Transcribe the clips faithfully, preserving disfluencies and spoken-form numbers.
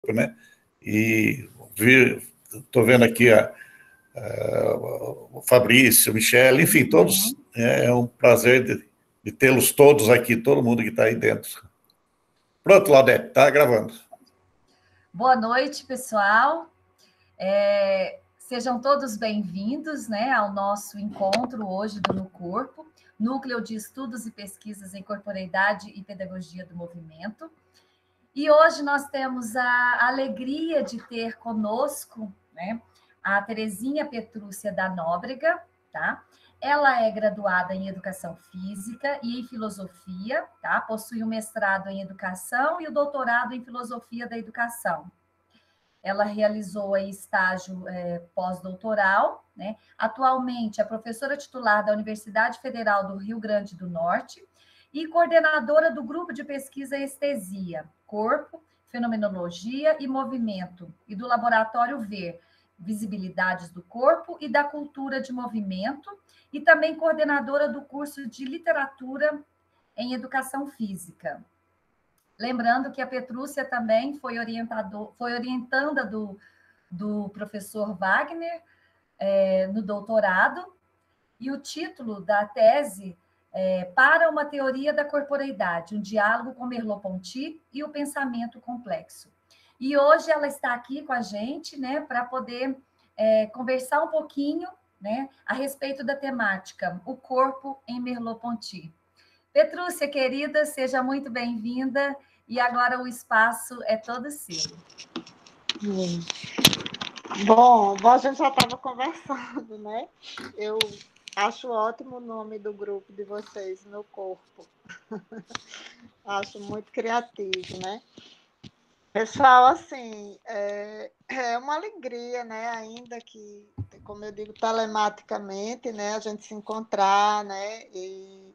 né? E estou vendo aqui a, a, o Fabrício, o Michele, enfim, todos, é, é um prazer de, de tê-los todos aqui, todo mundo que está aí dentro. Pronto, Laudete, está gravando. Boa noite, pessoal. É, sejam todos bem-vindos, né, ao nosso encontro hoje do No Corpo, Núcleo de Estudos e Pesquisas em Corporeidade e Pedagogia do Movimento. E hoje nós temos a alegria de ter conosco, né, a Terezinha Petrúcia da Nóbrega, tá? Ela é graduada em Educação Física e em Filosofia, tá? Possui um mestrado em Educação e o doutorado em Filosofia da Educação. Ela realizou aí estágio é, pós-doutoral, né? Atualmente é professora titular da Universidade Federal do Rio Grande do Norte e coordenadora do grupo de pesquisa Estesia, Corpo, Fenomenologia e Movimento, e do Laboratório Ver, Visibilidades do Corpo e da Cultura de Movimento, e também coordenadora do curso de Literatura em Educação Física. Lembrando que a Petrúcia também foi, orientador, foi orientanda do, do professor Wagner é, no doutorado, e o título da tese é Para uma Teoria da Corporeidade, um diálogo com Merleau-Ponty e o pensamento complexo. E hoje ela está aqui com a gente, né, para poder é, conversar um pouquinho, né, a respeito da temática, o corpo em Merleau-Ponty. Petrúcia, querida, seja muito bem-vinda, e agora o espaço é todo seu. Bom, bom, a gente já estava conversando, né? Eu acho ótimo o nome do grupo de vocês, No Corpo. Acho muito criativo, né? Pessoal, assim, é, é uma alegria, né? Ainda que, como eu digo, telematicamente, né? A gente se encontrar, né? E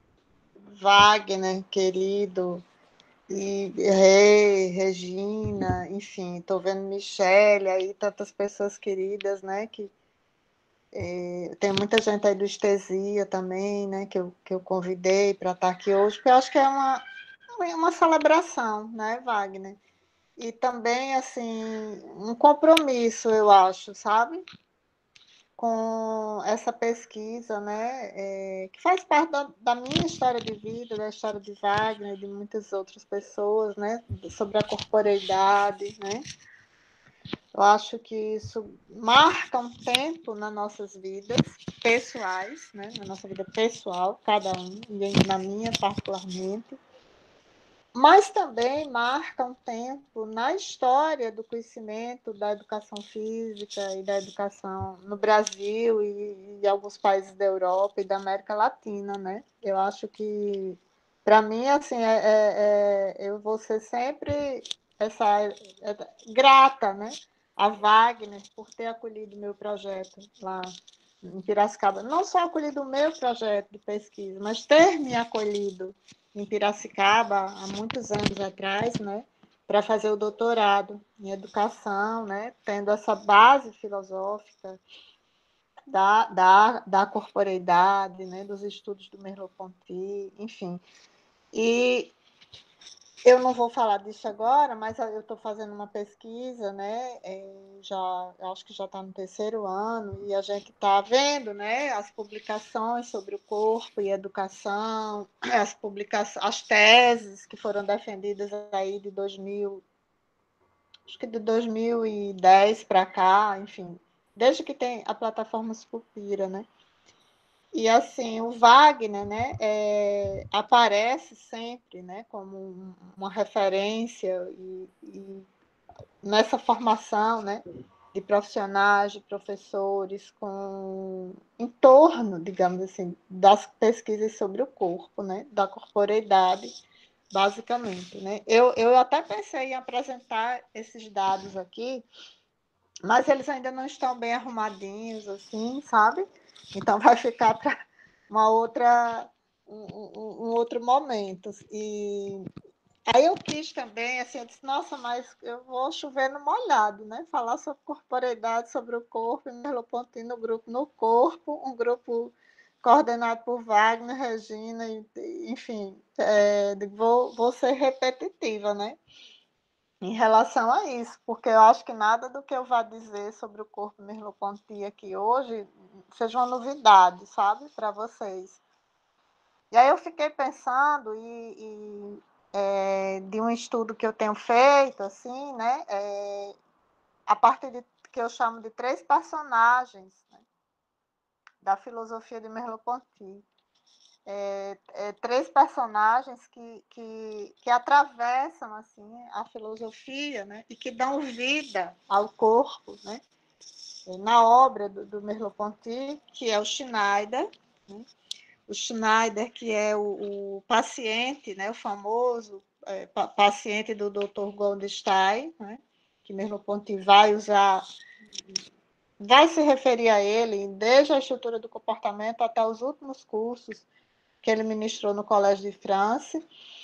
Wagner, querido, e Rei, Regina, enfim, estou vendo Michele aí, tantas pessoas queridas, né? Que é, tem muita gente aí do Estesia também, né? Que eu, que eu convidei para estar aqui hoje, porque eu acho que é uma, uma celebração, né, Wagner? E também, assim, um compromisso, eu acho, sabe? Com essa pesquisa, né, é, que faz parte da, da minha história de vida, da história de Wagner, de muitas outras pessoas, né, sobre a corporeidade, né. Eu acho que isso marca um tempo nas nossas vidas pessoais, né, na nossa vida pessoal, cada um, e na minha particularmente, mas também marca um tempo na história do conhecimento da educação física e da educação no Brasil e, e alguns países da Europa e da América Latina, né? Eu acho que, para mim, assim, é, é, é, eu vou ser sempre essa é, grata, né, a Wagner por ter acolhido o meu projeto lá em Piracicaba. Não só acolhido o meu projeto de pesquisa, mas ter me acolhido em Piracicaba, há muitos anos atrás, né, para fazer o doutorado em educação, né, tendo essa base filosófica da, da, da corporeidade, né, dos estudos do Merleau-Ponty, enfim. E eu não vou falar disso agora, mas eu estou fazendo uma pesquisa, né? Já, acho que já está no terceiro ano, e a gente está vendo, né, as publicações sobre o corpo e educação, as publicações, as teses que foram defendidas aí de dois mil, acho que de dois mil e dez para cá, enfim, desde que tem a plataforma Sucupira, né? E, assim, o Wagner, né, é, aparece sempre, né, como uma referência e, e nessa formação, né, de profissionais, de professores, com, em torno, digamos assim, das pesquisas sobre o corpo, né, da corporeidade, basicamente. Né? Eu, eu até pensei em apresentar esses dados aqui, mas eles ainda não estão bem arrumadinhos, assim, sabe? Então, vai ficar para uma outra, um, um, um outro momento. E aí eu quis também, assim, eu disse, nossa, mas eu vou chover no molhado, né? Falar sobre corporeidade, sobre o corpo, em Merleau-Ponty no grupo No Corpo, um grupo coordenado por Wagner, Regina, enfim, é, vou, vou ser repetitiva, né? em relação a isso, porque eu acho que nada do que eu vá dizer sobre o corpo Merleau-Ponty aqui hoje seja uma novidade, sabe, para vocês. E aí eu fiquei pensando, e, e é, de um estudo que eu tenho feito, assim, né, é, a partir de que eu chamo de três personagens, né, da filosofia de Merleau-Ponty. É, é, três personagens que, que, que atravessam assim, a filosofia, né, e que dão vida ao corpo, né, na obra do, do Merleau-Ponty, que é o Schneider, né, o Schneider, que é o, o paciente, né, o famoso é, pa, paciente do doutor Goldstein, né, que Merleau-Ponty vai usar, vai se referir a ele desde a estrutura do comportamento até os últimos cursos que ele ministrou no Colégio de France.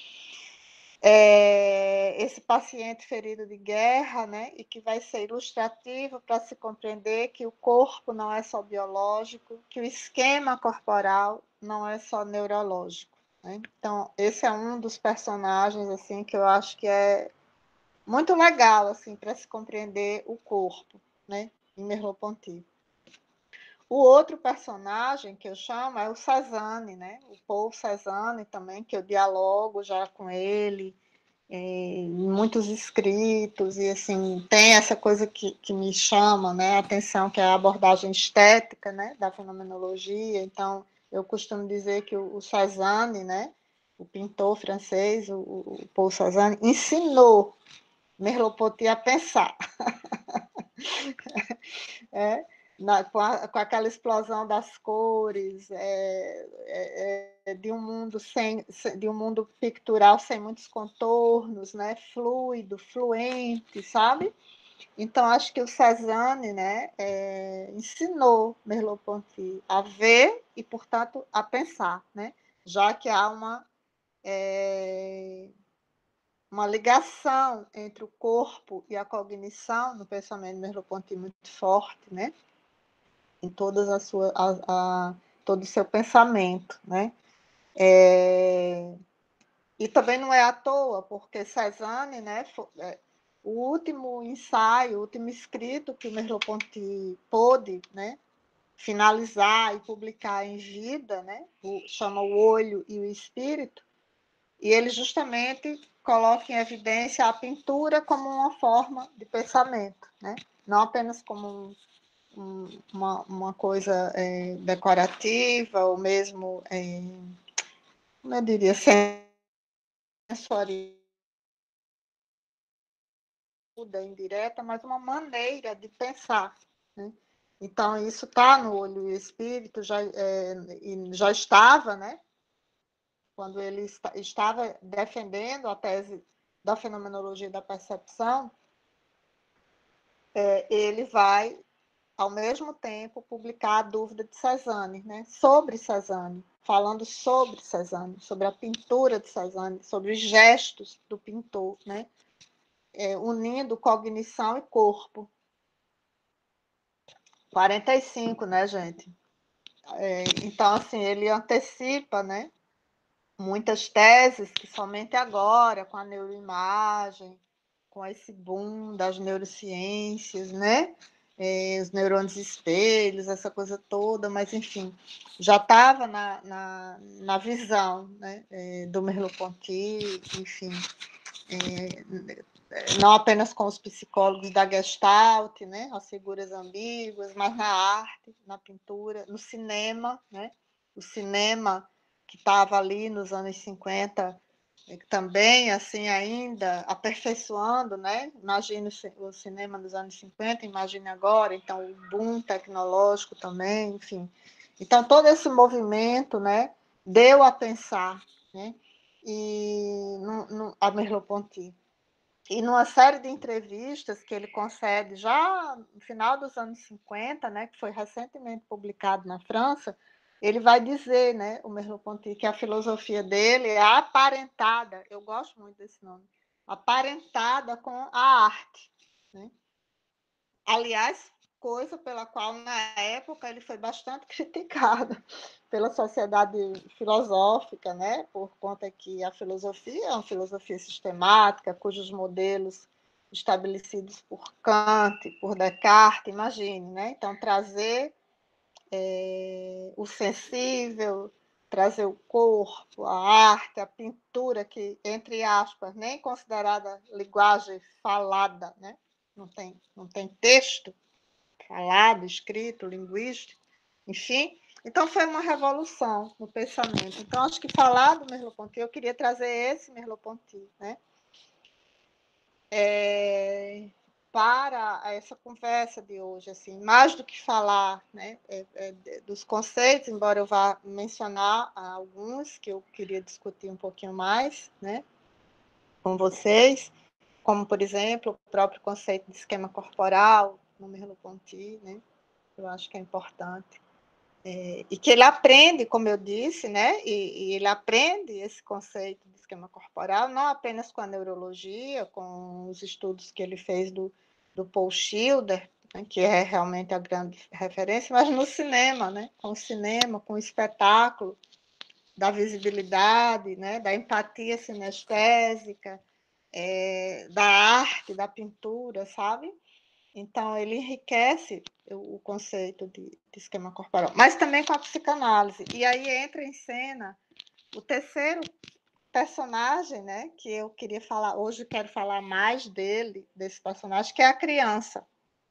É, esse paciente ferido de guerra, né, e que vai ser ilustrativo para se compreender que o corpo não é só biológico, que o esquema corporal não é só neurológico, né? Então, esse é um dos personagens assim que eu acho que é muito legal assim para se compreender o corpo, né, em Merleau-Ponty. O outro personagem que eu chamo é o Cézanne, né? O Paul Cézanne também, que eu dialogo já com ele, em muitos escritos, e assim, tem essa coisa que, que me chama, né, a atenção, que é a abordagem estética, né, da fenomenologia. Então, eu costumo dizer que o, o Cézanne, né, o pintor francês, o, o Paul Cézanne, ensinou Merleau-Ponty a pensar. É, na, com, a, com aquela explosão das cores, é, é, é, de um mundo sem, de um mundo pictural sem muitos contornos, né, fluido, fluente, sabe? Então acho que o Cézanne, né, é, ensinou Merleau-Ponty a ver e, portanto, a pensar, né, já que há uma é, uma ligação entre o corpo e a cognição no pensamento de Merleau-Ponty muito forte, né? Em todas a sua, a, a, todo o seu pensamento, né? É, e também não é à toa, porque Cézanne, né, foi, é, o último ensaio, o último escrito que o Merleau-Ponty pôde, né, finalizar e publicar em vida, né, o, chama O Olho e o Espírito, e ele justamente coloca em evidência a pintura como uma forma de pensamento, né, não apenas como um Uma, uma coisa é, decorativa, ou mesmo, é, como eu diria, sensorial, indireta, mas uma maneira de pensar, né? Então, isso está no Olho e Espírito, já, é, já estava, né? Quando ele está, estava defendendo a tese da fenomenologia da percepção, é, ele vai ao mesmo tempo, publicar a dúvida de Cézanne, né? Sobre Cézanne, falando sobre Cézanne, sobre a pintura de Cézanne, sobre os gestos do pintor, né? É, unindo cognição e corpo. quarenta e cinco, né, gente? É, então, assim, ele antecipa, né, muitas teses que somente agora, com a neuroimagem, com esse boom das neurociências, né? É, os neurônios espelhos, essa coisa toda, mas, enfim, já estava na, na, na visão, né? É, do Merleau-Ponty, enfim, é, não apenas com os psicólogos da Gestalt, né? As figuras ambíguas, mas na arte, na pintura, no cinema, né? O cinema que estava ali nos anos cinquenta, também, assim, ainda aperfeiçoando, né? Imagine o cinema dos anos cinquenta, imagine agora, então, o boom tecnológico também, enfim. Então, todo esse movimento, né, deu a pensar, né? E no, no, a Merleau-Ponty. E numa série de entrevistas que ele concede já no final dos anos cinquenta, né, que foi recentemente publicado na França, ele vai dizer, né, o Merleau-Ponty, que a filosofia dele é aparentada, eu gosto muito desse nome, aparentada com a arte, né? Aliás, coisa pela qual, na época, ele foi bastante criticado pela sociedade filosófica, né? Por conta que a filosofia é uma filosofia sistemática, cujos modelos estabelecidos por Kant, por Descartes, imagine, né? Então, trazer é, o sensível, trazer o corpo, a arte, a pintura, que, entre aspas, nem considerada linguagem falada, né? Não tem, não tem texto falado, escrito, linguístico, enfim. Então, foi uma revolução no pensamento. Então, acho que falar do Merleau-Ponty, eu queria trazer esse Merleau-Ponty, né? É, para essa conversa de hoje, assim, mais do que falar, né, é, é, dos conceitos, embora eu vá mencionar alguns que eu queria discutir um pouquinho mais, né, com vocês, como, por exemplo, o próprio conceito de esquema corporal, no Merleau-Ponty, né, eu acho que é importante. É, e que ele aprende, como eu disse, né, e, e ele aprende esse conceito de esquema corporal, não apenas com a neurologia, com os estudos que ele fez do, do Paul Schilder, né, que é realmente a grande referência, mas no cinema, né, com o cinema, com o espetáculo, da visibilidade, né, da empatia sinestésica, é, da arte, da pintura, sabe? Então, ele enriquece o conceito de, de esquema corporal, mas também com a psicanálise. E aí entra em cena o terceiro personagem, né, que eu queria falar, hoje eu quero falar mais dele, desse personagem, que é a criança.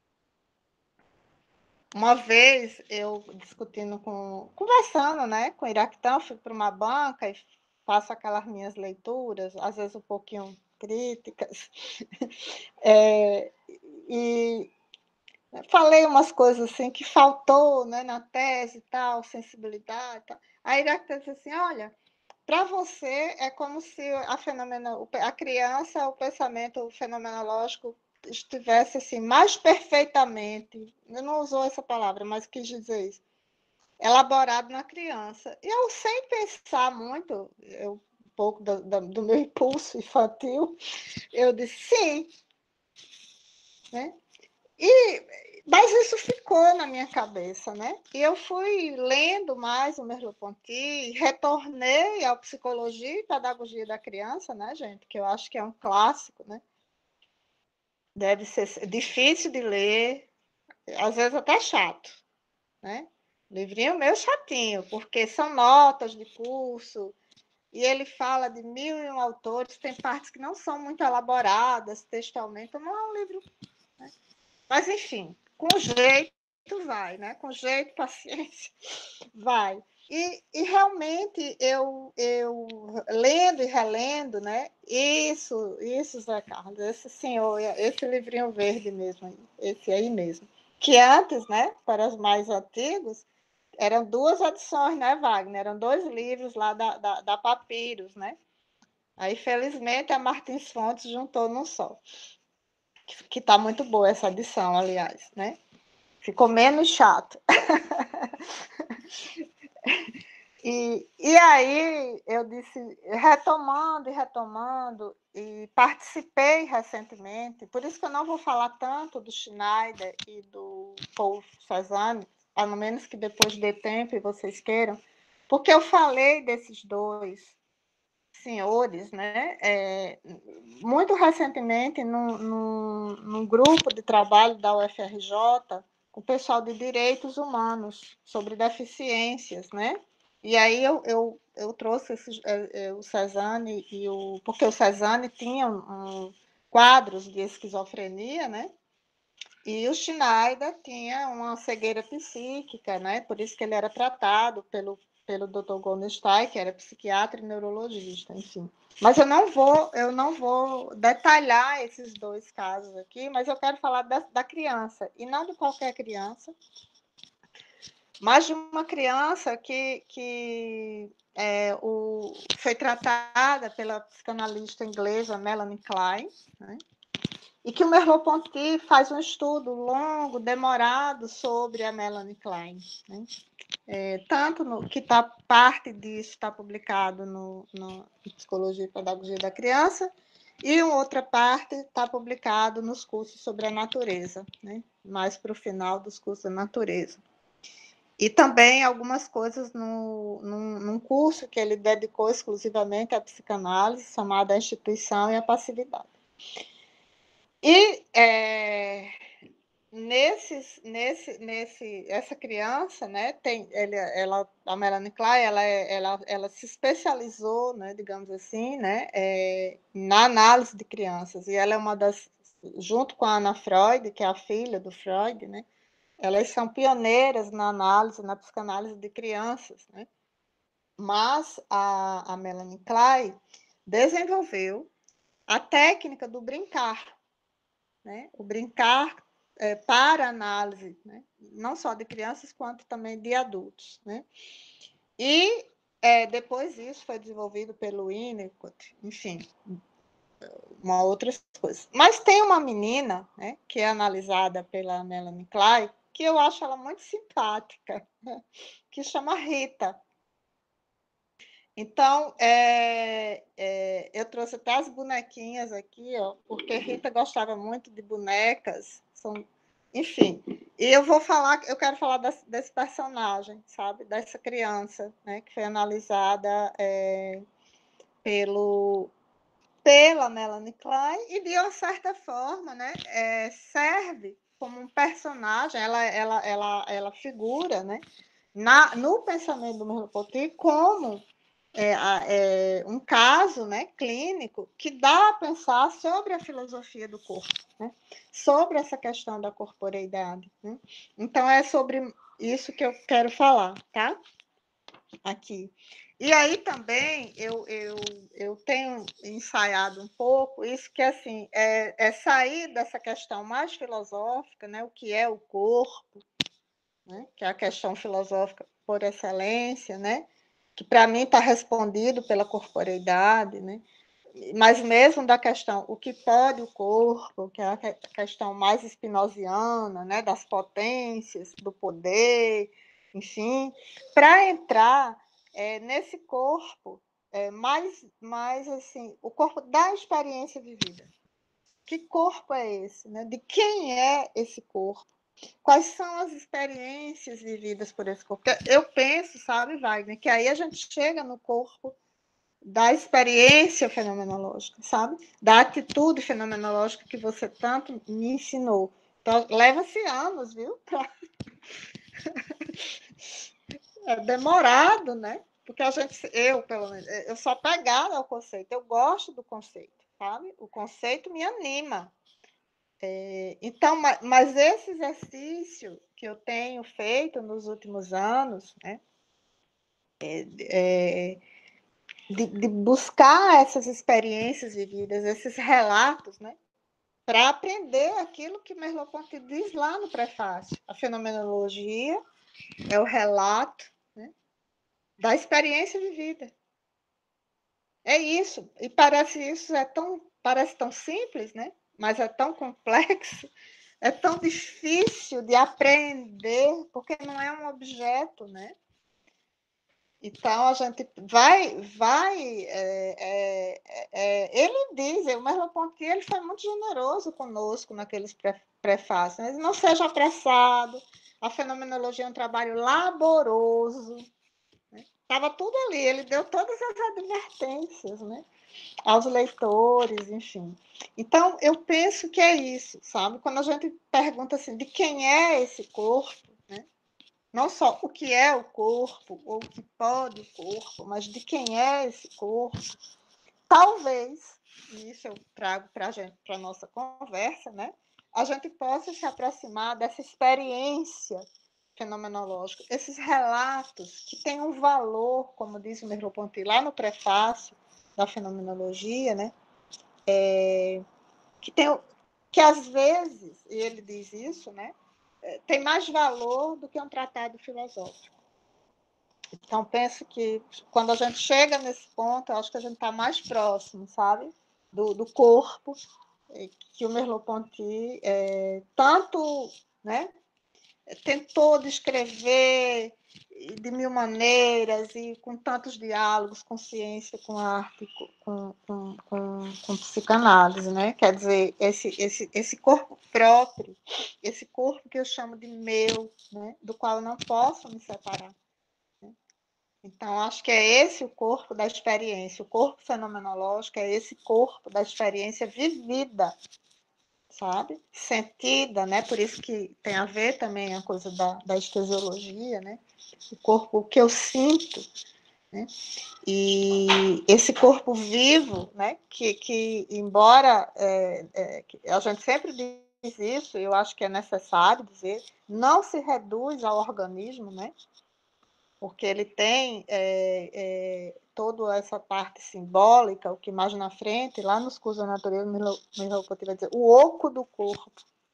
Uma vez, eu discutindo com, conversando, né, com o Iraquitão, fui para uma banca e faço aquelas minhas leituras, às vezes um pouquinho críticas, é, e falei umas coisas assim que faltou, né, na tese e tal, sensibilidade. Tal. A Iraquita disse assim, olha, para você é como se a, fenomeno, a criança, o pensamento fenomenológico estivesse assim, mais perfeitamente, eu não usou essa palavra, mas quis dizer isso, elaborado na criança. E eu, sem pensar muito, eu, um pouco do, do meu impulso infantil, eu disse sim. Né? E, mas isso ficou na minha cabeça, né? E eu fui lendo mais o Merleau-Ponty, retornei à psicologia e pedagogia da criança, né, gente? Que eu acho que é um clássico, né? Deve ser difícil de ler, às vezes até chato, né? Livrinho meio chatinho, porque são notas de curso, e ele fala de mil e um autores, tem partes que não são muito elaboradas textualmente, então não é um livro... Né? Mas, enfim, com jeito vai, né? Com jeito, paciência, vai. E, e realmente, eu, eu lendo e relendo, né? Isso, isso, Zé Carlos, esse senhor, esse livrinho verde mesmo, esse aí mesmo. Que antes, né, para os mais antigos, eram duas edições, né, Wagner? Eram dois livros lá da, da, da Papiros, né? Aí, felizmente, a Martins Fontes juntou num só. Que está muito boa essa edição, aliás, né? Ficou menos chato. e, e aí eu disse, retomando e retomando, e participei recentemente, por isso que eu não vou falar tanto do Schneider e do Paul Cézanne, a menos que depois dê tempo e vocês queiram, porque eu falei desses dois senhores, né? É, muito recentemente, num, num, num grupo de trabalho da U F R J, com o pessoal de direitos humanos, sobre deficiências, né? E aí eu, eu, eu trouxe esses, é, é, o Cézanne, e o, porque o Cézanne tinha um, um, quadros de esquizofrenia, né? E o Schneider tinha uma cegueira psíquica, né? Por isso que ele era tratado pelo pelo doutor Goldstein, que era psiquiatra e neurologista, enfim. Mas eu não vou, eu não vou detalhar esses dois casos aqui, mas eu quero falar da, da criança, e não de qualquer criança, mas de uma criança que, que é, o, foi tratada pela psicanalista inglesa Melanie Klein, né? E que o Merleau-Ponty faz um estudo longo, demorado, sobre a Melanie Klein, né? É, tanto no, que tá, parte disso está publicado no, no Psicologia e Pedagogia da Criança, e uma outra parte está publicado nos cursos sobre a natureza, né? Mais para o final dos cursos da natureza. E também algumas coisas no, num, num curso que ele dedicou exclusivamente à psicanálise, chamado A Instituição e a Passividade. E é, nesses, nesse, nesse, essa criança, né, tem, ele, ela, a Melanie Klein, ela, ela, ela se especializou, né, digamos assim, né, é, na análise de crianças, e ela é uma das, junto com a Ana Freud, que é a filha do Freud, né, elas são pioneiras na análise, na psicanálise de crianças, né, mas a, a Melanie Klein desenvolveu a técnica do brincar, né, o brincar É, para análise, né? Não só de crianças, quanto também de adultos. Né? E é, depois isso foi desenvolvido pelo Winnicott, enfim, uma outras coisas. Mas tem uma menina, né, que é analisada pela Melanie Klein, que eu acho ela muito simpática, né, que chama Rita. Então, é, é, eu trouxe até as bonequinhas aqui, ó, porque Rita gostava muito de bonecas, são, enfim. E eu vou falar, eu quero falar desse, desse personagem, sabe, dessa criança, né, que foi analisada é, pelo, pela Melanie Klein e de uma certa forma, né, é, serve como um personagem, ela, ela, ela, ela figura, né, na, no pensamento do Merleau-Ponty como É, é, um caso, né, clínico que dá a pensar sobre a filosofia do corpo, né, sobre essa questão da corporeidade. Né? Então, é sobre isso que eu quero falar, tá? Aqui. E aí também eu, eu, eu tenho ensaiado um pouco isso, que assim, é, é sair dessa questão mais filosófica, né, o que é o corpo, né, que é a questão filosófica por excelência, né? Que para mim está respondido pela corporeidade, né? Mas mesmo da questão, o que pode o corpo, que é a questão mais spinoziana, né? Das potências, do poder, enfim, para entrar é, nesse corpo, é, mais, mais assim, o corpo da experiência vivida. Que corpo é esse? Né? De quem é esse corpo? Quais são as experiências vividas por esse corpo? Eu penso, sabe, Wagner, que aí a gente chega no corpo da experiência fenomenológica, sabe? Da atitude fenomenológica que você tanto me ensinou. Então, leva-se anos, viu? Pra... É demorado, né? Porque a gente, eu, pelo menos, eu sou apegada ao conceito, eu gosto do conceito, sabe? O conceito me anima. É, então, mas esse exercício que eu tenho feito nos últimos anos, né, é, é, de, de buscar essas experiências vividas, esses relatos, né, para aprender aquilo que Merleau-Ponty diz lá no prefácio. A fenomenologia é o relato, né, da experiência vivida. É isso. E parece isso é tão, parece tão simples, né, mas é tão complexo. É tão difícil de aprender, porque não é um objeto, né? Então, a gente vai... vai é, é, é, ele diz, o Merleau-Ponty, ele foi muito generoso conosco naqueles prefácios. Né? Não seja apressado, a fenomenologia é um trabalho laboroso. Estava né? tudo ali, ele deu todas as advertências, né? Aos leitores, enfim. Então, eu penso que é isso, sabe? Quando a gente pergunta assim, de quem é esse corpo, né? Não só o que é o corpo, ou o que pode o corpo, mas de quem é esse corpo, talvez, e isso eu trago para a nossa conversa, né? A gente possa se aproximar dessa experiência fenomenológica, esses relatos que têm um valor, como diz o Merleau-Ponty lá no prefácio da fenomenologia, né? É, que, tem, que às vezes, e ele diz isso, né? Tem mais valor do que um tratado filosófico. Então, penso que quando a gente chega nesse ponto, eu acho que a gente está mais próximo, sabe? Do, do corpo, que o Merleau-Ponty é, tanto, né? Tentou descrever de mil maneiras e com tantos diálogos com ciência, com arte, com, com, com, com psicanálise, né? Quer dizer, esse, esse, esse corpo próprio, esse corpo que eu chamo de meu, né? Do qual eu não posso me separar. Né? Então, acho que é esse o corpo da experiência, o corpo fenomenológico é esse corpo da experiência vivida, sabe? Sentida, né? Por isso que tem a ver também a coisa da, da estesiologia, né? O corpo, o que eu sinto, né? E esse corpo vivo, né? Que, que embora é, é, que a gente sempre diz isso, eu acho que é necessário dizer, não se reduz ao organismo, né? Porque ele tem é, é, toda essa parte simbólica, o que mais na frente, lá nos cursos da natureza, Merleau-Ponty vai dizer, o oco do corpo.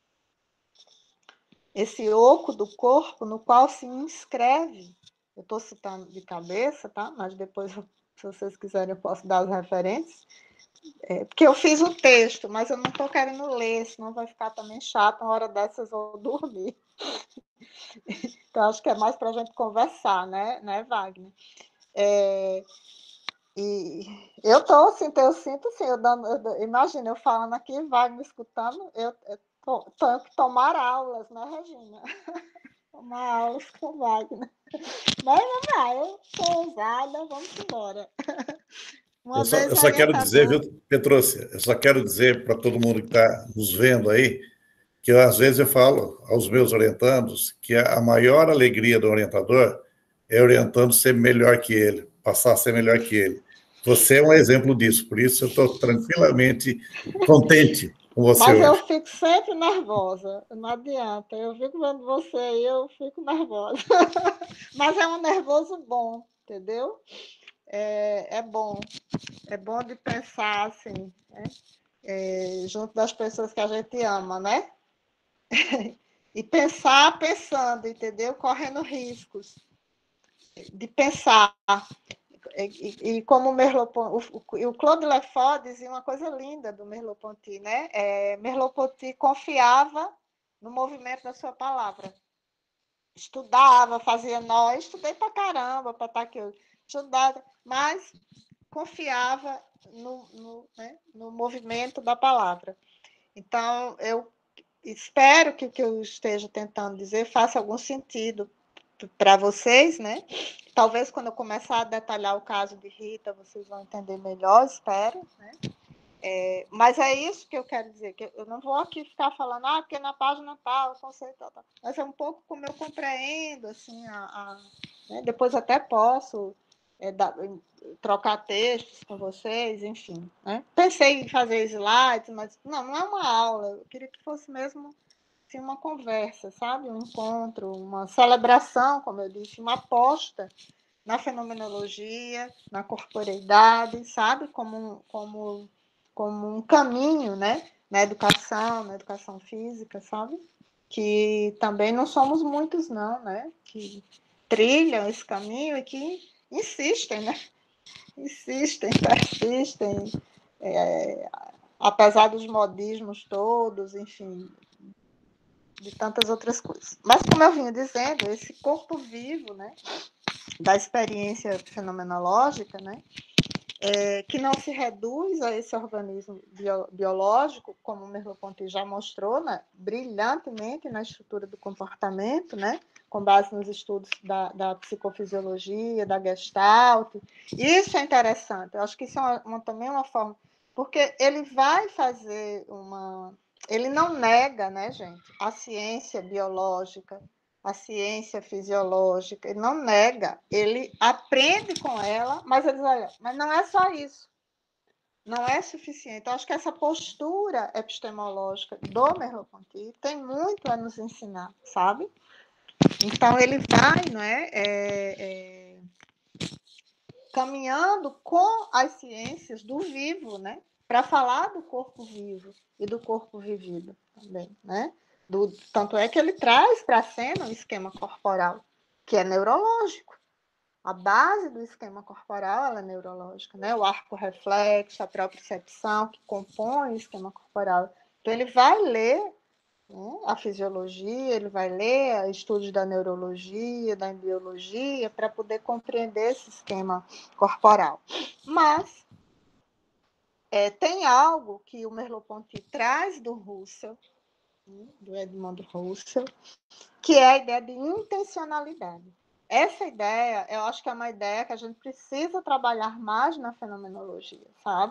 Esse oco do corpo no qual se inscreve, eu estou citando de cabeça, tá? Mas depois, se vocês quiserem, eu posso dar as referências, é, porque eu fiz o texto, mas eu não estou querendo ler, senão vai ficar também chato, uma hora dessas eu vou dormir. Então, acho que é mais para a gente conversar, né, né Wagner? É, e eu tô assim, eu sinto assim, eu dando, eu, imagina, eu falando aqui, Wagner escutando, eu, eu tô, tenho que tomar aulas, né, Regina? Tomar aulas com Wagner. Mas vamos lá, eu sou ousada, vamos embora. Uma Eu só, vez eu só quero dizer, orientador... viu, Petrúcia, eu só quero dizer para todo mundo que está nos vendo aí, que eu, às vezes eu falo aos meus orientandos que a maior alegria do orientador é orientando ser melhor que ele, passar a ser melhor que ele. Você é um exemplo disso, por isso eu estou tranquilamente contente com você Mas eu hoje. fico sempre nervosa, não adianta. Eu fico vendo você aí, eu fico nervosa. Mas é um nervoso bom, entendeu? É, é bom. É bom de pensar assim, né? É, junto das pessoas que a gente ama, né? E pensar pensando, entendeu? Correndo riscos de pensar. E, e como o Merleau-Ponty, o, o Claude Lefort dizia uma coisa linda do Merleau-Ponty, né? É, Merleau-Ponty confiava no movimento da sua palavra. Estudava, fazia nó, estudei pra caramba para estar aqui, estudava, mas confiava no, no, né, no movimento da palavra. Então, eu espero que o que eu esteja tentando dizer faça algum sentido para vocês, né? Talvez quando eu começar a detalhar o caso de Rita, vocês vão entender melhor, espero, né? É, mas é isso que eu quero dizer, que eu não vou aqui ficar falando, ah, porque na página tal, o conceito tal, tal. Mas é um pouco como eu compreendo, assim, a, a, né? Depois até posso é, dar, trocar textos com vocês, enfim. Né? Pensei em fazer slides, mas não, não é uma aula, eu queria que fosse mesmo assim, uma conversa, sabe? Um encontro, uma celebração, como eu disse, uma aposta na fenomenologia, na corporeidade, sabe? Como, como, como um caminho, né? Na educação, na educação física, sabe? Que também não somos muitos, não, né? Que trilham esse caminho e que insistem, né? Insistem, persistem, é, apesar dos modismos todos, enfim, de tantas outras coisas. Mas, como eu vinha dizendo, esse corpo vivo, né? Da experiência fenomenológica, né? É, que não se reduz a esse organismo bio, biológico, como o Merleau-Ponty já mostrou, né? Brilhantemente na estrutura do comportamento, né? Com base nos estudos da, da psicofisiologia, da Gestalt. Isso é interessante. Eu acho que isso é uma, uma, também uma forma... Porque ele vai fazer uma... Ele não nega, né, gente, a ciência biológica, a ciência fisiológica, ele não nega, ele aprende com ela, mas ele diz, olha, mas não é só isso, não é suficiente. Eu acho que essa postura epistemológica do Merleau-Ponty tem muito a nos ensinar, sabe? Então, ele vai, não é, é, é caminhando com as ciências do vivo, né? Para falar do corpo vivo e do corpo vivido também, né? Do, tanto é que ele traz para a cena um esquema corporal, que é neurológico. A base do esquema corporal ela é neurológica, né? O arco reflexo, a propriocepção, que compõe o esquema corporal. Então, ele vai ler, né, a fisiologia, ele vai ler estudos da neurologia, da embriologia, para poder compreender esse esquema corporal. Mas é, tem algo que o Merleau-Ponty traz do Russell, do Edmund Russell, que é a ideia de intencionalidade. Essa ideia, eu acho que é uma ideia que a gente precisa trabalhar mais na fenomenologia, sabe?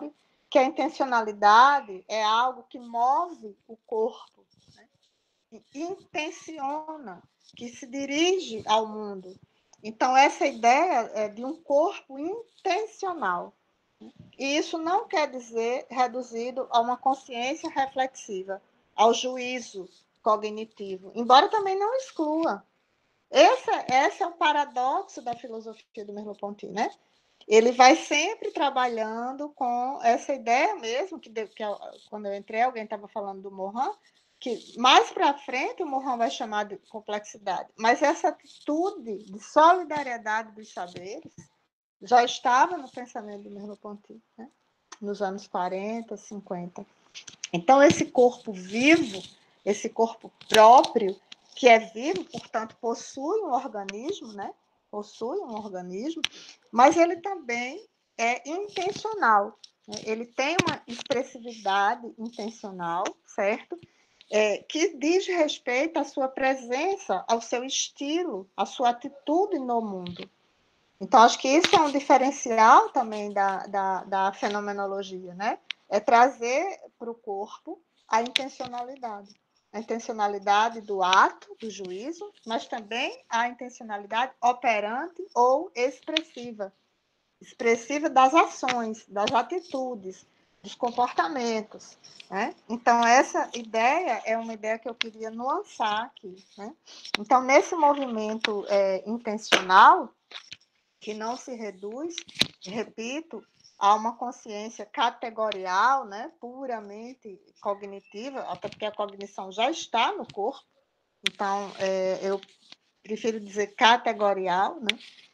que a intencionalidade é algo que move o corpo, né? Que intenciona, que se dirige ao mundo. Então, essa ideia é de um corpo intencional. E isso não quer dizer reduzido a uma consciência reflexiva, ao juízo cognitivo, embora também não exclua. Esse, esse é o paradoxo da filosofia do Merleau-Ponty, né? Ele vai sempre trabalhando com essa ideia mesmo, que, de, que quando eu entrei, alguém estava falando do Morin, que mais para frente o Morin vai chamar de complexidade. Mas essa atitude de solidariedade dos saberes já estava no pensamento do Merleau-Ponty, né? Nos anos quarenta, cinquenta. Então, esse corpo vivo, esse corpo próprio, que é vivo, portanto, possui um organismo, né? Possui um organismo, mas ele também é intencional, né? Ele tem uma expressividade intencional, certo? É, que diz respeito à sua presença, ao seu estilo, à sua atitude no mundo. Então, acho que isso é um diferencial também da, da, da fenomenologia, né? É trazer para o corpo a intencionalidade. A intencionalidade do ato, do juízo, mas também a intencionalidade operante ou expressiva. Expressiva das ações, das atitudes, dos comportamentos, né? Então, essa ideia é uma ideia que eu queria nuançar aqui, né? Então, nesse movimento é, intencional, que não se reduz, repito, a uma consciência categorial, né, puramente cognitiva, até porque a cognição já está no corpo, então é, eu prefiro dizer categorial, né,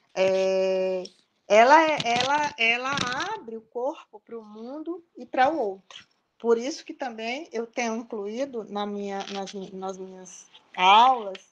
é, ela, ela, ela abre o corpo para o mundo e para o outro. Por isso que também eu tenho incluído na minha, nas, nas minhas aulas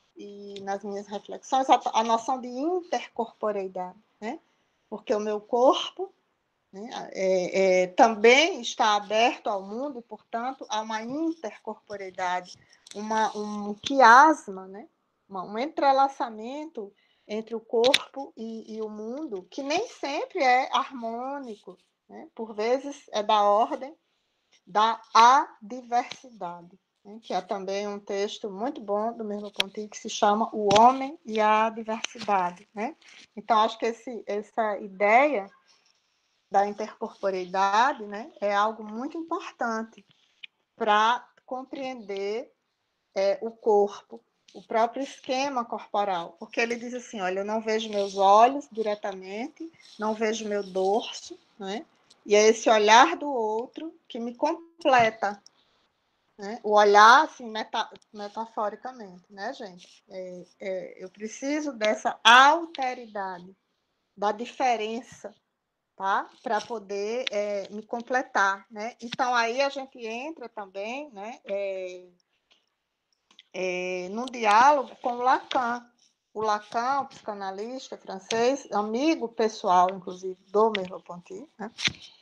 e nas minhas reflexões, a, a noção de intercorporeidade, né? Porque o meu corpo, né, é, é, também está aberto ao mundo e, portanto, há uma intercorporeidade, uma, um quiasma, né? uma, um entrelaçamento entre o corpo e, e o mundo, que nem sempre é harmônico, né? Por vezes é da ordem da adversidade, né, que é também um texto muito bom do Merleau-Ponty, que se chama O Homem e a Diversidade, né? Então, acho que esse, essa ideia da intercorporeidade, né, é algo muito importante para compreender é, o corpo, o próprio esquema corporal, porque ele diz assim, olha, eu não vejo meus olhos diretamente, não vejo meu dorso, né? E é esse olhar do outro que me completa, né? O olhar, assim, meta, metaforicamente, né, gente? É, é, eu preciso dessa alteridade, da diferença, tá? Para poder é, me completar, né? Então, aí a gente entra também, né? É, é, num diálogo com o Lacan. O Lacan, o psicanalista francês, amigo pessoal, inclusive, do Merleau-Ponty, né?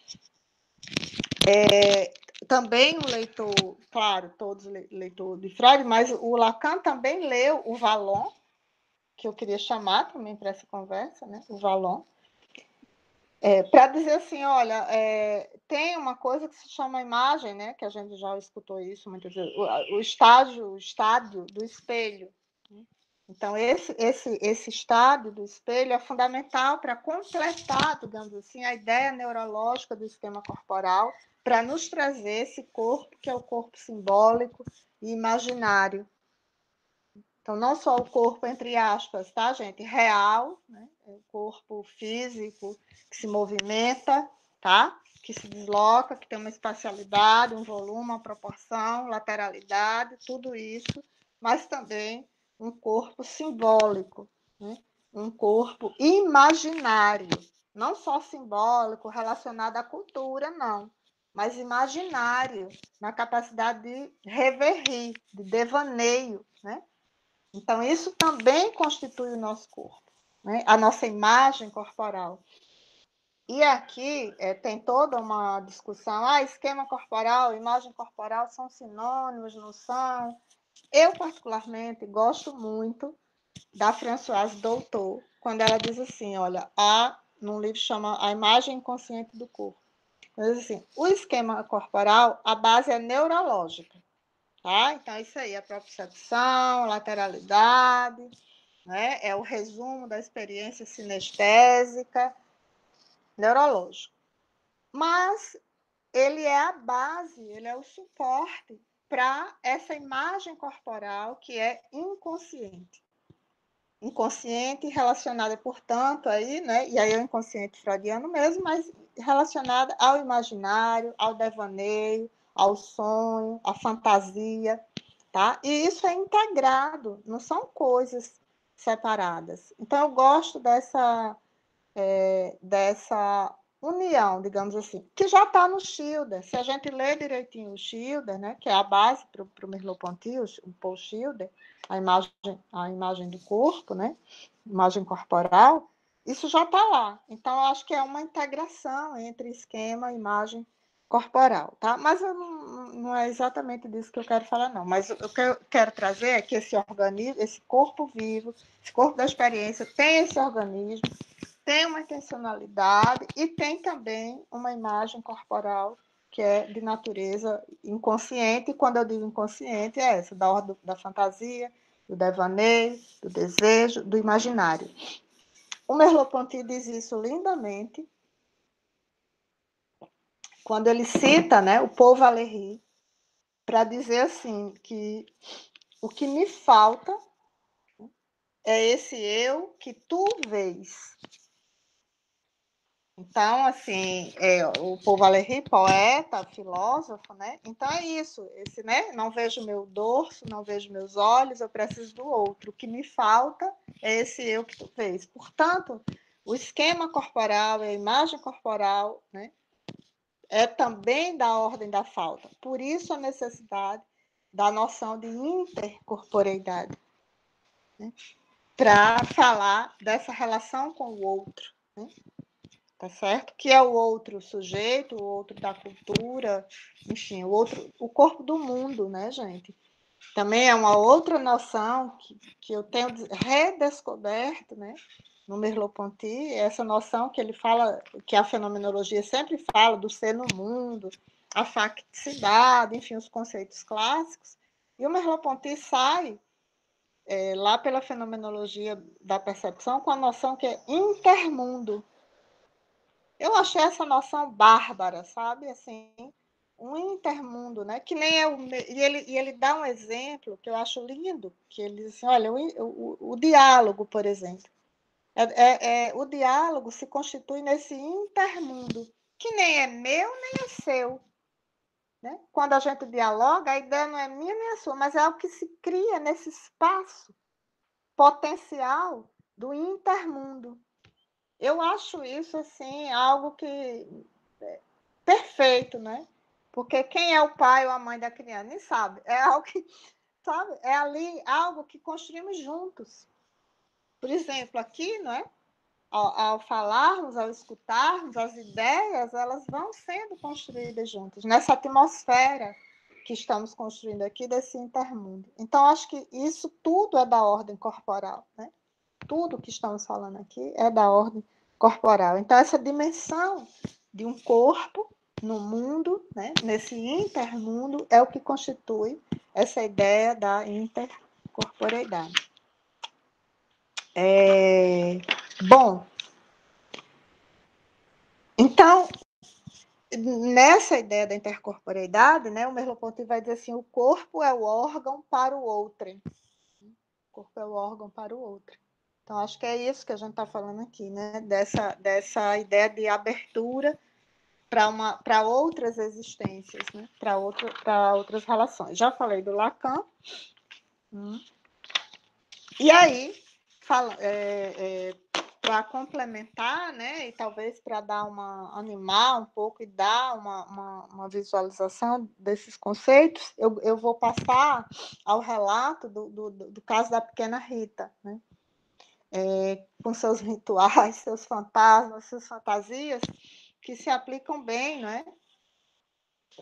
É, também um leitor, claro, todos leitor de Freud, mas o Lacan também leu o Vallon, que eu queria chamar também para essa conversa, né? O Vallon, é, para dizer assim, olha, é, tem uma coisa que se chama imagem, né? Que a gente já escutou isso muitas vezes, o, o estágio, o estádio do espelho. Né? Então, esse, esse, esse estádio do espelho é fundamental para completar, digamos assim, a ideia neurológica do esquema corporal, para nos trazer esse corpo, que é o corpo simbólico e imaginário. Então, não só o corpo, entre aspas, tá, gente? Real, né? O corpo físico que se movimenta, tá? Que se desloca, que tem uma espacialidade, um volume, uma proporção, lateralidade, tudo isso, mas também um corpo simbólico, né? Um corpo imaginário, não só simbólico, relacionado à cultura, não, mas imaginário, na capacidade de reverie, de devaneio, né? Então, isso também constitui o nosso corpo, né? A nossa imagem corporal. E aqui é, tem toda uma discussão, ah, esquema corporal, imagem corporal são sinônimos, não são? Eu, particularmente, gosto muito da Françoise Doutor, quando ela diz assim, olha, há, num livro que chama A Imagem Inconsciente do Corpo, Mas, assim, o esquema corporal, a base é neurológica, tá? Então, é isso aí, a propriocepção, lateralidade, né? É o resumo da experiência sinestésica, neurológico. Mas ele é a base, ele é o suporte para essa imagem corporal que é inconsciente. Inconsciente relacionada, portanto, aí, né? E aí é o inconsciente freudiano mesmo, mas relacionada ao imaginário, ao devaneio, ao sonho, à fantasia, tá? E isso é integrado, não são coisas separadas. Então, eu gosto dessa, é, dessa união, digamos assim, que já está no Schilder. Se a gente lê direitinho o Schilder, né, que é a base para o Merleau-Ponty, o Paul Schilder, a imagem, a imagem do corpo, né, imagem corporal, isso já está lá. Então, eu acho que é uma integração entre esquema e imagem corporal, tá? Mas eu não, não é exatamente disso que eu quero falar, não. Mas o que eu quero trazer é que esse organismo, esse corpo vivo, esse corpo da experiência, tem esse organismo, tem uma intencionalidade e tem também uma imagem corporal que é de natureza inconsciente, e quando eu digo inconsciente, é essa, da ordem da fantasia, do devaneio, do desejo, do imaginário. O Merleau-Ponty diz isso lindamente, quando ele cita, né, o Paul Valéry, para dizer assim, que o que me falta é esse eu que tu vês. Então, assim, é, o Paul Valéry, poeta, filósofo, né? Então é isso, esse, né? Não vejo meu dorso, não vejo meus olhos, eu preciso do outro. O que me falta é esse eu que tu vês. Portanto, o esquema corporal, a imagem corporal, né? É também da ordem da falta. Por isso a necessidade da noção de intercorporeidade, né? Para falar dessa relação com o outro, né? Tá certo? Que é o outro sujeito, o outro da cultura, enfim, o outro, o corpo do mundo, né, gente? Também é uma outra noção que, que eu tenho redescoberto, né, no Merleau-Ponty, essa noção que ele fala, que a fenomenologia sempre fala do ser no mundo, a facticidade, enfim, os conceitos clássicos. E o Merleau-Ponty sai é, lá pela fenomenologia da percepção com a noção que é intermundo. Eu achei essa noção bárbara, sabe? Assim, um intermundo, né? Que nem é o e ele e ele dá um exemplo que eu acho lindo, que ele diz assim, olha, o, o, o diálogo, por exemplo, é, é, é, o diálogo se constitui nesse intermundo que nem é meu nem é seu, né? Quando a gente dialoga, a ideia não é minha nem é sua, mas é algo que se cria nesse espaço potencial do intermundo. Eu acho isso assim algo que é perfeito, né? Porque quem é o pai ou a mãe da criança nem sabe. É algo que, sabe? É ali algo que construímos juntos. Por exemplo, aqui, não é? Ao, ao falarmos, ao escutarmos, as ideias, elas vão sendo construídas juntas nessa atmosfera que estamos construindo aqui desse intermundo. Então, acho que isso tudo é da ordem corporal, né? Tudo que estamos falando aqui é da ordem corporal. Então, essa dimensão de um corpo no mundo, né, nesse intermundo, é o que constitui essa ideia da intercorporeidade. É... Bom, então, nessa ideia da intercorporeidade, né, o Merleau-Ponty vai dizer assim, o corpo é o órgão para o outro. O corpo é o órgão para o outro. Então, acho que é isso que a gente está falando aqui, né? Dessa, dessa ideia de abertura para outras existências, né? Para outra, outras relações. Já falei do Lacan. Hum. E aí, é, é, para complementar, né? E talvez para dar uma animar um pouco e dar uma, uma, uma visualização desses conceitos, eu, eu vou passar ao relato do, do, do caso da pequena Rita, né? É, com seus rituais, seus fantasmas, suas fantasias, que se aplicam bem, não é?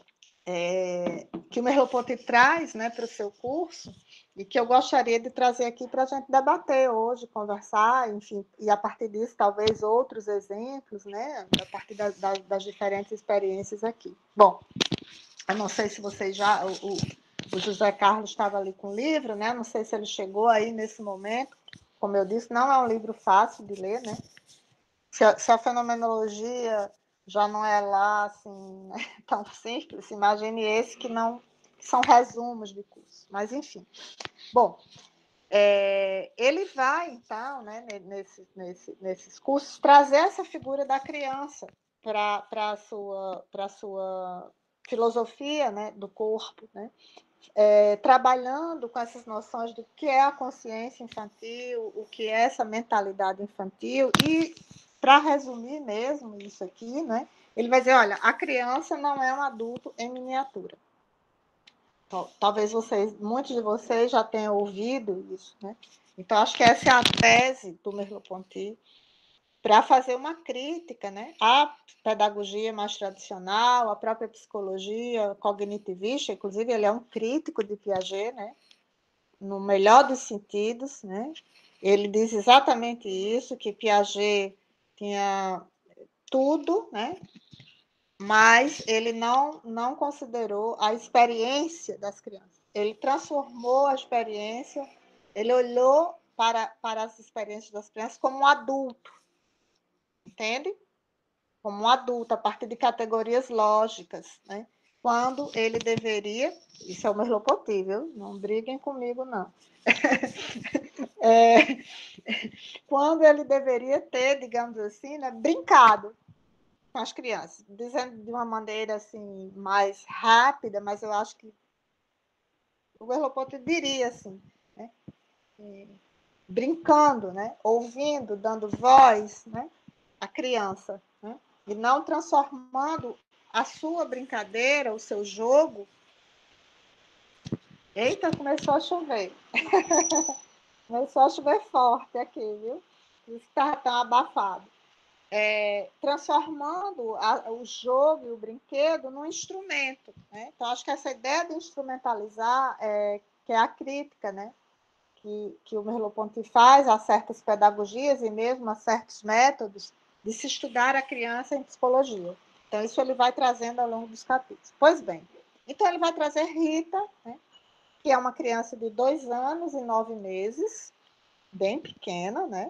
é, que o Merleau-Ponty traz, né, para o seu curso, e que eu gostaria de trazer aqui para a gente debater hoje, conversar, enfim, e a partir disso, talvez outros exemplos, né, a partir da, da, das diferentes experiências aqui. Bom, eu não sei se vocês já... O, o José Carlos estava ali com o livro, né, não sei se ele chegou aí nesse momento. Como eu disse, não é um livro fácil de ler, né? Se a, se a fenomenologia já não é lá assim, né, tão simples, imagine esse que não que são resumos de curso. Mas, enfim. Bom, é, ele vai, então, né, nesse, nesse, nesses cursos, trazer essa figura da criança para a sua, para sua filosofia, né, do corpo, né? É, trabalhando com essas noções do que é a consciência infantil, o que é essa mentalidade infantil, e, para resumir mesmo isso aqui, né, ele vai dizer, olha, a criança não é um adulto em miniatura. Talvez vocês, muitos de vocês já tenham ouvido isso, né? Então, acho que essa é a tese do Merleau-Ponty, para fazer uma crítica, né, à pedagogia mais tradicional, à própria psicologia cognitivista, inclusive ele é um crítico de Piaget, né, no melhor dos sentidos, né? Ele diz exatamente isso, que Piaget tinha tudo, né, mas ele não, não considerou a experiência das crianças. Ele transformou a experiência, ele olhou para, para as experiências das crianças como um adulto, entende? Como um adulto, a partir de categorias lógicas, né? Quando ele deveria... Isso é o Merleau-Ponty, viu? Não briguem comigo, não. É, quando ele deveria ter, digamos assim, né, brincado com as crianças, dizendo de uma maneira assim, mais rápida, mas eu acho que o Merleau-Ponty diria assim, né? É, brincando, né? Ouvindo, dando voz, né, à criança, né? E não transformando a sua brincadeira, o seu jogo... Eita, começou a chover. Começou a chover forte aqui, viu? Por isso que estava tão abafado. É, transformando a, o jogo e o brinquedo num instrumento, né? Então, acho que essa ideia de instrumentalizar, é, que é a crítica, né, que, que o Merleau-Ponty faz a certas pedagogias e mesmo a certos métodos de se estudar a criança em psicologia. Então, isso ele vai trazendo ao longo dos capítulos. Pois bem, então ele vai trazer Rita, né, que é uma criança de dois anos e nove meses, bem pequena, né?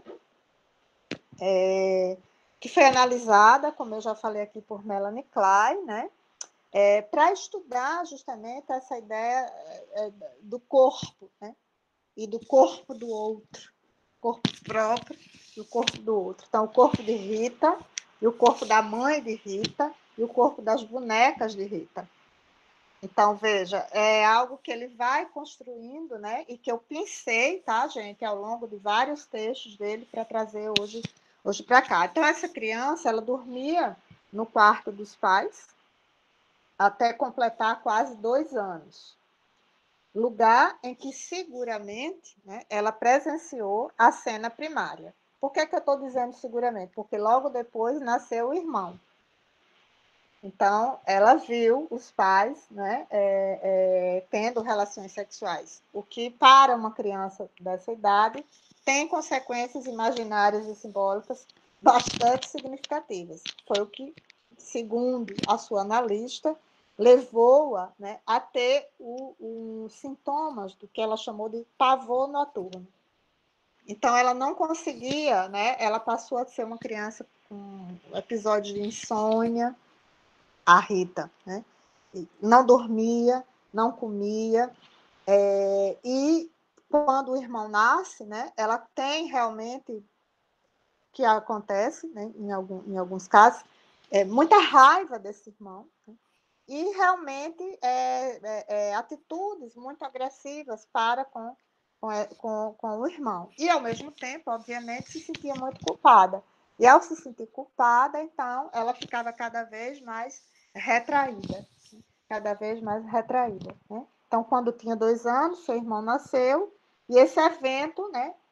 É, que foi analisada, como eu já falei aqui, por Melanie Klein, né? É, para estudar justamente essa ideia é, do corpo, né? E do corpo do outro, corpo próprio e o corpo do outro. Então, o corpo de Rita, e o corpo da mãe de Rita, e o corpo das bonecas de Rita. Então, veja, é algo que ele vai construindo, né? E que eu pensei, tá, gente, ao longo de vários textos dele para trazer hoje, hoje para cá. Então, essa criança, ela dormia no quarto dos pais até completar quase dois anos. Lugar em que, seguramente, né, ela presenciou a cena primária. Por que, que eu estou dizendo seguramente? Porque logo depois nasceu o irmão. Então, ela viu os pais, né, é, é, tendo relações sexuais, o que, para uma criança dessa idade, tem consequências imaginárias e simbólicas bastante significativas. Foi o que, segundo a sua analista, levou-a, né, a ter os sintomas do que ela chamou de pavor noturno. Então, ela não conseguia, né, ela passou a ser uma criança com episódios de insônia, a Rita, né? Não dormia, não comia, é, e quando o irmão nasce, né, ela tem realmente, que acontece, né, em, algum, em alguns casos, é, muita raiva desse irmão, né, e realmente é, é, é, atitudes muito agressivas para com, com, com, com o irmão. E, ao mesmo tempo, obviamente, se sentia muito culpada. E, ao se sentir culpada, então, ela ficava cada vez mais retraída, cada vez mais retraída, né? Então, quando tinha dois anos, seu irmão nasceu, e esse evento, né,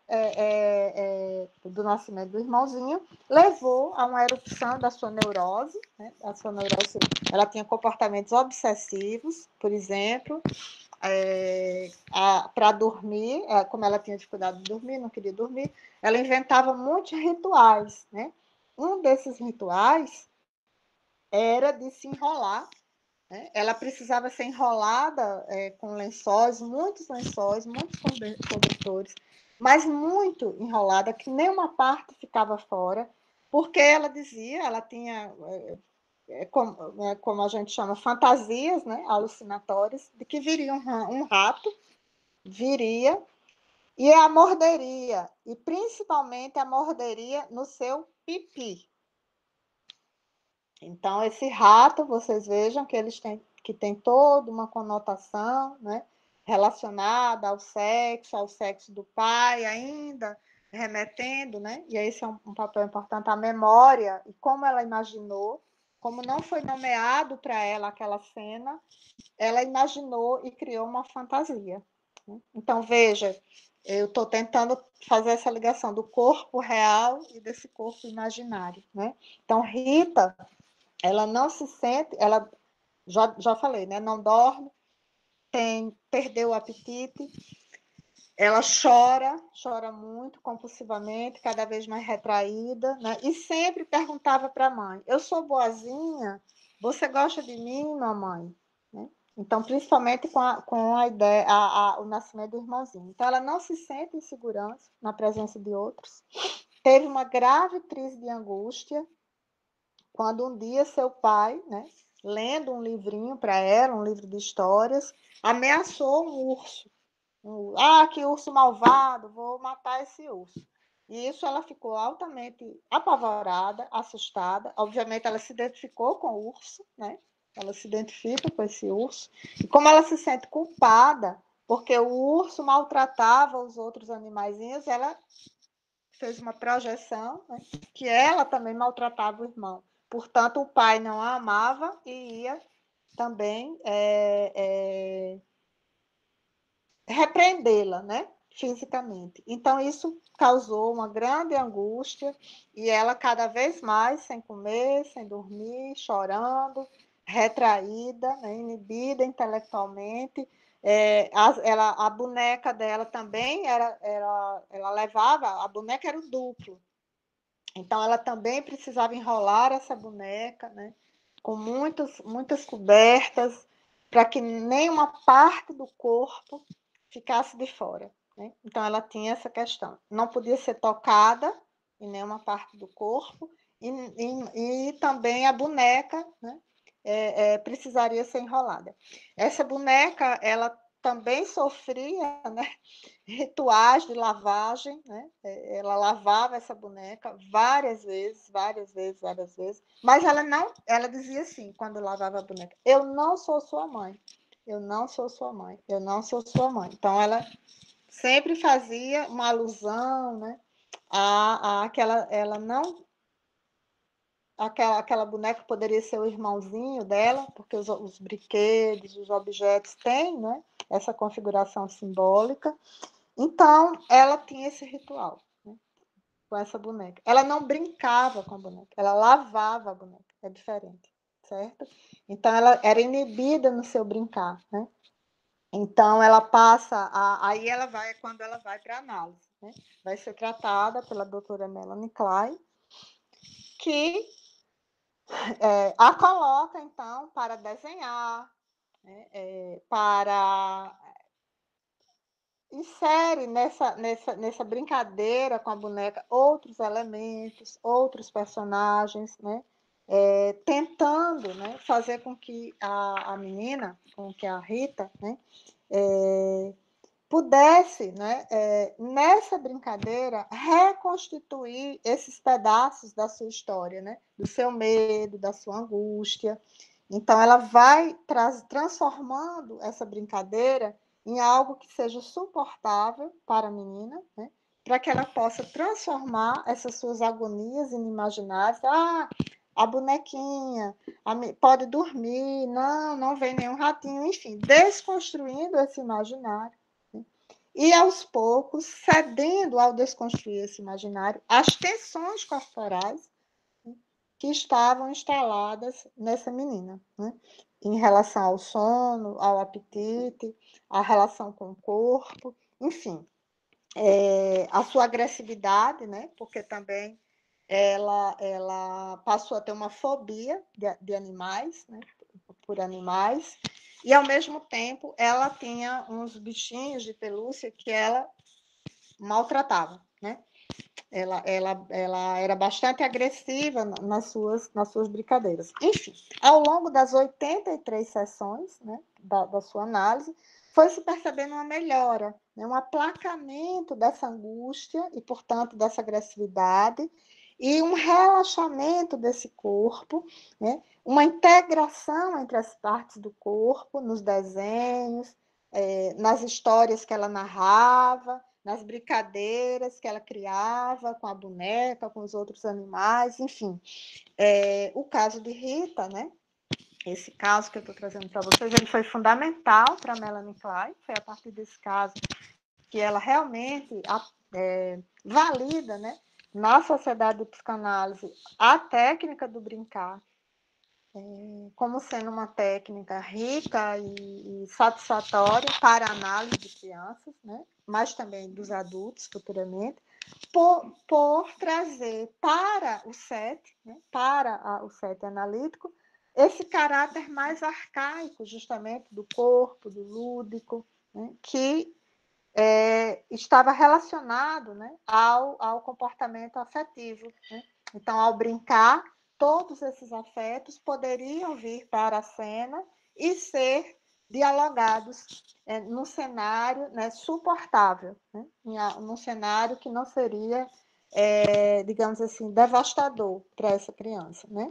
é, é, é, do nascimento do irmãozinho levou a uma erupção da sua neurose, né? A sua neurose, ela tinha comportamentos obsessivos, por exemplo, é, para dormir, é, como ela tinha dificuldade de dormir, não queria dormir, ela inventava muitos rituais, né? Um desses rituais era de se enrolar, né? Ela precisava ser enrolada é, com lençóis, muitos lençóis, muitos cobertores, mas muito enrolada, que nenhuma parte ficava fora, porque ela dizia, ela tinha, é, como, é, como a gente chama, fantasias, né, alucinatórias, de que viria um, um rato, viria e a morderia, e principalmente a morderia no seu pipi. Então, esse rato, vocês vejam que eles têm que tem toda uma conotação, né, relacionada ao sexo, ao sexo do pai, ainda remetendo, né, e esse é um, um papel importante, a memória, e como ela imaginou, como não foi nomeado para ela aquela cena, ela imaginou e criou uma fantasia. Né? Então, veja, eu estou tentando fazer essa ligação do corpo real e desse corpo imaginário. Né? Então, Rita, ela não se sente, ela já, já falei, né? Não dorme, tem, perdeu o apetite, ela chora, chora muito, compulsivamente, cada vez mais retraída, né? E sempre perguntava para a mãe: eu sou boazinha? Você gosta de mim, mamãe? Né? Então, principalmente com, a, com a ideia, a, a, o nascimento do irmãozinho. Então, ela não se sente em segurança na presença de outros. Teve uma grave crise de angústia quando um dia seu pai, né, lendo um livrinho para ela, um livro de histórias, ameaçou um urso. Um, ah, que urso malvado, vou matar esse urso. E isso ela ficou altamente apavorada, assustada. Obviamente, ela se identificou com o urso, né? Ela se identifica com esse urso. E como ela se sente culpada, porque o urso maltratava os outros animaizinhos, ela fez uma projeção, né, que ela também maltratava o irmão. Portanto, o pai não a amava e ia também é, é, repreendê-la, né, fisicamente. Então, isso causou uma grande angústia e ela cada vez mais sem comer, sem dormir, chorando, retraída, né, inibida intelectualmente. É, a, ela, a boneca dela também era, era, ela levava, a boneca era o duplo. Então, ela também precisava enrolar essa boneca, né, com muitas, muitas cobertas, para que nenhuma parte do corpo ficasse de fora. Né? Então, ela tinha essa questão. Não podia ser tocada em nenhuma parte do corpo, e, e, e também a boneca, né, é, é, precisaria ser enrolada. Essa boneca, ela também sofria, né, rituais de lavagem, né? Ela lavava essa boneca várias vezes, várias vezes, várias vezes, mas ela não, ela dizia assim, quando lavava a boneca: eu não sou sua mãe, eu não sou sua mãe, eu não sou sua mãe. Então, ela sempre fazia uma alusão, né, a, a aquela, ela não, aquela, aquela boneca poderia ser o irmãozinho dela, porque os, os brinquedos, os objetos têm, né, essa configuração simbólica. Então, ela tinha esse ritual, né, com essa boneca. Ela não brincava com a boneca, ela lavava a boneca, é diferente, certo? Então, ela era inibida no seu brincar, né? Então, ela passa, a, aí ela vai, quando ela vai para a análise, né? Vai ser tratada pela doutora Melanie Klein, que é, a coloca, então, para desenhar, né? É, para... insere nessa, nessa, nessa brincadeira com a boneca outros elementos, outros personagens, né? É, tentando, né, fazer com que a, a menina, com que a Rita, né, é, pudesse, né, é, nessa brincadeira, reconstituir esses pedaços da sua história, né, do seu medo, da sua angústia. Então, ela vai tra- transformando essa brincadeira em algo que seja suportável para a menina, né? Para que ela possa transformar essas suas agonias inimagináveis. Ah, a bonequinha a, pode dormir, não, não vem nenhum ratinho, enfim, desconstruindo esse imaginário, né? e, aos poucos, cedendo ao desconstruir esse imaginário, as tensões corporais que estavam instaladas nessa menina, né? Em relação ao sono, ao apetite, à relação com o corpo, enfim, é, a sua agressividade, né? Porque também ela, ela passou a ter uma fobia de, de animais, né? Por animais, e, ao mesmo tempo, ela tinha uns bichinhos de pelúcia que ela maltratava, né? Ela, ela, ela era bastante agressiva nas suas, nas suas brincadeiras. Enfim, ao longo das oitenta e três sessões, né, da, da sua análise, foi se percebendo uma melhora, né, um aplacamento dessa angústia e, portanto, dessa agressividade, e um relaxamento desse corpo, né, uma integração entre as partes do corpo, nos desenhos, é, nas histórias que ela narrava, nas brincadeiras que ela criava com a boneca, com os outros animais, enfim. É, o caso de Rita, né? Esse caso que eu estou trazendo para vocês, ele foi fundamental para Melanie Klein, foi a partir desse caso que ela realmente é, valida, né, na sociedade de psicanálise, a técnica do brincar, é, como sendo uma técnica rica e, e satisfatória para a análise de crianças, né, mas também dos adultos futuramente, por, por trazer para o set, né, para a, o set analítico, esse caráter mais arcaico, justamente, do corpo, do lúdico, né, que é, estava relacionado, né, ao, ao comportamento afetivo. Né? Então, ao brincar, todos esses afetos poderiam vir para a cena e ser dialogados é, num cenário, né, suportável, né, num cenário que não seria, é, digamos assim, devastador para essa criança. Né?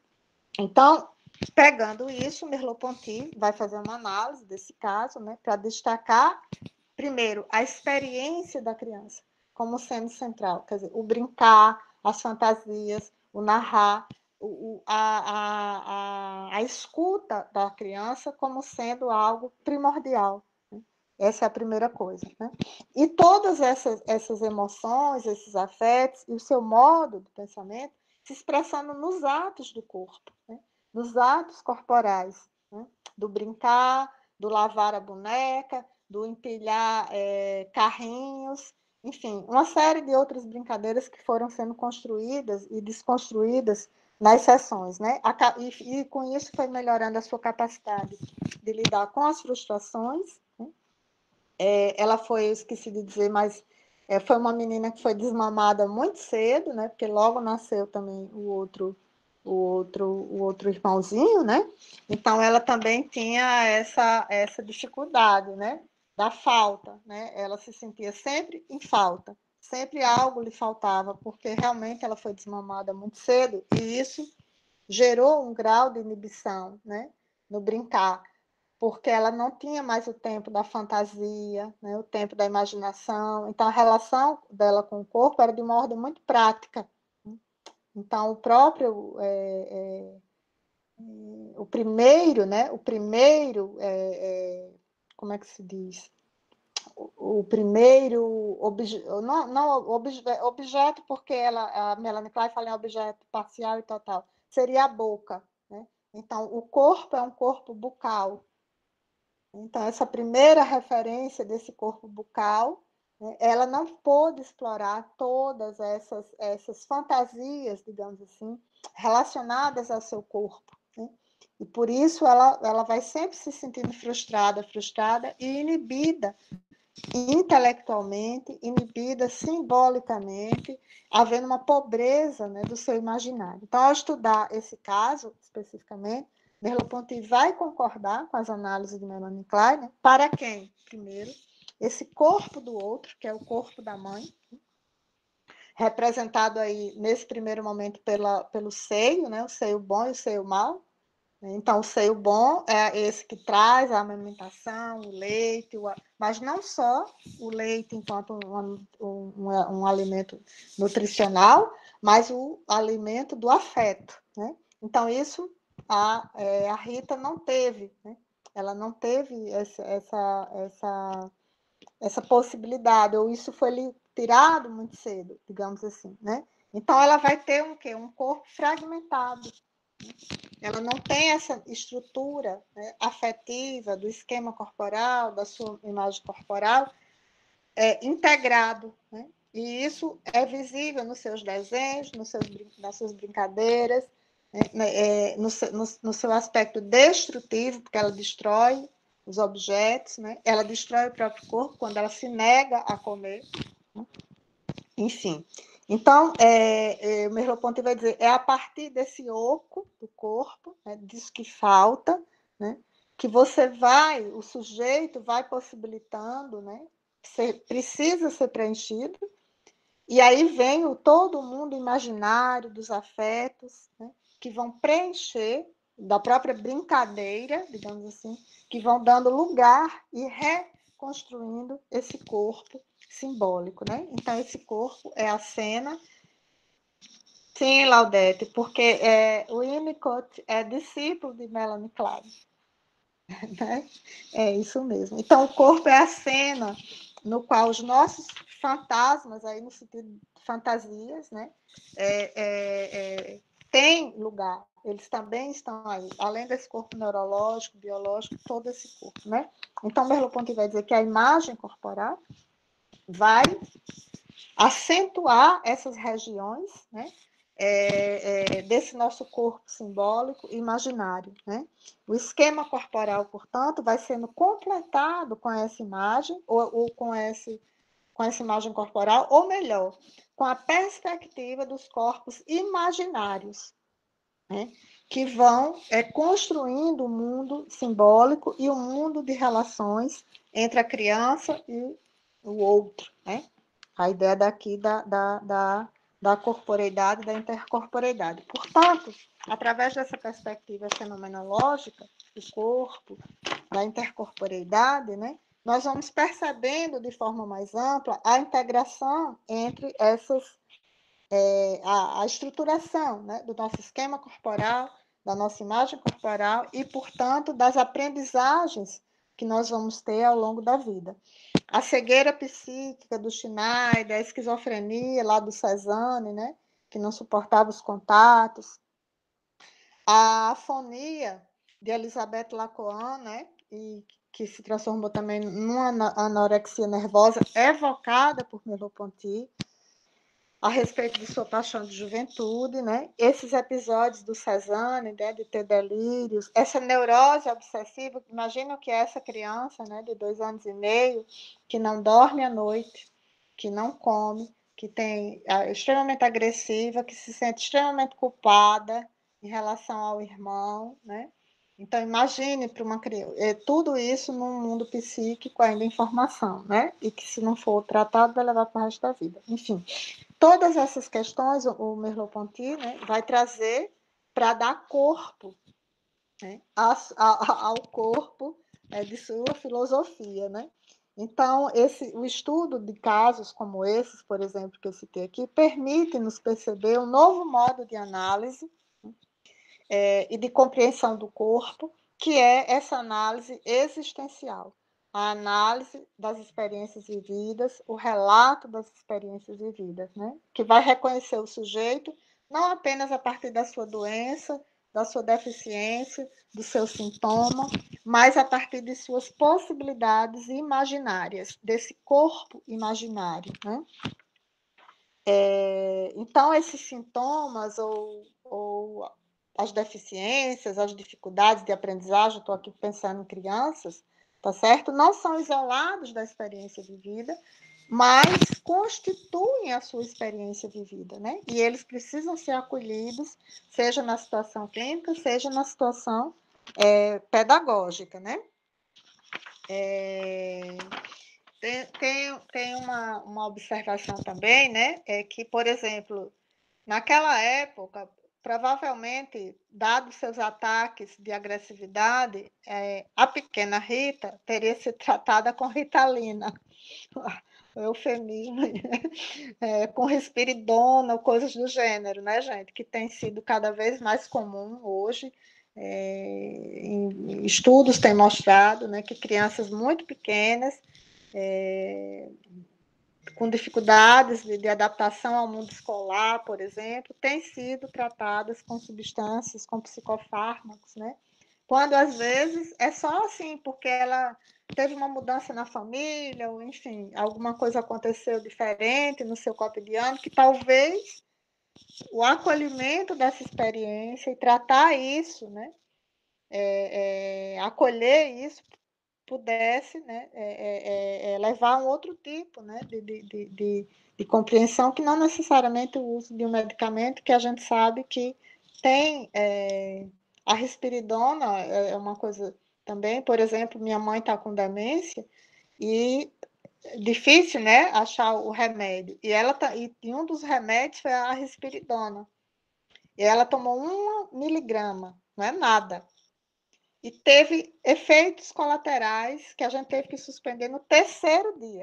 Então, pegando isso, Merleau-Ponty vai fazer uma análise desse caso, né, para destacar, primeiro, a experiência da criança como sendo central, quer dizer, o brincar, as fantasias, o narrar, o, a, a, a, a escuta da criança como sendo algo primordial. Né? Essa é a primeira coisa. Né? E todas essas, essas emoções, esses afetos e o seu modo de pensamento se expressando nos atos do corpo, né? Nos atos corporais, né? Do brincar, do lavar a boneca, do empilhar é, carrinhos, enfim, uma série de outras brincadeiras que foram sendo construídas e desconstruídas nas sessões, né? E, e com isso foi melhorando a sua capacidade de lidar com as frustrações. Né? É, ela foi, eu esqueci de dizer, mas é, foi uma menina que foi desmamada muito cedo, né? Porque logo nasceu também o outro o outro, o outro irmãozinho, né? Então, ela também tinha essa, essa dificuldade, né? Da falta, né? Ela se sentia sempre em falta, sempre algo lhe faltava, porque realmente ela foi desmamada muito cedo, e isso gerou um grau de inibição, né? No brincar, porque ela não tinha mais o tempo da fantasia, né? O tempo da imaginação. Então, a relação dela com o corpo era de uma ordem muito prática. Então, o próprio, é, é, o primeiro, né? O primeiro, é, é, como é que se diz? O, o primeiro obje, não, não obje, objeto, porque ela, a Melanie Klein fala em objeto parcial e total, seria a boca, né? Então, o corpo é um corpo bucal. Então, essa primeira referência desse corpo bucal, ela não pôde explorar todas essas, essas fantasias, digamos assim, relacionadas ao seu corpo. Né? E por isso ela, ela vai sempre se sentindo frustrada, frustrada e inibida intelectualmente, inibida simbolicamente, havendo uma pobreza, né, do seu imaginário. Então, ao estudar esse caso especificamente, Merleau-Ponty vai concordar com as análises de Melanie Klein, né, para quem, primeiro, esse corpo do outro, que é o corpo da mãe, representado aí, nesse primeiro momento, pela, pelo seio, né, o seio bom e o seio mau. Então, o seio bom é esse que traz a amamentação, o leite, o, mas não só o leite enquanto um, um, um, um alimento nutricional, mas o alimento do afeto. Né? Então, isso a, é, a Rita não teve. Né? Ela não teve essa, essa, essa essa possibilidade, ou isso foi lhe tirado muito cedo, digamos assim, né? Então, ela vai ter um quê? Um corpo fragmentado. Ela não tem essa estrutura, né, afetiva do esquema corporal, da sua imagem corporal, é, integrado, né? E isso é visível nos seus desenhos, nos seus, nas suas brincadeiras, né? É, no, no, no seu aspecto destrutivo, porque ela destrói os objetos, né? Ela destrói o próprio corpo quando ela se nega a comer, né? Enfim. Então, é, é, o Merleau-Ponty vai dizer, é a partir desse oco do corpo, né, disso que falta, né, que você vai, o sujeito vai possibilitando, né, ser, precisa ser preenchido, e aí vem o, todo o mundo imaginário dos afetos, né, que vão preencher, da própria brincadeira, digamos assim, que vão dando lugar e reconstruindo esse corpo simbólico, né? Então, esse corpo é a cena. Sim, Laudete, porque é, o Winnicott é discípulo de Melanie Klein. Né? É isso mesmo. Então, o corpo é a cena no qual os nossos fantasmas, aí no sentido de fantasias, né? É, é, é, tem lugar. Eles também estão aí, além desse corpo neurológico, biológico, todo esse corpo, né? Então, Merleau-Ponty vai dizer que a imagem corporal vai acentuar essas regiões, né, é, é, desse nosso corpo simbólico imaginário, né? O esquema corporal, portanto, vai sendo completado com essa imagem, ou, ou com, esse, com essa imagem corporal, ou melhor, com a perspectiva dos corpos imaginários, né, que vão é, construindo o mundo simbólico e o mundo de relações entre a criança e o outro, né? A ideia daqui da, da, da, da corporeidade, da intercorporeidade. Portanto, através dessa perspectiva fenomenológica do corpo, da intercorporeidade, né, nós vamos percebendo de forma mais ampla a integração entre essas, é, a, a estruturação, né, do nosso esquema corporal, da nossa imagem corporal e, portanto, das aprendizagens que nós vamos ter ao longo da vida. A cegueira psíquica do Schneider, a esquizofrenia lá do Cezanne, né, que não suportava os contatos, a afonia de Elisabeth Lacan, né, e que se transformou também numa anorexia nervosa evocada por Merleau-Ponty, a respeito de sua paixão de juventude, né? Esses episódios do Cezanne, né, de ter delírios, essa neurose obsessiva, imagina o que é essa criança, né, de dois anos e meio, que não dorme à noite, que não come, que tem é, extremamente agressiva, que se sente extremamente culpada em relação ao irmão, né? Então, imagine para uma criança, é, tudo isso num mundo psíquico ainda em formação, né? E que, se não for tratado, vai levar para o resto da vida. Enfim, todas essas questões o Merleau-Ponty, né, vai trazer para dar corpo, né, a, a, ao corpo é, de sua filosofia, né? Então, esse, o estudo de casos como esses, por exemplo, que eu citei aqui, permite nos perceber um novo modo de análise é, e de compreensão do corpo, que é essa análise existencial. A análise das experiências vividas, o relato das experiências vividas, né? Que vai reconhecer o sujeito não apenas a partir da sua doença, da sua deficiência, do seu sintoma, mas a partir de suas possibilidades imaginárias, desse corpo imaginário, né? É, então, esses sintomas ou, ou as deficiências, as dificuldades de aprendizagem, estou aqui pensando em crianças, tá certo? Não são isolados da experiência vivida, mas constituem a sua experiência vivida, né? E eles precisam ser acolhidos, seja na situação clínica, seja na situação é, pedagógica, né? É... Tem, tem, tem uma, uma observação também, né? É que, por exemplo, naquela época, provavelmente, dados seus ataques de agressividade, é, a pequena Rita teria sido tratada com Ritalina, o eufemismo, é, com risperidona ou coisas do gênero, né, gente? Que tem sido cada vez mais comum hoje. É, em estudos têm mostrado, né, que crianças muito pequenas é, com dificuldades de, de adaptação ao mundo escolar, por exemplo, têm sido tratadas com substâncias, com psicofármacos, né? Quando, às vezes, é só assim, porque ela teve uma mudança na família, ou, enfim, alguma coisa aconteceu diferente no seu cotidiano, que talvez o acolhimento dessa experiência e tratar isso, né? É, é, acolher isso, pudesse, né, é, é, é levar a um outro tipo, né, de, de, de, de compreensão, que não necessariamente o uso de um medicamento, que a gente sabe que tem é, a risperidona, é uma coisa também, por exemplo, minha mãe está com demência e difícil, né, achar o remédio, e ela tá, e um dos remédios foi a risperidona, e ela tomou uma miligrama, não é nada, e teve efeitos colaterais que a gente teve que suspender no terceiro dia.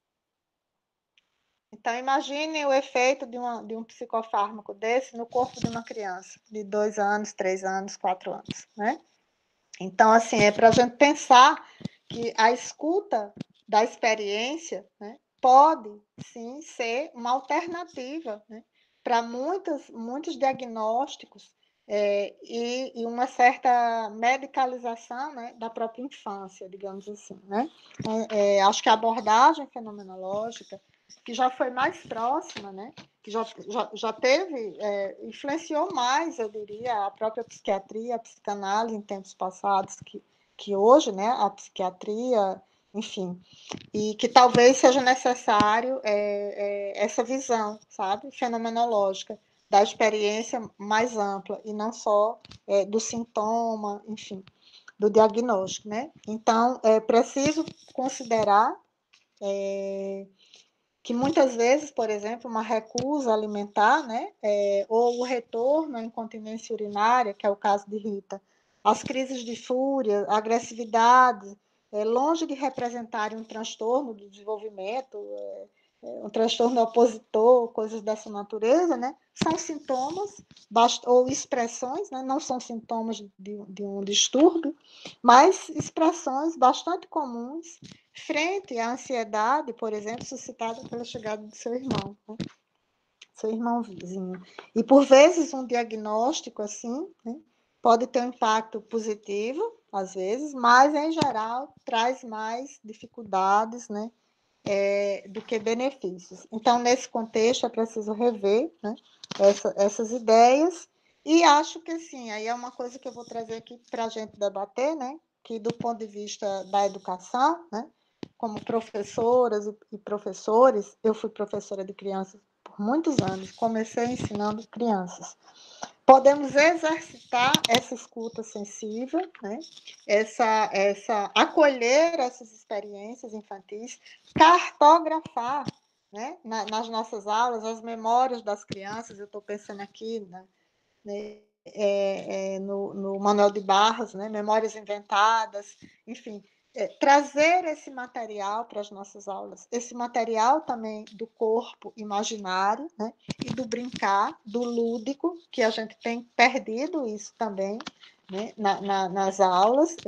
Então, imagine o efeito de, uma, de um psicofármaco desse no corpo de uma criança de dois anos, três anos, quatro anos, né? Então, assim, é para a gente pensar que a escuta da experiência, né, pode, sim, ser uma alternativa, né, para muitos, muitos diagnósticos é, e, e uma certa medicalização, né, da própria infância, digamos assim, né? É, é, acho que a abordagem fenomenológica, que já foi mais próxima, né, que já, já, já teve, é, influenciou mais, eu diria, a própria psiquiatria, a psicanálise em tempos passados, que, que hoje, né, a psiquiatria, enfim, e que talvez seja necessário é, é, essa visão, sabe, fenomenológica, da experiência mais ampla, e não só é, do sintoma, enfim, do diagnóstico, né? Então, é preciso considerar é, que muitas vezes, por exemplo, uma recusa alimentar, né, é, ou o retorno à incontinência urinária, que é o caso de Rita, as crises de fúria, a agressividade, é, longe de representarem um transtorno do desenvolvimento, é, um transtorno opositor, coisas dessa natureza, né, são sintomas ou expressões, né, não são sintomas de, de um distúrbio, mas expressões bastante comuns frente à ansiedade, por exemplo, suscitada pela chegada do seu irmão, né? Seu irmão vizinho. E, por vezes, um diagnóstico assim, né, pode ter um impacto positivo, às vezes, mas, em geral, traz mais dificuldades, né, é, do que benefícios. Então, nesse contexto, é preciso rever, né, essa, essas ideias, e acho que, assim, aí é uma coisa que eu vou trazer aqui para a gente debater, né, que, do ponto de vista da educação, né, como professoras e professores, eu fui professora de crianças por muitos anos, comecei ensinando crianças. Podemos exercitar essa escuta sensível, né? essa, essa, acolher essas experiências infantis, cartografar, né, Na, nas nossas aulas as memórias das crianças. Eu estou pensando aqui, né, é, é, no, no Manuel de Barros, né, Memórias Inventadas, enfim, é, trazer esse material para as nossas aulas, esse material também do corpo imaginário, né, e do brincar, do lúdico, que a gente tem perdido isso também, né, na, na, nas aulas,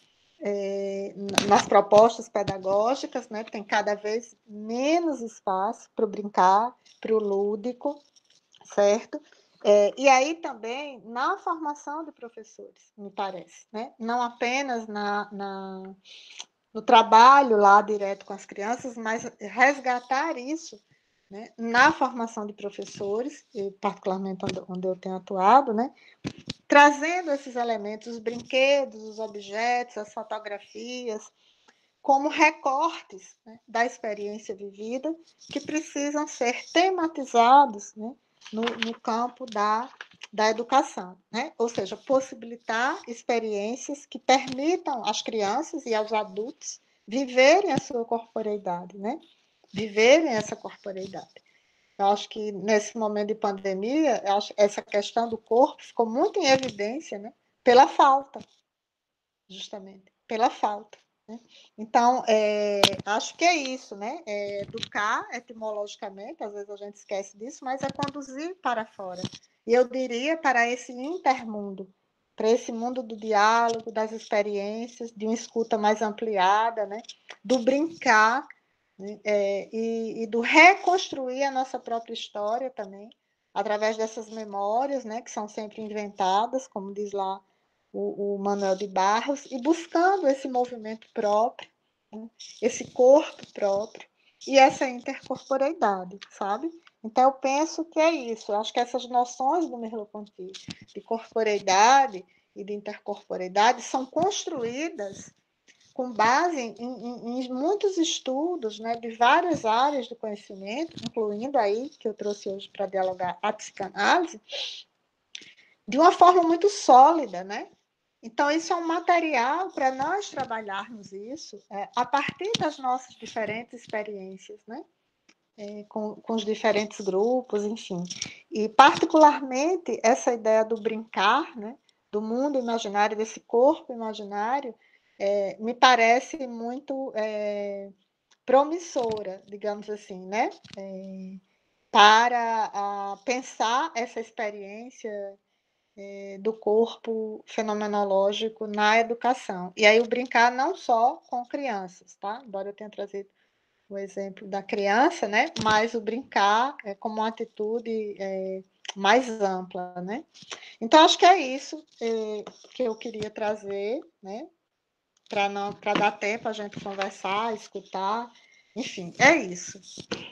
é, nas propostas pedagógicas, né, tem cada vez menos espaço para o brincar, para o lúdico, certo? É, e aí também na formação de professores, me parece, né? Não apenas na, na, no trabalho lá direto com as crianças, mas resgatar isso, né, na formação de professores, e particularmente onde, onde eu tenho atuado, né, trazendo esses elementos, os brinquedos, os objetos, as fotografias, como recortes, né, da experiência vivida, que precisam ser tematizados, né, no, no campo da, da educação, né? Ou seja, possibilitar experiências que permitam às crianças e aos adultos viverem a sua corporeidade, né? Viverem essa corporeidade. Eu acho que nesse momento de pandemia, eu acho, essa questão do corpo ficou muito em evidência, né? Pela falta, justamente, pela falta. Então, é, acho que é isso, né? É educar etimologicamente, às vezes a gente esquece disso, mas é conduzir para fora. E eu diria para esse intermundo, para esse mundo do diálogo, das experiências, de uma escuta mais ampliada, né? Do brincar, né? é, e, e do reconstruir a nossa própria história também, através dessas memórias, né? Que são sempre inventadas, como diz lá o, o Manuel de Barros, e buscando esse movimento próprio, né? Esse corpo próprio e essa intercorporeidade, sabe? Então, eu penso que é isso. Eu acho que essas noções do Merleau-Ponty de corporeidade e de intercorporeidade são construídas com base em, em, em muitos estudos, né, de várias áreas do conhecimento, incluindo aí, que eu trouxe hoje para dialogar, a psicanálise, de uma forma muito sólida, né? Então, isso é um material para nós trabalharmos isso é, a partir das nossas diferentes experiências, né? É, com, com os diferentes grupos, enfim. E, particularmente, essa ideia do brincar, né, do mundo imaginário, desse corpo imaginário, é, me parece muito é, promissora, digamos assim, né, é, para a, pensar essa experiência é, do corpo fenomenológico na educação. E aí o brincar não só com crianças, tá? Embora eu tenha trazido o exemplo da criança, né? Mas o brincar é como uma atitude é, mais ampla, né? Então, acho que é isso é, que eu queria trazer, né? Para não, para dar tempo a gente conversar, escutar, enfim, é isso.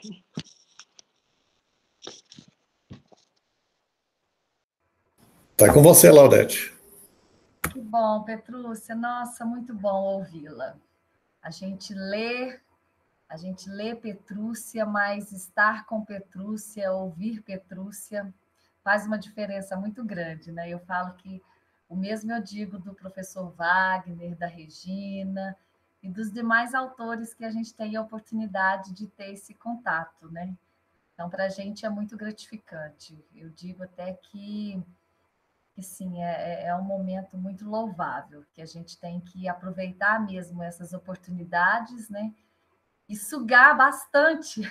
Tá com você, Laudete. Que bom, Petrúcia. Nossa, muito bom ouvi-la. A gente lê A gente lê Petrúcia, mas estar com Petrúcia, ouvir Petrúcia, faz uma diferença muito grande, né? Eu falo que o mesmo eu digo do professor Wagner, da Regina e dos demais autores que a gente tem a oportunidade de ter esse contato, né? Então, para a gente é muito gratificante. Eu digo até que, que sim, é, é um momento muito louvável, que a gente tem que aproveitar mesmo essas oportunidades, né? E sugar bastante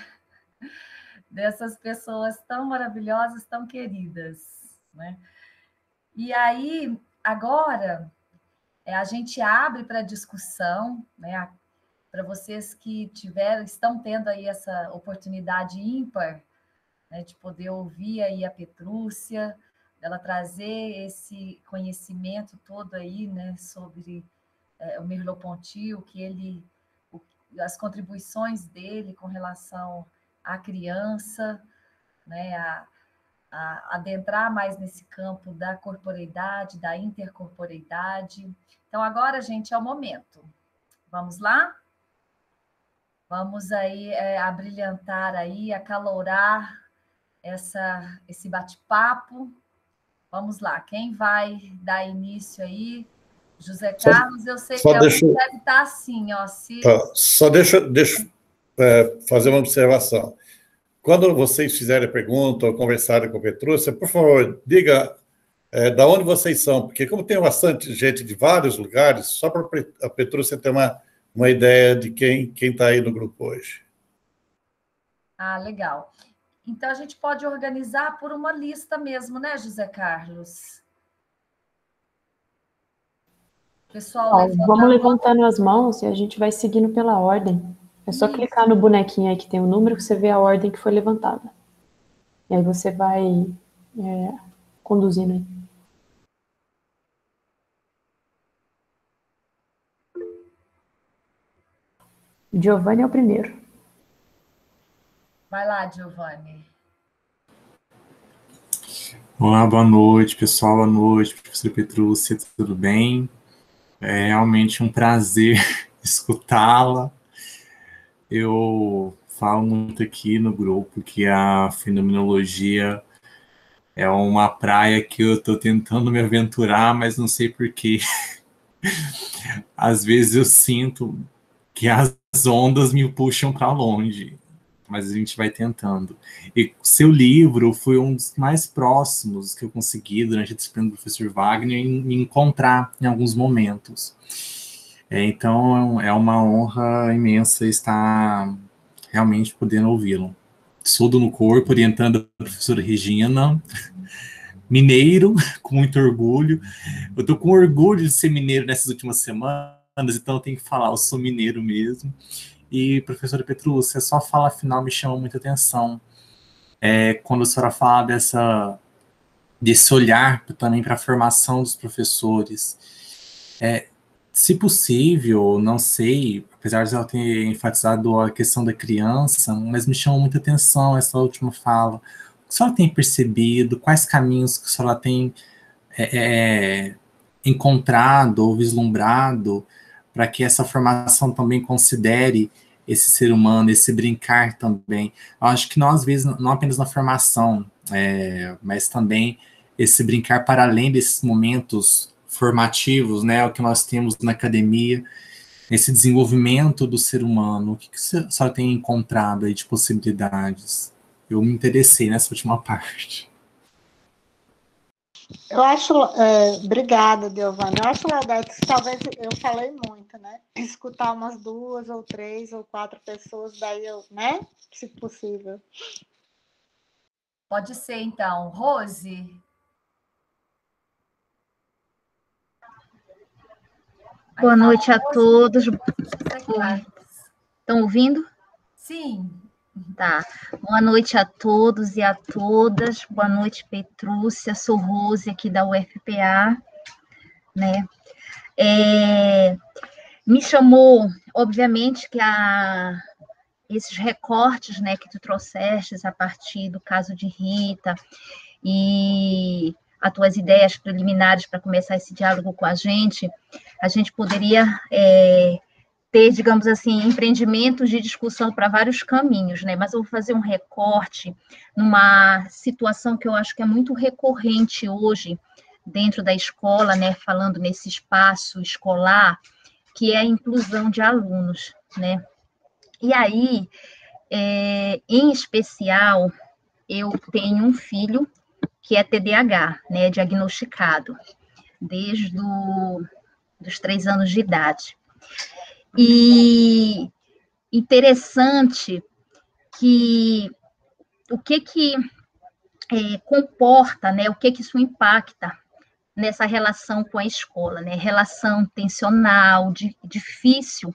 dessas pessoas tão maravilhosas, tão queridas, né? E aí, agora, é, a gente abre para discussão, né? Para vocês que tiveram, estão tendo aí essa oportunidade ímpar, né, de poder ouvir aí a Petrúcia, dela trazer esse conhecimento todo aí, né, sobre é, o Merleau-Ponty, o que ele as contribuições dele com relação à criança, né, a, a adentrar mais nesse campo da corporeidade, da intercorporeidade. Então, agora, gente, é o momento. Vamos lá? Vamos aí é, abrilhantar aí, acalorar essa, esse bate-papo. Vamos lá, quem vai dar início aí? José Carlos, eu sei que deixa, deve estar assim, ó. Se... Tá, só deixa, deixa é, fazer uma observação. Quando vocês fizerem pergunta ou conversarem com a Petrúcia, por favor, diga é, da onde vocês são, porque como tem bastante gente de vários lugares, só para a Petrúcia ter uma, uma ideia de quem quem está aí no grupo hoje. Ah, legal. Então, a gente pode organizar por uma lista mesmo, né, José Carlos? Pessoal, Ó, vamos levantando as mãos e a gente vai seguindo pela ordem. É só Isso. clicar no bonequinho aí que tem o número que você vê a ordem que foi levantada. E aí você vai é, conduzindo aí. Giovanni é o primeiro. Vai lá, Giovanni. Olá, boa noite, pessoal. Boa noite, professora Petrúcia, tudo bem? É realmente um prazer escutá-la. Eu falo muito aqui no grupo que a fenomenologia é uma praia que eu estou tentando me aventurar, mas não sei porquê. Às vezes eu sinto que as ondas me puxam para longe, mas a gente vai tentando. E seu livro foi um dos mais próximos que eu consegui durante a disciplina do professor Wagner em me encontrar em alguns momentos. É, então é uma honra imensa estar realmente podendo ouvi-lo. Sou do No Corpo, orientando a professora Regina, mineiro, com muito orgulho. Eu tô com orgulho de ser mineiro nessas últimas semanas, então eu tenho que falar, eu sou mineiro mesmo. E, professora Petrúcia, só fala final me chama muita atenção. É, quando a senhora fala dessa, desse olhar também para a formação dos professores. É, se possível, não sei, apesar de ela ter enfatizado a questão da criança, mas me chamou muita atenção essa última fala. O que a senhora tem percebido? Quais caminhos que a senhora tem é, é, encontrado ou vislumbrado para que essa formação também considere esse ser humano, esse brincar também? Eu acho que nós, às vezes, não apenas na formação, é, mas também esse brincar para além desses momentos formativos, né, o que nós temos na academia, esse desenvolvimento do ser humano. O que, que a senhora tem encontrado aí de possibilidades? Eu me interessei nessa última parte. Eu acho, é, obrigada, Giovana. Eu acho legal que talvez eu falei muito, né? Escutar umas duas ou três ou quatro pessoas, daí eu, né? Se possível. Pode ser, então. Rose? Boa noite a todos. Estão ouvindo? Sim. Tá. Boa noite a todos e a todas. Boa noite, Petrúcia. Sou Rose, aqui da U F P A. Né? É, me chamou, obviamente, que a, esses recortes, né, que tu trouxeste a partir do caso de Rita e as tuas ideias preliminares para começar esse diálogo com a gente, a gente poderia é, ter, digamos assim, empreendimentos de discussão para vários caminhos, né? Mas eu vou fazer um recorte numa situação que eu acho que é muito recorrente hoje dentro da escola, né? Falando nesse espaço escolar, que é a inclusão de alunos, né? E aí, é, em especial, eu tenho um filho que é T D A H, né, diagnosticado, desde do, dos três anos de idade. E interessante que o que que é, comporta, né, o que que isso impacta nessa relação com a escola, né, relação tensional, di, difícil,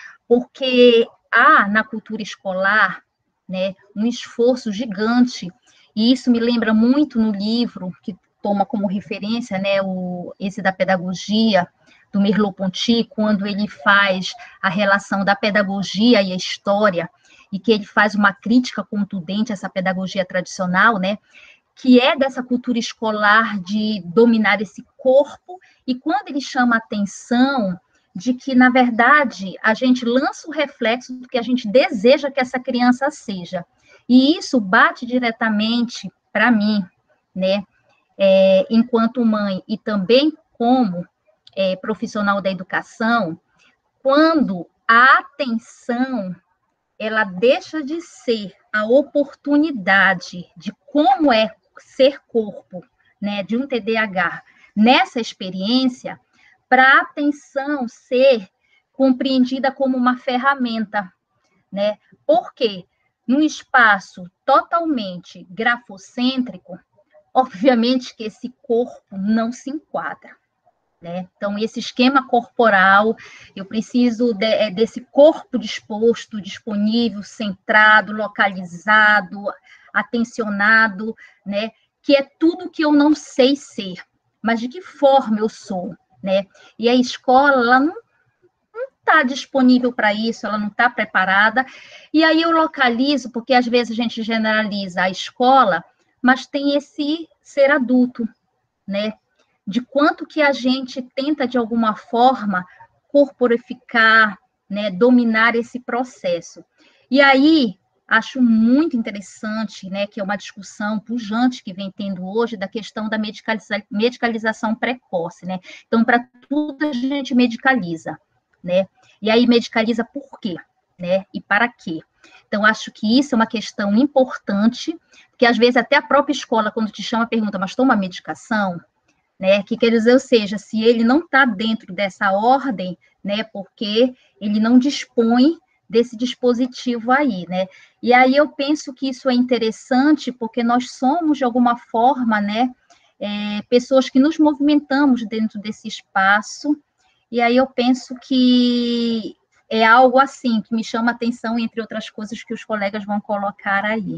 porque há na cultura escolar, né, um esforço gigante. E isso me lembra muito no livro, que toma como referência, né, o, esse da pedagogia, do Merleau-Ponty, quando ele faz a relação da pedagogia e a história, e que ele faz uma crítica contundente a essa pedagogia tradicional, né, que é dessa cultura escolar de dominar esse corpo, e quando ele chama a atenção de que, na verdade, a gente lança o reflexo do que a gente deseja que essa criança seja. E isso bate diretamente para mim, né, é, enquanto mãe e também como é, profissional da educação, quando a atenção ela deixa de ser a oportunidade de como é ser corpo, né, de um T D A H nessa experiência, para a atenção ser compreendida como uma ferramenta, né? Por quê? Num espaço totalmente grafocêntrico, obviamente que esse corpo não se enquadra, né? Então, esse esquema corporal, eu preciso de, desse corpo disposto, disponível, centrado, localizado, atencionado, né? Que é tudo que eu não sei ser, mas de que forma eu sou, né? E a escola, ela não está disponível para isso, ela não está preparada, e aí eu localizo, porque às vezes a gente generaliza a escola, mas tem esse ser adulto, né? De quanto que a gente tenta, de alguma forma, corporificar, né? Dominar esse processo. E aí, acho muito interessante, né? Que é uma discussão pujante que vem tendo hoje da questão da medicaliza medicalização precoce, né? Então, para tudo a gente medicaliza, né? E aí medicaliza por quê, né? E para quê? Então, acho que isso é uma questão importante, que às vezes até a própria escola, quando te chama, pergunta, mas toma medicação? Né? Que quer dizer, ou seja, se ele não está dentro dessa ordem, né? Porque ele não dispõe desse dispositivo aí, né? E aí eu penso que isso é interessante, porque nós somos, de alguma forma, né? é, pessoas que nos movimentamos dentro desse espaço, e aí eu penso que é algo assim que me chama a atenção, entre outras coisas que os colegas vão colocar aí.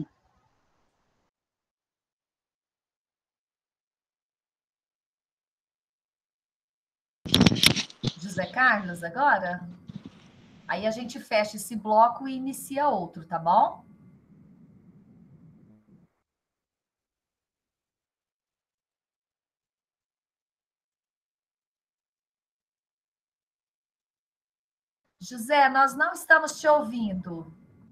José Carlos, agora? Aí a gente fecha esse bloco e inicia outro, tá bom? José, nós não estamos te ouvindo.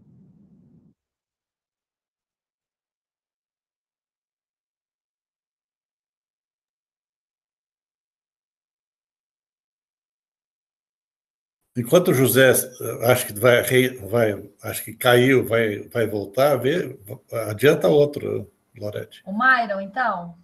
Enquanto o José, acho que vai, vai acho que caiu, vai, vai voltar a ver, adianta outro, Lorete. O Myron, então?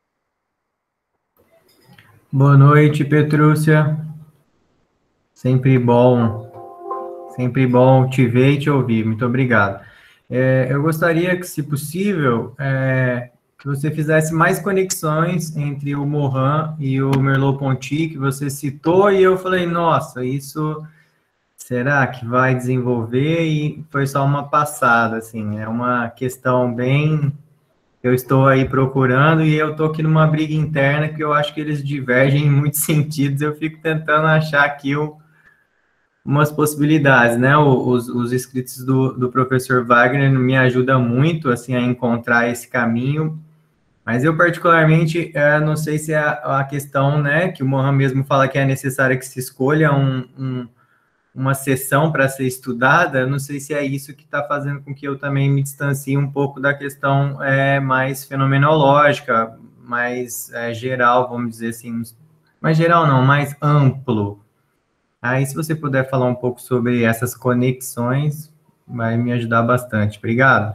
Boa noite, Petrúcia. Sempre bom, sempre bom te ver e te ouvir. Muito obrigado. É, eu gostaria que, se possível, é, que você fizesse mais conexões entre o Morin e o Merleau-Ponty, que você citou, e eu falei, nossa, isso será que vai desenvolver? E foi só uma passada, assim, é uma questão bem... Eu estou aí procurando e eu estou aqui numa briga interna que eu acho que eles divergem em muitos sentidos. Eu fico tentando achar aqui o, umas possibilidades, né? Os, os escritos do, do professor Wagner me ajudam muito, assim, a encontrar esse caminho, mas eu particularmente é, não sei se é a, a questão, né, que o Morin mesmo fala que é necessário que se escolha um, um uma sessão para ser estudada, não sei se é isso que está fazendo com que eu também me distancie um pouco da questão é, mais fenomenológica, mais é, geral, vamos dizer assim, mais geral não, mais amplo. Aí, se você puder falar um pouco sobre essas conexões, vai me ajudar bastante. Obrigado.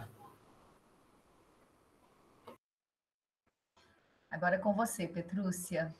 Agora é com você, Petrúcia.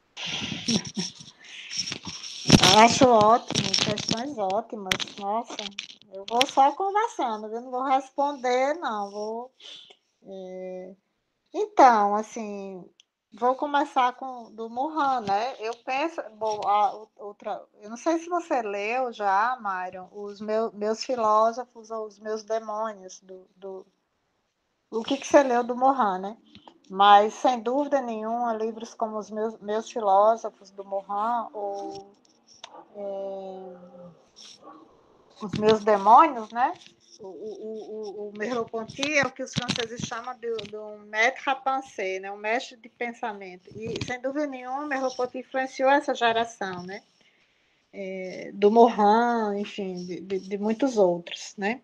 Acho ótimo, questões ótimas. Nossa, eu vou só conversando, eu não vou responder, não. Vou. É... Então, assim, vou começar com do Morin, né? Eu penso, bom, a outra, eu não sei se você leu já, Myron, os meus, meus filósofos ou os meus demônios do, do o que, que você leu do Morin, né? Mas sem dúvida nenhuma, livros como os meus, meus filósofos do Morin ou é, os meus demônios, né? O, o, o, o Merleau-Ponty é o que os franceses chamam de, de um maître à pensée, né? Um mestre de pensamento. E, sem dúvida nenhuma, Merleau-Ponty influenciou essa geração, né? É, do Morin, enfim, de, de, de muitos outros, né?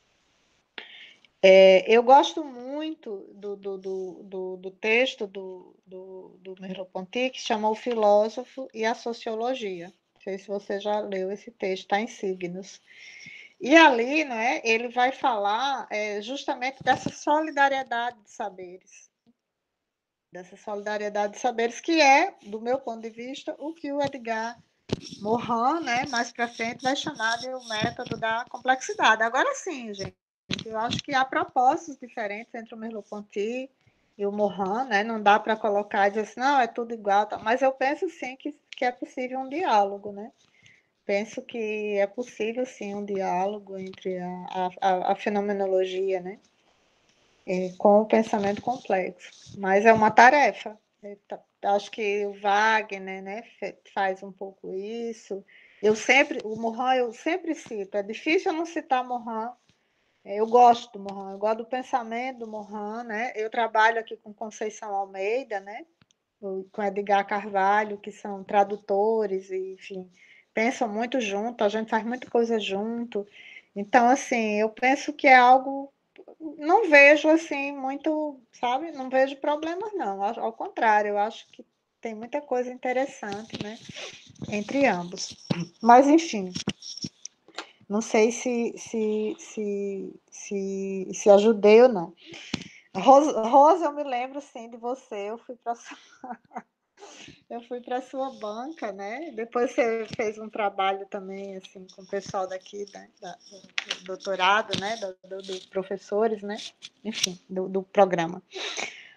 É, eu gosto muito do, do, do, do, do texto do, do, do Merleau-Ponty, que chama O Filósofo e a Sociologia. Não sei se você já leu esse texto, está em Signos. E ali, né, ele vai falar é, justamente dessa solidariedade de saberes. Dessa solidariedade de saberes, que é, do meu ponto de vista, o que o Edgar Morin, né, mais para frente, vai chamar de o método da complexidade. Agora sim, gente, eu acho que há propósitos diferentes entre o Merleau-Ponty e o Morin, né? Não dá para colocar e dizer assim, não, é tudo igual, tá? Mas eu penso sim que, que é possível um diálogo, né? Penso que é possível sim um diálogo entre a, a, a fenomenologia, né? É, com o pensamento complexo. Mas é uma tarefa. É, tá, acho que o Wagner, né, faz um pouco isso. Eu sempre, o Morin eu sempre cito. É difícil eu não citar Morin. Eu gosto do Morin, eu gosto do pensamento do Morin, né? Eu trabalho aqui com Conceição Almeida, né? Com Edgar Carvalho, que são tradutores, e, enfim, pensam muito junto, a gente faz muita coisa junto. Então, assim, eu penso que é algo... Não vejo, assim, muito, sabe? Não vejo problemas, não. Ao contrário, eu acho que tem muita coisa interessante, né? Entre ambos. Mas, enfim... Não sei se, se, se, se, se ajudei ou não. Rosa, Rosa, eu me lembro sim de você. Eu fui para eu fui para a sua banca, né? Depois você fez um trabalho também assim com o pessoal daqui, né? da, do, do doutorado, né? Do, do, dos professores, né? Enfim, do, do programa.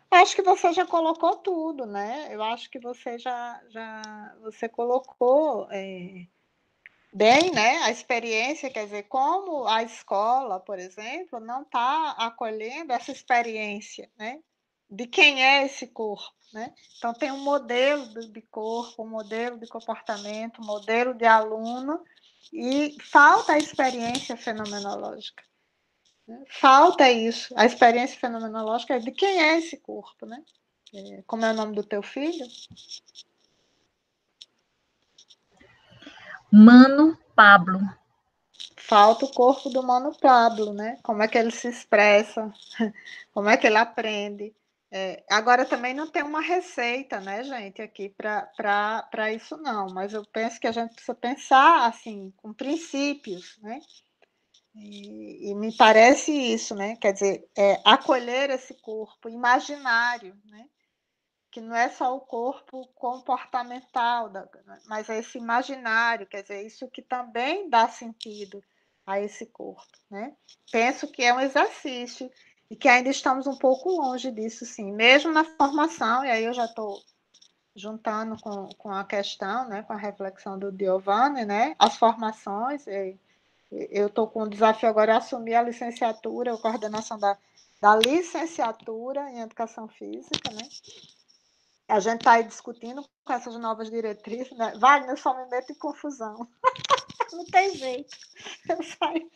Acho que você já colocou tudo, né? Eu acho que você já, já você colocou é, bem, né? A experiência, quer dizer, como a escola, por exemplo, não está acolhendo essa experiência, né? De quem é esse corpo, né? Então tem um modelo de corpo, um modelo de comportamento, um modelo de aluno, e falta a experiência fenomenológica. Né? Falta isso. A experiência fenomenológica é de quem é esse corpo, né? É, como é o nome do teu filho? Mano Pablo. Falta o corpo do Mano Pablo, né? Como é que ele se expressa, como é que ele aprende. É, agora também não tem uma receita, né, gente, aqui para isso não, mas eu penso que a gente precisa pensar assim, com princípios, né? E, e me parece isso, né? Quer dizer, é, acolher esse corpo imaginário, né? Que não é só o corpo comportamental, mas é esse imaginário, quer dizer, isso que também dá sentido a esse corpo, né? Penso que é um exercício e que ainda estamos um pouco longe disso, sim, mesmo na formação, e aí eu já estou juntando com, com a questão, né, com a reflexão do Giovanni, né, as formações, e, eu estou com o desafio agora de assumir a licenciatura, a coordenação da, da licenciatura em Educação Física, né? A gente está aí discutindo com essas novas diretrizes, né? Wagner, eu só me meto em confusão. Não tem jeito. Eu saio.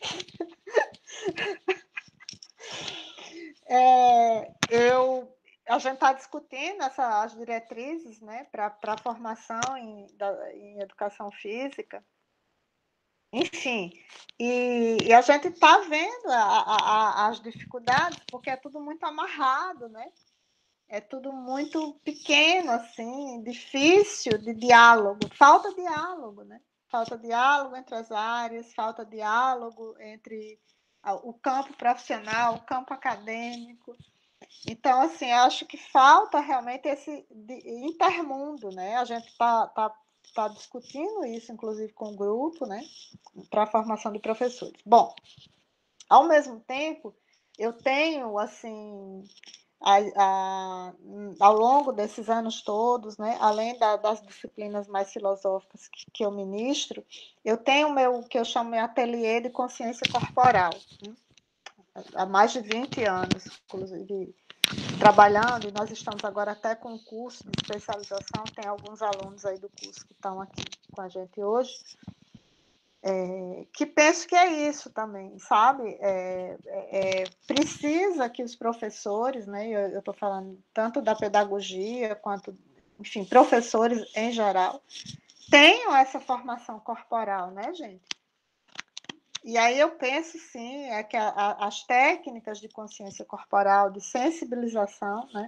É, eu, a gente está discutindo essa, as diretrizes, né, para a formação em, da, em educação física. Enfim, e, e a gente está vendo a, a, a, as dificuldades, porque é tudo muito amarrado, né? É tudo muito pequeno, assim, difícil de diálogo. Falta diálogo, né? Falta diálogo entre as áreas, falta diálogo entre o campo profissional, o campo acadêmico. Então, assim, acho que falta realmente esse intermundo, né? A gente está tá, tá discutindo isso, inclusive, com o grupo, né? Para a formação de professores. Bom, ao mesmo tempo, eu tenho, assim... A, a, ao longo desses anos todos, né, além da, das disciplinas mais filosóficas que, que eu ministro, eu tenho o meu, que eu chamo de ateliê de consciência corporal, né, há mais de vinte anos, inclusive, trabalhando, e nós estamos agora até com um curso de especialização, tem alguns alunos aí do curso que estão aqui com a gente hoje, É, que penso que é isso também, sabe? É, é, precisa que os professores, né? Eu estou falando tanto da pedagogia quanto, enfim, professores em geral, tenham essa formação corporal, né, gente? E aí eu penso, sim, é que a, a, as técnicas de consciência corporal, de sensibilização, né?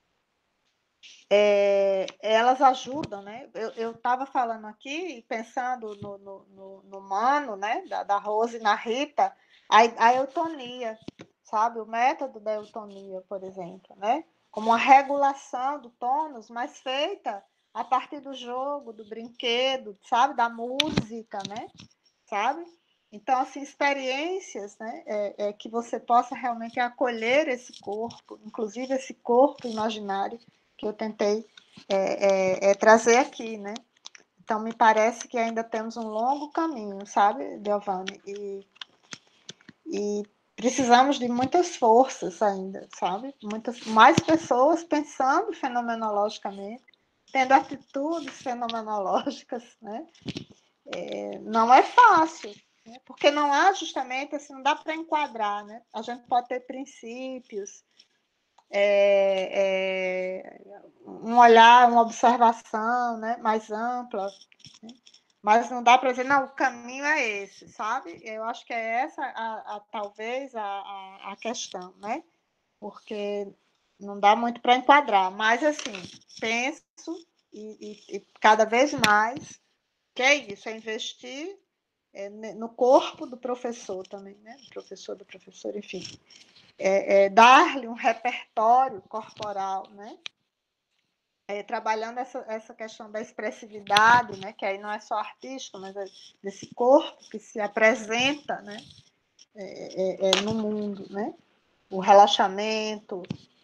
É, elas ajudam, né? Eu estava falando aqui, pensando no, no, no, no Mano, né? Da, da Rose e na Rita, a, a eutonia, sabe? O método da eutonia, por exemplo, né? Como uma regulação do tônus, mas feita a partir do jogo, do brinquedo, sabe? Da música, né? Sabe? Então, assim, experiências, né? É, é que você possa realmente acolher esse corpo, inclusive esse corpo imaginário, que eu tentei é, é, é trazer aqui, né? Então, me parece que ainda temos um longo caminho, sabe, Giovanni? E, e precisamos de muitas forças ainda, sabe? Muitas mais pessoas pensando fenomenologicamente, tendo atitudes fenomenológicas, né? É, não é fácil, né? Porque não há justamente, assim, não dá para enquadrar, né? A gente pode ter princípios, É, é, um olhar, uma observação, né, mais ampla, né? Mas não dá para dizer, não, o caminho é esse, sabe? Eu acho que é essa, a, a, talvez, a, a, a questão, né? Porque não dá muito para enquadrar, mas, assim, penso e, e, e cada vez mais que é isso, é investir é, no corpo do professor também, né? Do professor, do professor, enfim. É, é, dar-lhe um repertório corporal, né? É, trabalhando essa, essa questão da expressividade, né? Que aí não é só artístico, mas é desse corpo que se apresenta, né? É, é, é, no mundo, né? O relaxamento,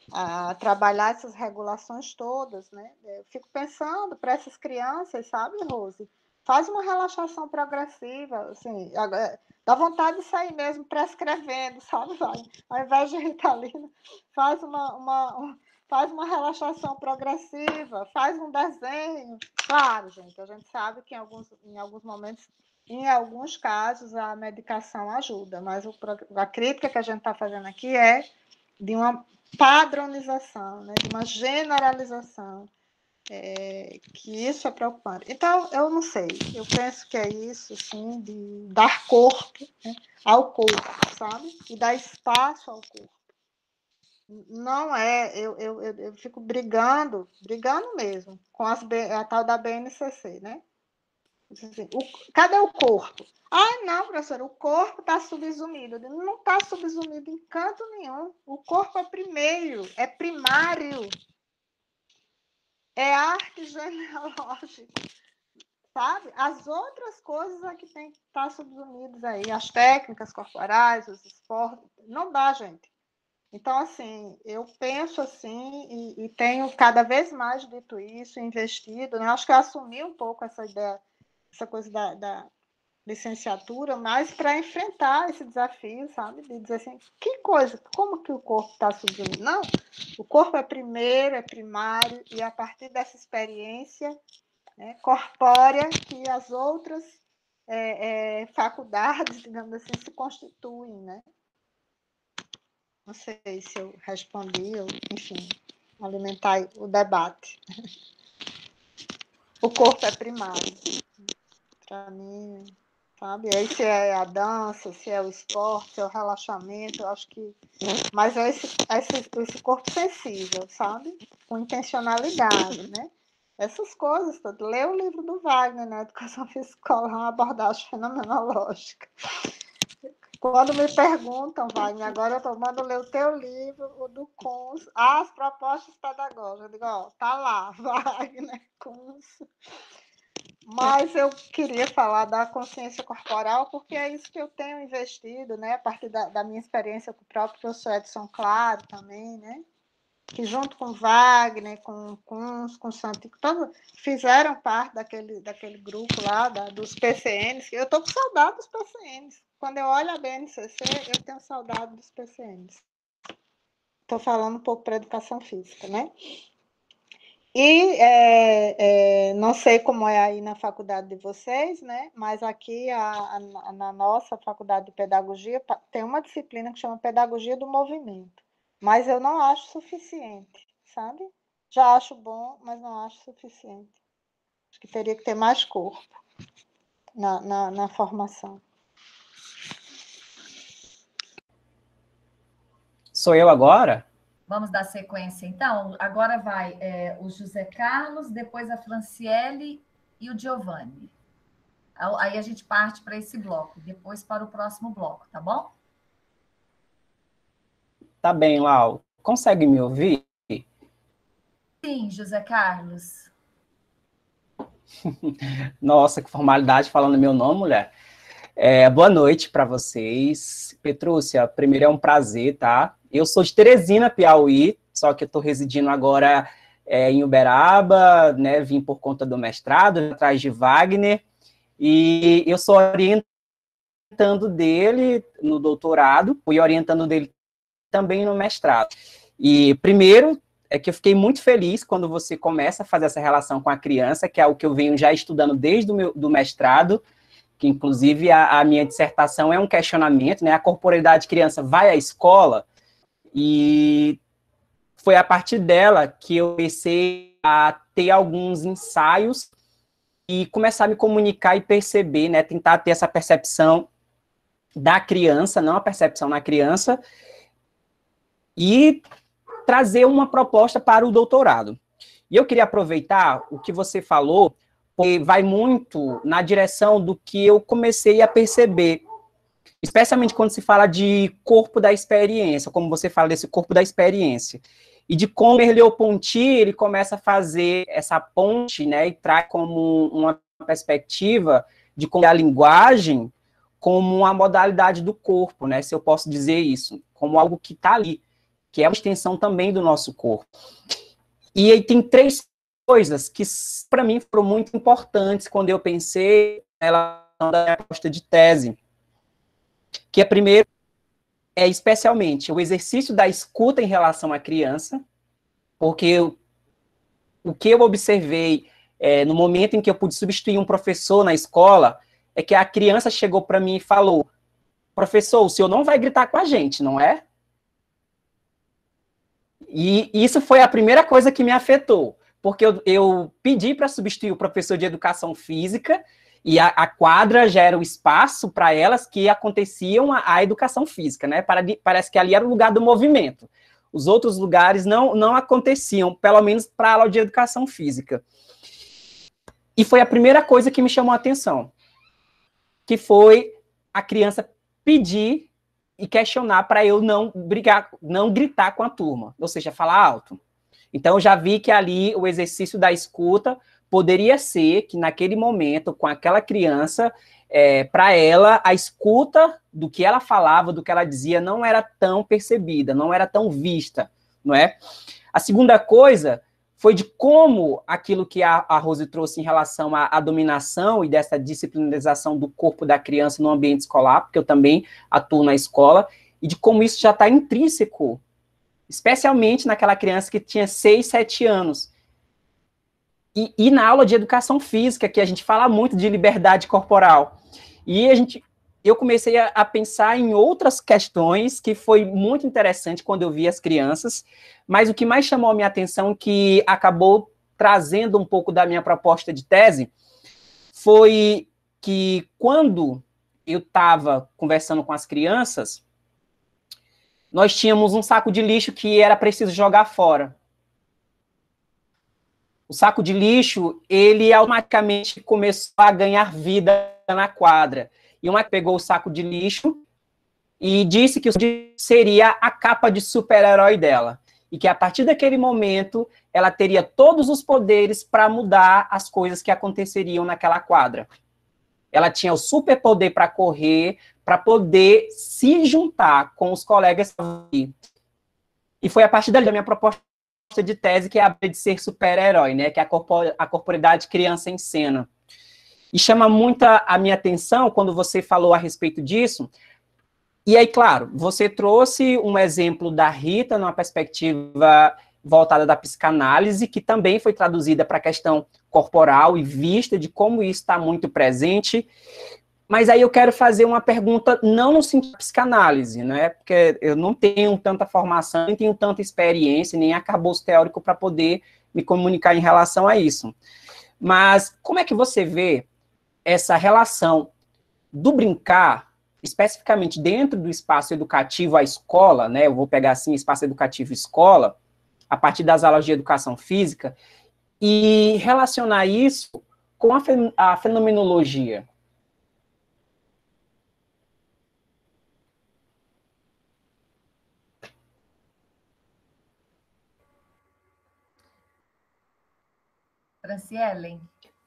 a trabalhar essas regulações todas, né? Eu fico pensando para essas crianças, sabe, Rose? Faz uma relaxação progressiva, assim, dá vontade de sair mesmo prescrevendo, sabe, vai? Ao invés de Ritalina, faz uma, uma, faz uma relaxação progressiva, faz um desenho. Claro, gente, a gente sabe que em alguns, em alguns momentos, em alguns casos, a medicação ajuda, mas o, a crítica que a gente está fazendo aqui é de uma padronização, né, de uma generalização, é, que isso é preocupante. Então, eu não sei, eu penso que é isso, assim, de dar corpo, né, ao corpo, sabe? E dar espaço ao corpo. Não é, eu, eu, eu, eu fico brigando, brigando mesmo, com as, a tal da B N C C, né? Assim, o, cadê o corpo? Ah, não, professora, o corpo está subsumido. Não está subsumido em canto nenhum. O corpo é primeiro, é primário. É arte genealógica, sabe? As outras coisas é que tem que estar subsumidas aí. As técnicas corporais, os esportes. Não dá, gente. Então, assim, eu penso assim e, e tenho cada vez mais dito isso, investido. Né? Acho que eu assumi um pouco essa ideia, essa coisa da, da licenciatura, mas para enfrentar esse desafio, sabe? De dizer assim, que coisa, como que o corpo está subsumido? Não, o corpo é primeiro, é primário, e a partir dessa experiência, né, corpórea que as outras é, é, faculdades, digamos assim, se constituem, né? Não sei se eu respondi, ou, enfim, alimentar o debate. O corpo é primário. Para mim, sabe? Aí se é a dança, se é o esporte, se é o relaxamento, eu acho que... Mas é esse, esse, esse corpo sensível, sabe? Com intencionalidade, né? Essas coisas todas. Lê o livro do Wagner, né? Educação Física, uma abordagem fenomenológica. Quando me perguntam, Wagner, agora eu estou mandando ler o teu livro, o do Kunz, as propostas pedagógicas. Eu digo, ó, tá lá, Wagner, Kunz. Mas eu queria falar da consciência corporal, porque é isso que eu tenho investido, né? A partir da, da minha experiência com o próprio professor Edson Claro também, né? Que junto com Wagner, com Kunz, com Santico, todos fizeram parte daquele, daquele grupo lá, da, dos P C Ns. Eu estou com saudade dos P C Ns. Quando eu olho a B N C C, eu tenho saudade dos P C Ns. Estou falando um pouco para a educação física, né? E é, é, não sei como é aí na faculdade de vocês, né? Mas aqui a, a, na nossa faculdade de pedagogia tem uma disciplina que chama Pedagogia do Movimento. Mas eu não acho suficiente, sabe? Já acho bom, mas não acho suficiente. Acho que teria que ter mais corpo na, na, na formação. Sou eu agora? Vamos dar sequência, então. Agora vai é, o José Carlos, depois a Franciele e o Giovanni. Aí a gente parte para esse bloco, depois para o próximo bloco, tá bom? Tá bem, Lau. Consegue me ouvir? Sim, José Carlos. Nossa, que formalidade falando meu nome, mulher. É, boa noite para vocês. Petrúcia, primeiro é um prazer, tá? Eu sou de Teresina, Piauí, só que eu estou residindo agora é, em Uberaba, né? Vim por conta do mestrado, atrás de Wagner, e eu sou orientando dele no doutorado, fui orientando dele também no mestrado. E primeiro é que eu fiquei muito feliz quando você começa a fazer essa relação com a criança, que é o que eu venho já estudando desde o meu do mestrado, que inclusive a, a minha dissertação é um questionamento, né? A corporeidade criança vai à escola, e foi a partir dela que eu comecei a ter alguns ensaios e começar a me comunicar e perceber, né? Tentar ter essa percepção da criança, não a percepção na criança, e trazer uma proposta para o doutorado. E eu queria aproveitar o que você falou, porque vai muito na direção do que eu comecei a perceber, especialmente quando se fala de corpo da experiência, como você fala desse corpo da experiência, e de como Merleau-Ponty ele começa a fazer essa ponte, né, e traz como uma perspectiva de como a linguagem como uma modalidade do corpo, né, se eu posso dizer isso, como algo que está ali, que é uma extensão também do nosso corpo. E aí tem três coisas que, para mim, foram muito importantes quando eu pensei na relação da minha proposta de tese. Que é, primeiro, é especialmente o exercício da escuta em relação à criança, porque eu, o que eu observei é, no momento em que eu pude substituir um professor na escola, é que a criança chegou para mim e falou: professor, o senhor não vai gritar com a gente, não é? E isso foi a primeira coisa que me afetou, porque eu, eu pedi para substituir o professor de educação física, e a, a quadra já era o espaço para elas que aconteciam a, a educação física, né? Para, parece que ali era o lugar do movimento. Os outros lugares não, não aconteciam, pelo menos para a aula de educação física. E foi a primeira coisa que me chamou a atenção, que foi a criança pedir e questionar para eu não brigar, não gritar com a turma, ou seja, falar alto. Então, eu já vi que ali o exercício da escuta poderia ser que, naquele momento, com aquela criança, é, para ela, a escuta do que ela falava, do que ela dizia, não era tão percebida, não era tão vista, não é? A segunda coisa foi de como aquilo que a, a Rose trouxe em relação à, à dominação e dessa disciplinarização do corpo da criança no ambiente escolar, porque eu também atuo na escola, e de como isso já está intrínseco, especialmente naquela criança que tinha seis, sete anos. E, e na aula de educação física, que a gente fala muito de liberdade corporal. E a gente, eu comecei a, a pensar em outras questões, que foi muito interessante quando eu vi as crianças, mas o que mais chamou a minha atenção, que acabou trazendo um pouco da minha proposta de tese, foi que quando eu estava conversando com as crianças, nós tínhamos um saco de lixo que era preciso jogar fora. O saco de lixo, ele automaticamente começou a ganhar vida na quadra. E uma pegou o saco de lixo e disse que seria a capa de super-herói dela. E que a partir daquele momento, ela teria todos os poderes para mudar as coisas que aconteceriam naquela quadra. Ela tinha o superpoder para correr, para poder se juntar com os colegas. E foi a partir dali da minha proposta de tese, que é a de ser super-herói, né? Que é a, corpor a corporeidade criança em cena. E chama muito a minha atenção quando você falou a respeito disso. E aí, claro, você trouxe um exemplo da Rita numa perspectiva voltada da psicanálise, que também foi traduzida para a questão corporal e vista de como isso está muito presente. Mas aí eu quero fazer uma pergunta, não no sentido da psicanálise, né? Porque eu não tenho tanta formação, nem tenho tanta experiência, nem arcabouço teórico para poder me comunicar em relação a isso. Mas como é que você vê essa relação do brincar, especificamente dentro do espaço educativo, a escola, né? Eu vou pegar assim, espaço educativo escola, a partir das aulas de educação física, e relacionar isso com a, fen a fenomenologia. Francielen.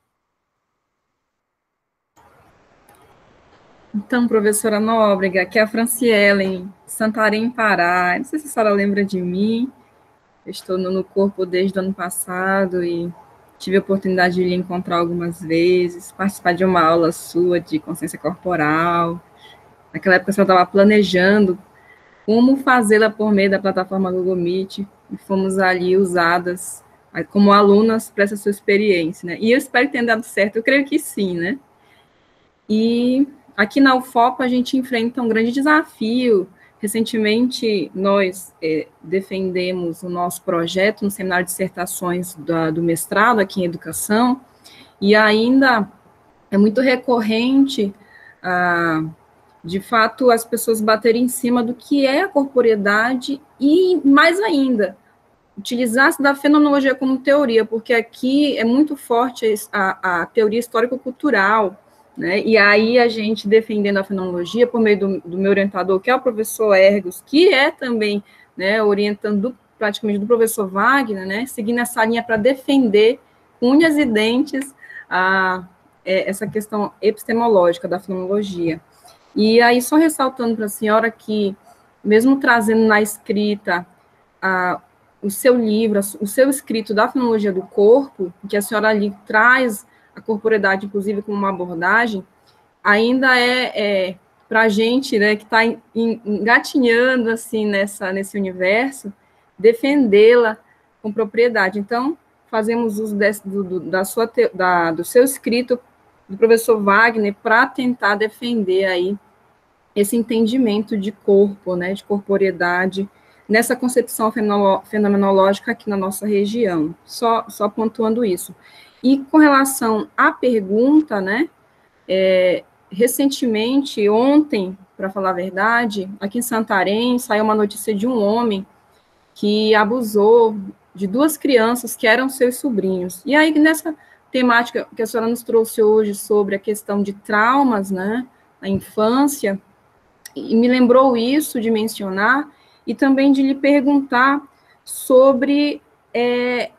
Então, professora Nóbrega, aqui é a Francielen, Santarém, Pará. Não sei se a senhora lembra de mim. Eu estou no corpo desde o ano passado e tive a oportunidade de lhe encontrar algumas vezes, participar de uma aula sua de consciência corporal. Naquela época, a senhora estava planejando como fazê-la por meio da plataforma Google Meet, e fomos ali usadas como alunas para essa sua experiência, né? E eu espero que tenha dado certo, eu creio que sim, né? E aqui na U F O P a gente enfrenta um grande desafio. Recentemente, nós é, defendemos o nosso projeto no seminário de dissertações da, do mestrado aqui em Educação, e ainda é muito recorrente, ah, de fato, as pessoas baterem em cima do que é a corporeidade e, mais ainda, utilizar-se da fenomenologia como teoria, porque aqui é muito forte a, a teoria histórico-cultural, né? E aí a gente defendendo a fenomenologia por meio do, do meu orientador, que é o professor Ergos, que é também, né, orientando do, praticamente do professor Wagner, né, seguindo essa linha para defender com unhas e dentes a, é, essa questão epistemológica da fenomenologia. E aí só ressaltando para a senhora que, mesmo trazendo na escrita a, o seu livro, o seu escrito da fenomenologia do corpo, que a senhora ali traz a corporeidade, inclusive, como uma abordagem, ainda é, é para a gente, né, que está engatinhando, assim, nessa, nesse universo, defendê-la com propriedade. Então, fazemos uso desse, do, do, da sua, da, do seu escrito, do professor Wagner, para tentar defender aí esse entendimento de corpo, né, de corporeidade, nessa concepção fenomenológica aqui na nossa região, só, só pontuando isso. E com relação à pergunta, né, é, recentemente, ontem, para falar a verdade, aqui em Santarém, saiu uma notícia de um homem que abusou de duas crianças que eram seus sobrinhos. E aí, nessa temática que a senhora nos trouxe hoje sobre a questão de traumas, né, na infância, e me lembrou isso de mencionar, e também de lhe perguntar sobre é,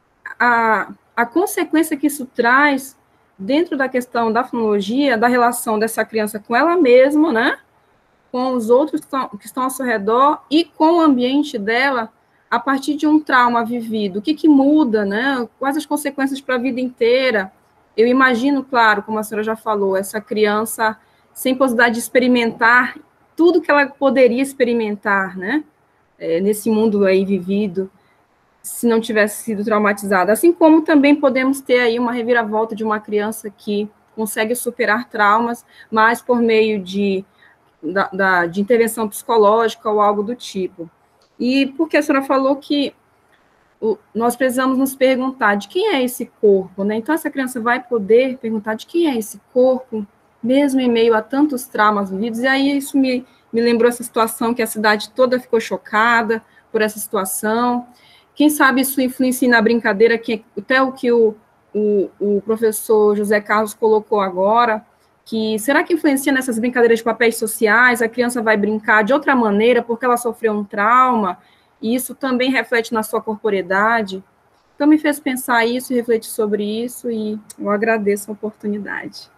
a, a consequência que isso traz dentro da questão da fonologia, da relação dessa criança com ela mesma, né, com os outros que estão, que estão ao seu redor e com o ambiente dela, a partir de um trauma vivido. O que, que muda, né, quais as consequências para a vida inteira? Eu imagino, claro, como a senhora já falou, essa criança sem possibilidade de experimentar tudo que ela poderia experimentar, né, é, nesse mundo aí vivido, se não tivesse sido traumatizada. Assim como também podemos ter aí uma reviravolta de uma criança que consegue superar traumas, mas por meio de, da, da, de intervenção psicológica ou algo do tipo. E porque a senhora falou que o, nós precisamos nos perguntar de quem é esse corpo, né? Então, essa criança vai poder perguntar de quem é esse corpo, mesmo em meio a tantos traumas vividos, e aí isso me, me lembrou essa situação que a cidade toda ficou chocada por essa situação. Quem sabe isso influencia na brincadeira, que até o que o, o, o professor José Carlos colocou agora, que será que influencia nessas brincadeiras de papéis sociais, a criança vai brincar de outra maneira porque ela sofreu um trauma, e isso também reflete na sua corporeidade? Então, me fez pensar isso, refletir sobre isso, e eu agradeço a oportunidade.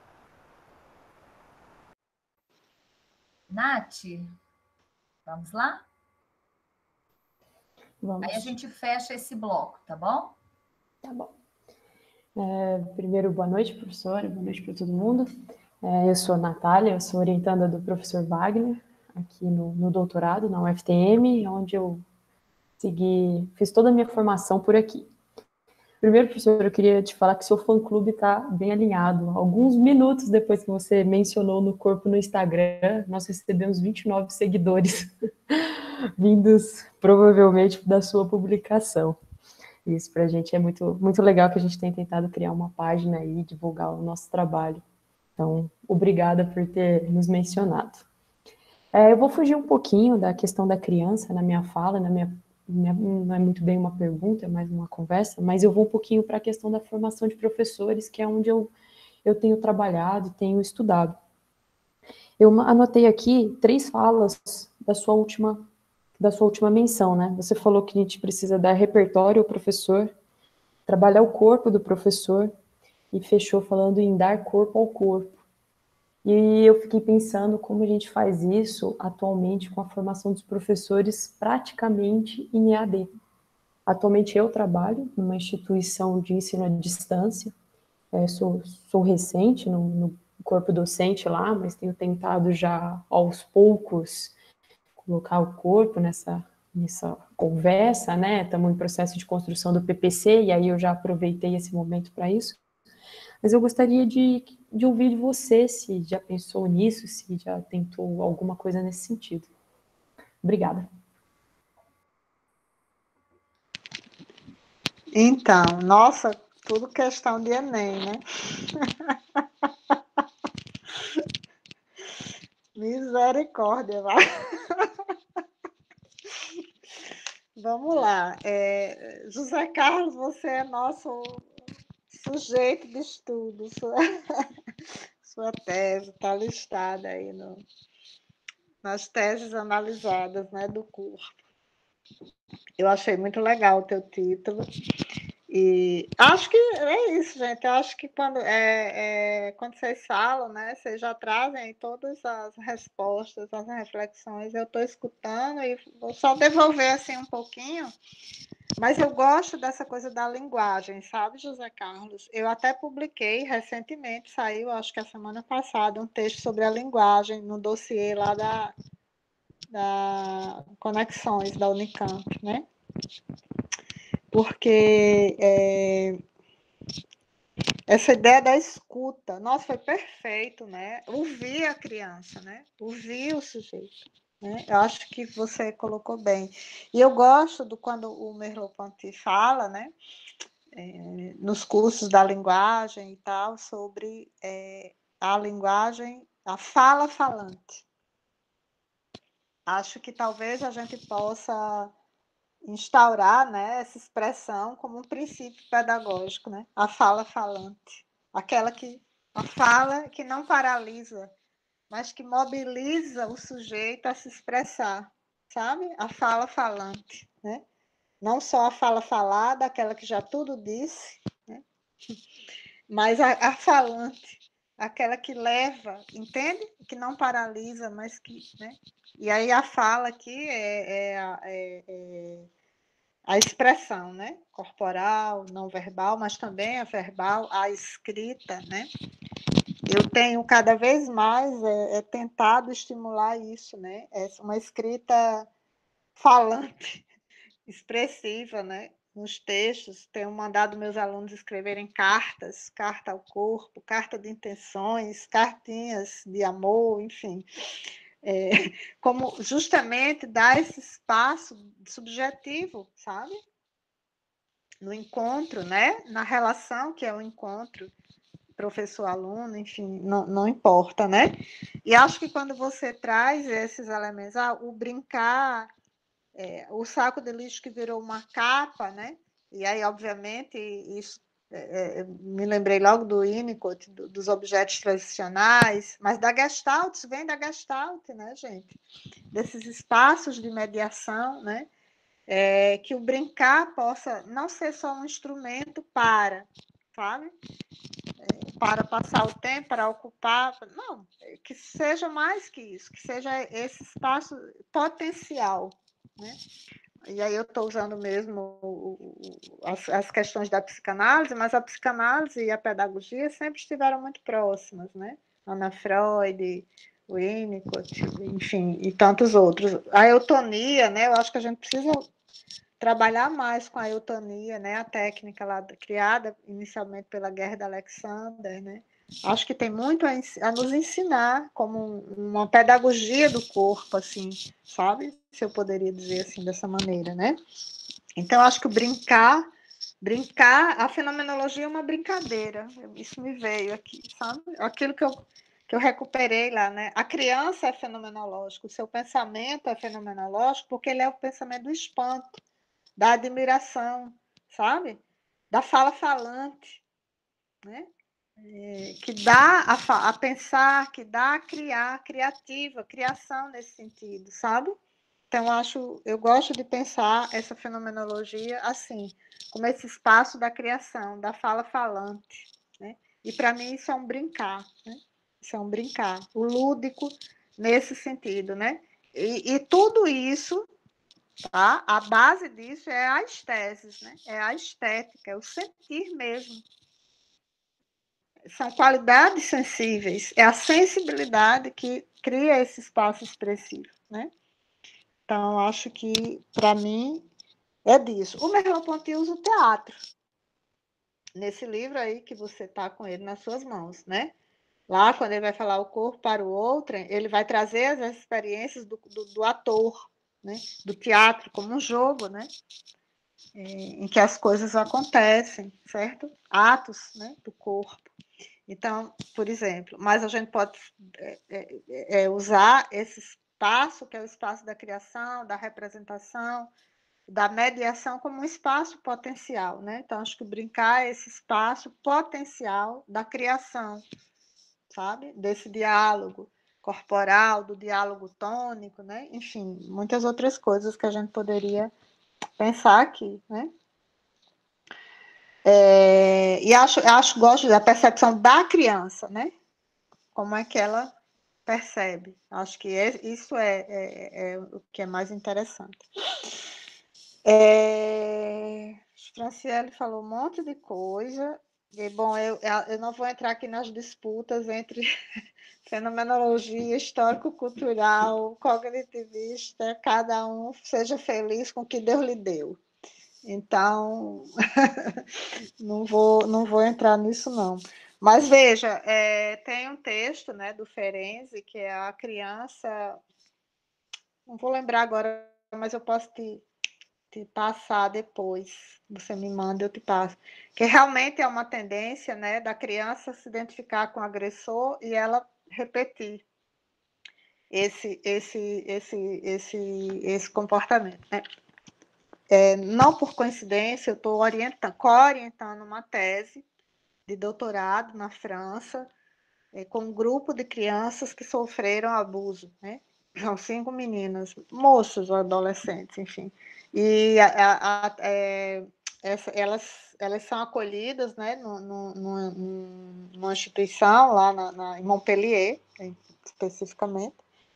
Nath, vamos lá? Vamos. Aí a gente fecha esse bloco, tá bom? Tá bom. É, primeiro, boa noite, professora, boa noite para todo mundo. É, eu sou a Natália, eu sou orientanda do professor Wagner, aqui no, no doutorado, na U F T M, onde eu segui, fiz toda a minha formação por aqui. Primeiro, professor, eu queria te falar que seu fã-clube está bem alinhado. Alguns minutos depois que você mencionou no corpo no Instagram, nós recebemos vinte e nove seguidores, vindos provavelmente da sua publicação. Isso para a gente é muito, muito legal, que a gente tem tentado criar uma página aí, divulgar o nosso trabalho. Então, obrigada por ter nos mencionado. É, eu vou fugir um pouquinho da questão da criança na minha fala, na minha, minha, não é muito bem uma pergunta, é mais uma conversa, mas eu vou um pouquinho para a questão da formação de professores, que é onde eu, eu tenho trabalhado, tenho estudado. Eu anotei aqui três falas da sua última da sua última menção, né? Você falou que a gente precisa dar repertório ao professor, trabalhar o corpo do professor, e fechou falando em dar corpo ao corpo. E eu fiquei pensando como a gente faz isso atualmente com a formação dos professores praticamente em E A D. Atualmente eu trabalho numa instituição de ensino à distância, é, sou, sou recente no, no corpo docente lá, mas tenho tentado já aos poucos colocar o corpo nessa, nessa conversa, né? Estamos em processo de construção do P P C, e aí eu já aproveitei esse momento para isso. Mas eu gostaria de, de ouvir de você, se já pensou nisso, se já tentou alguma coisa nesse sentido. Obrigada. Então, nossa, tudo questão de Enem, né? Misericórdia, vai. Vamos lá. É, José Carlos, você é nosso sujeito de estudo. Sua, sua tese está listada aí no, nas teses analisadas, né, do curso. Eu achei muito legal o teu título. E acho que é isso, gente. Eu acho que quando, é, é, quando vocês falam, né, vocês já trazem todas as respostas, as reflexões. Eu estou escutando e vou só devolver assim um pouquinho. Mas eu gosto dessa coisa da linguagem, sabe, José Carlos? Eu até publiquei recentemente, saiu, acho que a semana passada, um texto sobre a linguagem no dossiê lá da, da Conexões, da Unicamp, né? Porque é, essa ideia da escuta, nossa, foi perfeito, né? Ouvir a criança, né? Ouvir o sujeito. Né? Eu acho que você colocou bem. E eu gosto do quando o Merleau-Ponty fala, né, é, nos cursos da linguagem e tal, sobre é, a linguagem, a fala falante. Acho que talvez a gente possa instaurar, né, essa expressão como um princípio pedagógico, né? A fala falante, aquela que a fala que não paralisa, mas que mobiliza o sujeito a se expressar, sabe? A fala falante, né? Não só a fala falada, aquela que já tudo disse, né? Mas a, a falante, aquela que leva, entende? Que não paralisa, mas que, né? E aí a fala aqui é, é, é, é a expressão, né? Corporal, não verbal, mas também a verbal, a escrita, né? Eu tenho cada vez mais é, é, tentado estimular isso, né? É uma escrita falante, expressiva, né? Nos textos, tenho mandado meus alunos escreverem cartas, carta ao corpo, carta de intenções, cartinhas de amor, enfim. É, como justamente dar esse espaço subjetivo, sabe? No encontro, né? Na relação que é o encontro professor-aluno, enfim, não, não importa, né? E acho que quando você traz esses elementos, ah, o brincar, é, o saco de lixo que virou uma capa, né? E aí, obviamente, isso é, me lembrei logo do Winnicott, do, dos objetos tradicionais, mas da Gestalt, isso vem da Gestalt, né, gente? Desses espaços de mediação, né? É, que o brincar possa não ser só um instrumento para, sabe? É, para passar o tempo, para ocupar, não, que seja mais que isso, que seja esse espaço potencial, né? E aí eu estou usando mesmo as, as questões da psicanálise, mas a psicanálise e a pedagogia sempre estiveram muito próximas, né? Ana Freud, Winnicott, enfim, e tantos outros. A eutonia, né? Eu acho que a gente precisa trabalhar mais com a eutonia, né? A técnica lá criada inicialmente pela Guerra de Alexander, né? Acho que tem muito a, a nos ensinar como uma pedagogia do corpo, assim, sabe? Se eu poderia dizer assim dessa maneira, né? Então acho que o brincar, brincar, a fenomenologia é uma brincadeira. Isso me veio aqui, sabe? Aquilo que eu que eu recuperei lá, né? A criança é fenomenológico, o seu pensamento é fenomenológico porque ele é o pensamento do espanto, da admiração, sabe? Da fala falante, né? É, que dá a, a pensar, que dá a criar, criativa, criação nesse sentido, sabe? Então, acho, eu gosto de pensar essa fenomenologia assim, como esse espaço da criação, da fala falante, né? E para mim isso é um brincar, né? Isso é um brincar, o lúdico nesse sentido, né? E, e tudo isso, tá? A base disso é a estésis, né? É a estética, é o sentir mesmo. São qualidades sensíveis, é a sensibilidade que cria esse espaço expressivo, né? Então, acho que, para mim, é disso. O Merleau-Ponty usa o teatro, nesse livro aí que você está com ele nas suas mãos, né? Lá, quando ele vai falar o corpo para o outro, ele vai trazer as experiências do, do, do ator, né? Do teatro como um jogo, né? É, em que as coisas acontecem, certo? Atos, né? Do corpo. Então, por exemplo, mas a gente pode é, é, é, usar esse espaço, que é o espaço da criação, da representação, da mediação, como um espaço potencial, né? Então, acho que brincar é esse espaço potencial da criação, sabe? Desse diálogo corporal, do diálogo tônico, né? Enfim, muitas outras coisas que a gente poderia pensar aqui, né? É, e acho, acho, gosto da percepção da criança, né? Como é que ela percebe. Acho que é, isso é, é, é o que é mais interessante. É, Franciele falou um monte de coisa. E, bom, eu, eu não vou entrar aqui nas disputas entre fenomenologia, histórico-cultural, cognitivista, cada um seja feliz com o que Deus lhe deu. Então, não vou, não vou entrar nisso, não. Mas veja, é, tem um texto, né, do Ferenczi, que é a criança. Não vou lembrar agora, mas eu posso te, te passar depois. Você me manda, eu te passo. Que realmente é uma tendência, né, da criança se identificar com o agressor e ela repetir esse, esse, esse, esse, esse comportamento, né? É, não por coincidência, eu estou orientando, co-orientando uma tese de doutorado na França, é, com um grupo de crianças que sofreram abuso, né? São cinco meninas, moços ou adolescentes, enfim. E a, a, a, é, essa, elas, elas são acolhidas, né, no, no, no, numa instituição lá na, na, em Montpellier, especificamente.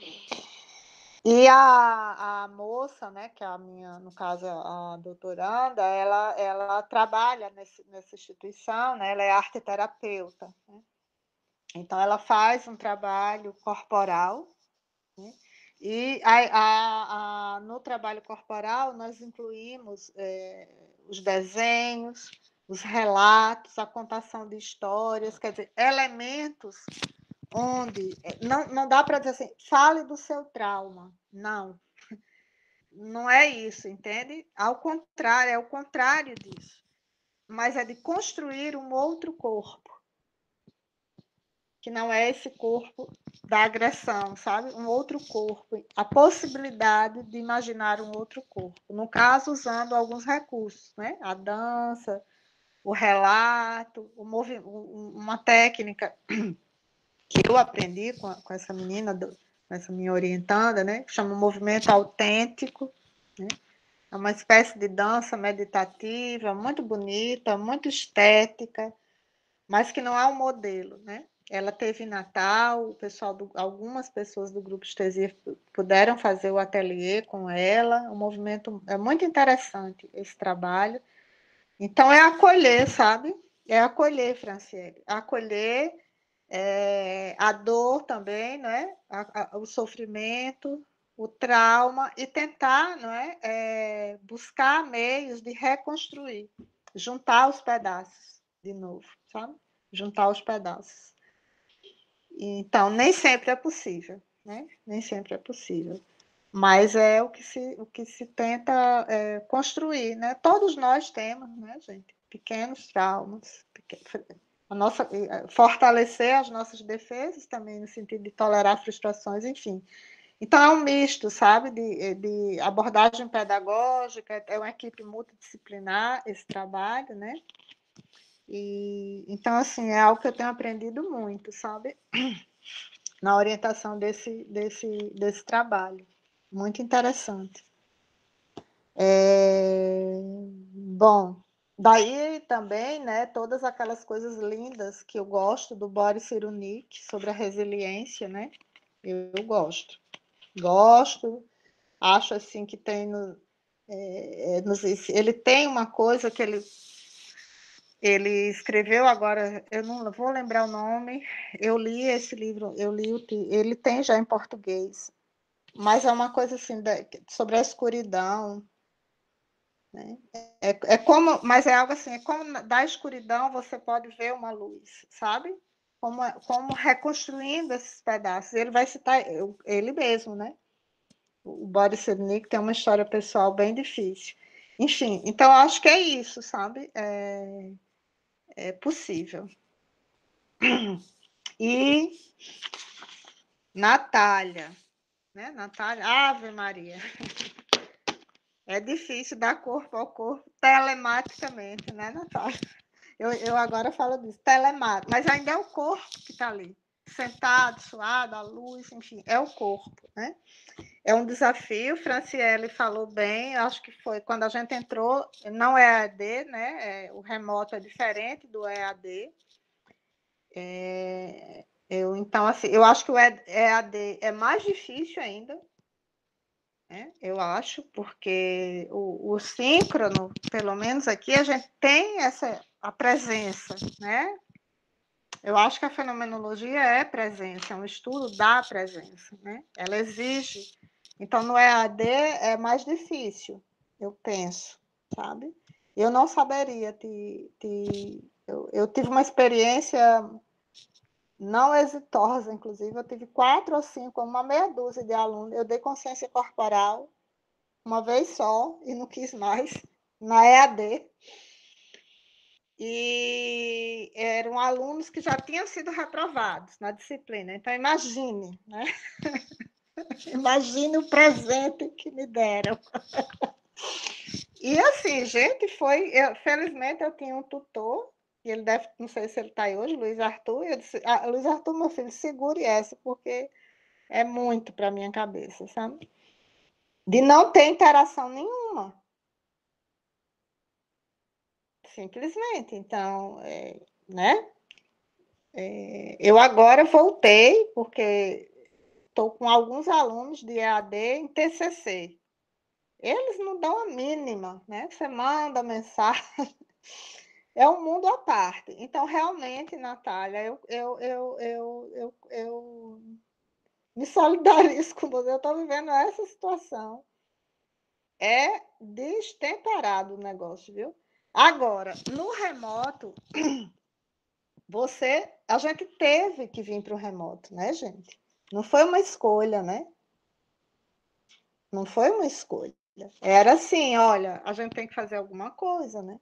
E a, a moça, né, que é a minha, no caso, a doutoranda, ela, ela trabalha nesse, nessa instituição, né, ela é arteterapeuta, né? Então, ela faz um trabalho corporal, né? E a, a, a, no trabalho corporal nós incluímos é, os desenhos, os relatos, a contação de histórias, quer dizer, elementos onde não, não dá para dizer assim, fale do seu trauma. Não, não é isso, entende? Ao contrário, é o contrário disso. Mas é de construir um outro corpo, que não é esse corpo da agressão, sabe? Um outro corpo, a possibilidade de imaginar um outro corpo. No caso, usando alguns recursos, né? A dança, o relato, o movi- uma técnica que eu aprendi com, a, com essa menina, do, com essa minha orientanda, né? Que chama movimento autêntico, né? É uma espécie de dança meditativa, muito bonita, muito estética, mas que não é um modelo, né? Ela teve em Natal, o pessoal do, algumas pessoas do grupo Estesia puderam fazer o ateliê com ela, um movimento, é muito interessante esse trabalho. Então, é acolher, sabe? É acolher, Franciele, acolher é, a dor também, né? A, a, o sofrimento, o trauma, e tentar, não é? É, buscar meios de reconstruir, juntar os pedaços de novo, sabe? Juntar os pedaços. Então, nem sempre é possível, né? Nem sempre é possível. Mas é o que se, o que se tenta é, construir, né? Todos nós temos, né, gente? Pequenos traumas, pequenos, a nossa, fortalecer as nossas defesas também, no sentido de tolerar frustrações, enfim. Então, é um misto, sabe, de, de abordagem pedagógica, é uma equipe multidisciplinar esse trabalho, né? E, então, assim, é algo que eu tenho aprendido muito, sabe? Na orientação desse, desse, desse trabalho. Muito interessante. É, bom, daí também, né, todas aquelas coisas lindas que eu gosto do Boris Cyrulnik sobre a resiliência, né? Eu, eu gosto. Gosto, acho assim que tem no, é, nos, ele tem uma coisa que ele ele escreveu agora, eu não vou lembrar o nome, eu li esse livro, eu li o, ele tem já em português, mas é uma coisa assim sobre a escuridão, né? É, é como, mas é algo assim, é como da escuridão você pode ver uma luz, sabe? Como, como reconstruindo esses pedaços. Ele vai citar ele mesmo, né? O Boris Cyrulnik tem uma história pessoal bem difícil. Enfim, então eu acho que é isso, sabe? É, é possível. E Natália, né? Natália, Ave Maria. É difícil dar corpo ao corpo telematicamente, né, Natália? Eu, eu agora falo disso, telemático, mas ainda é o corpo que está ali, sentado, suado, a luz, enfim, é o corpo, né? É um desafio, Franciele falou bem, acho que foi quando a gente entrou, não é E A D, né? É, o remoto é diferente do E A D. É, eu, então, assim, eu acho que o E A D é mais difícil ainda, né? Eu acho, porque o, o síncrono, pelo menos aqui, a gente tem essa, a presença, né? Eu acho que a fenomenologia é presença, é um estudo da presença, né? Ela exige. Então, no E A D é mais difícil, eu penso, sabe? Eu não saberia te... te eu, eu tive uma experiência não exitosa, inclusive, eu tive quatro ou cinco, uma meia dúzia de alunos, eu dei consciência corporal uma vez só e não quis mais, na E A D. E eram alunos que já tinham sido reprovados na disciplina. Então, imagine, né? Imagine o presente que me deram. E assim, gente, foi... Eu, felizmente, eu tinha um tutor, e ele deve... Não sei se ele está aí hoje, Luiz Arthur. Eu disse, ah, Luiz Arthur, meu filho, segure essa, porque é muito para a minha cabeça, sabe? De não ter interação nenhuma. Simplesmente. Então, é, né? É, eu agora voltei, porque estou com alguns alunos de E A D em T C C. Eles não dão a mínima, né? Você manda mensagem. É um mundo à parte. Então, realmente, Natália, eu, eu, eu, eu, eu, eu me solidarizo com você. Eu estou vivendo essa situação. É destemperado o negócio, viu? Agora, no remoto, você, a gente teve que vir para o remoto, né, gente? Não foi uma escolha, né? Não foi uma escolha. Era assim, olha, a gente tem que fazer alguma coisa, né?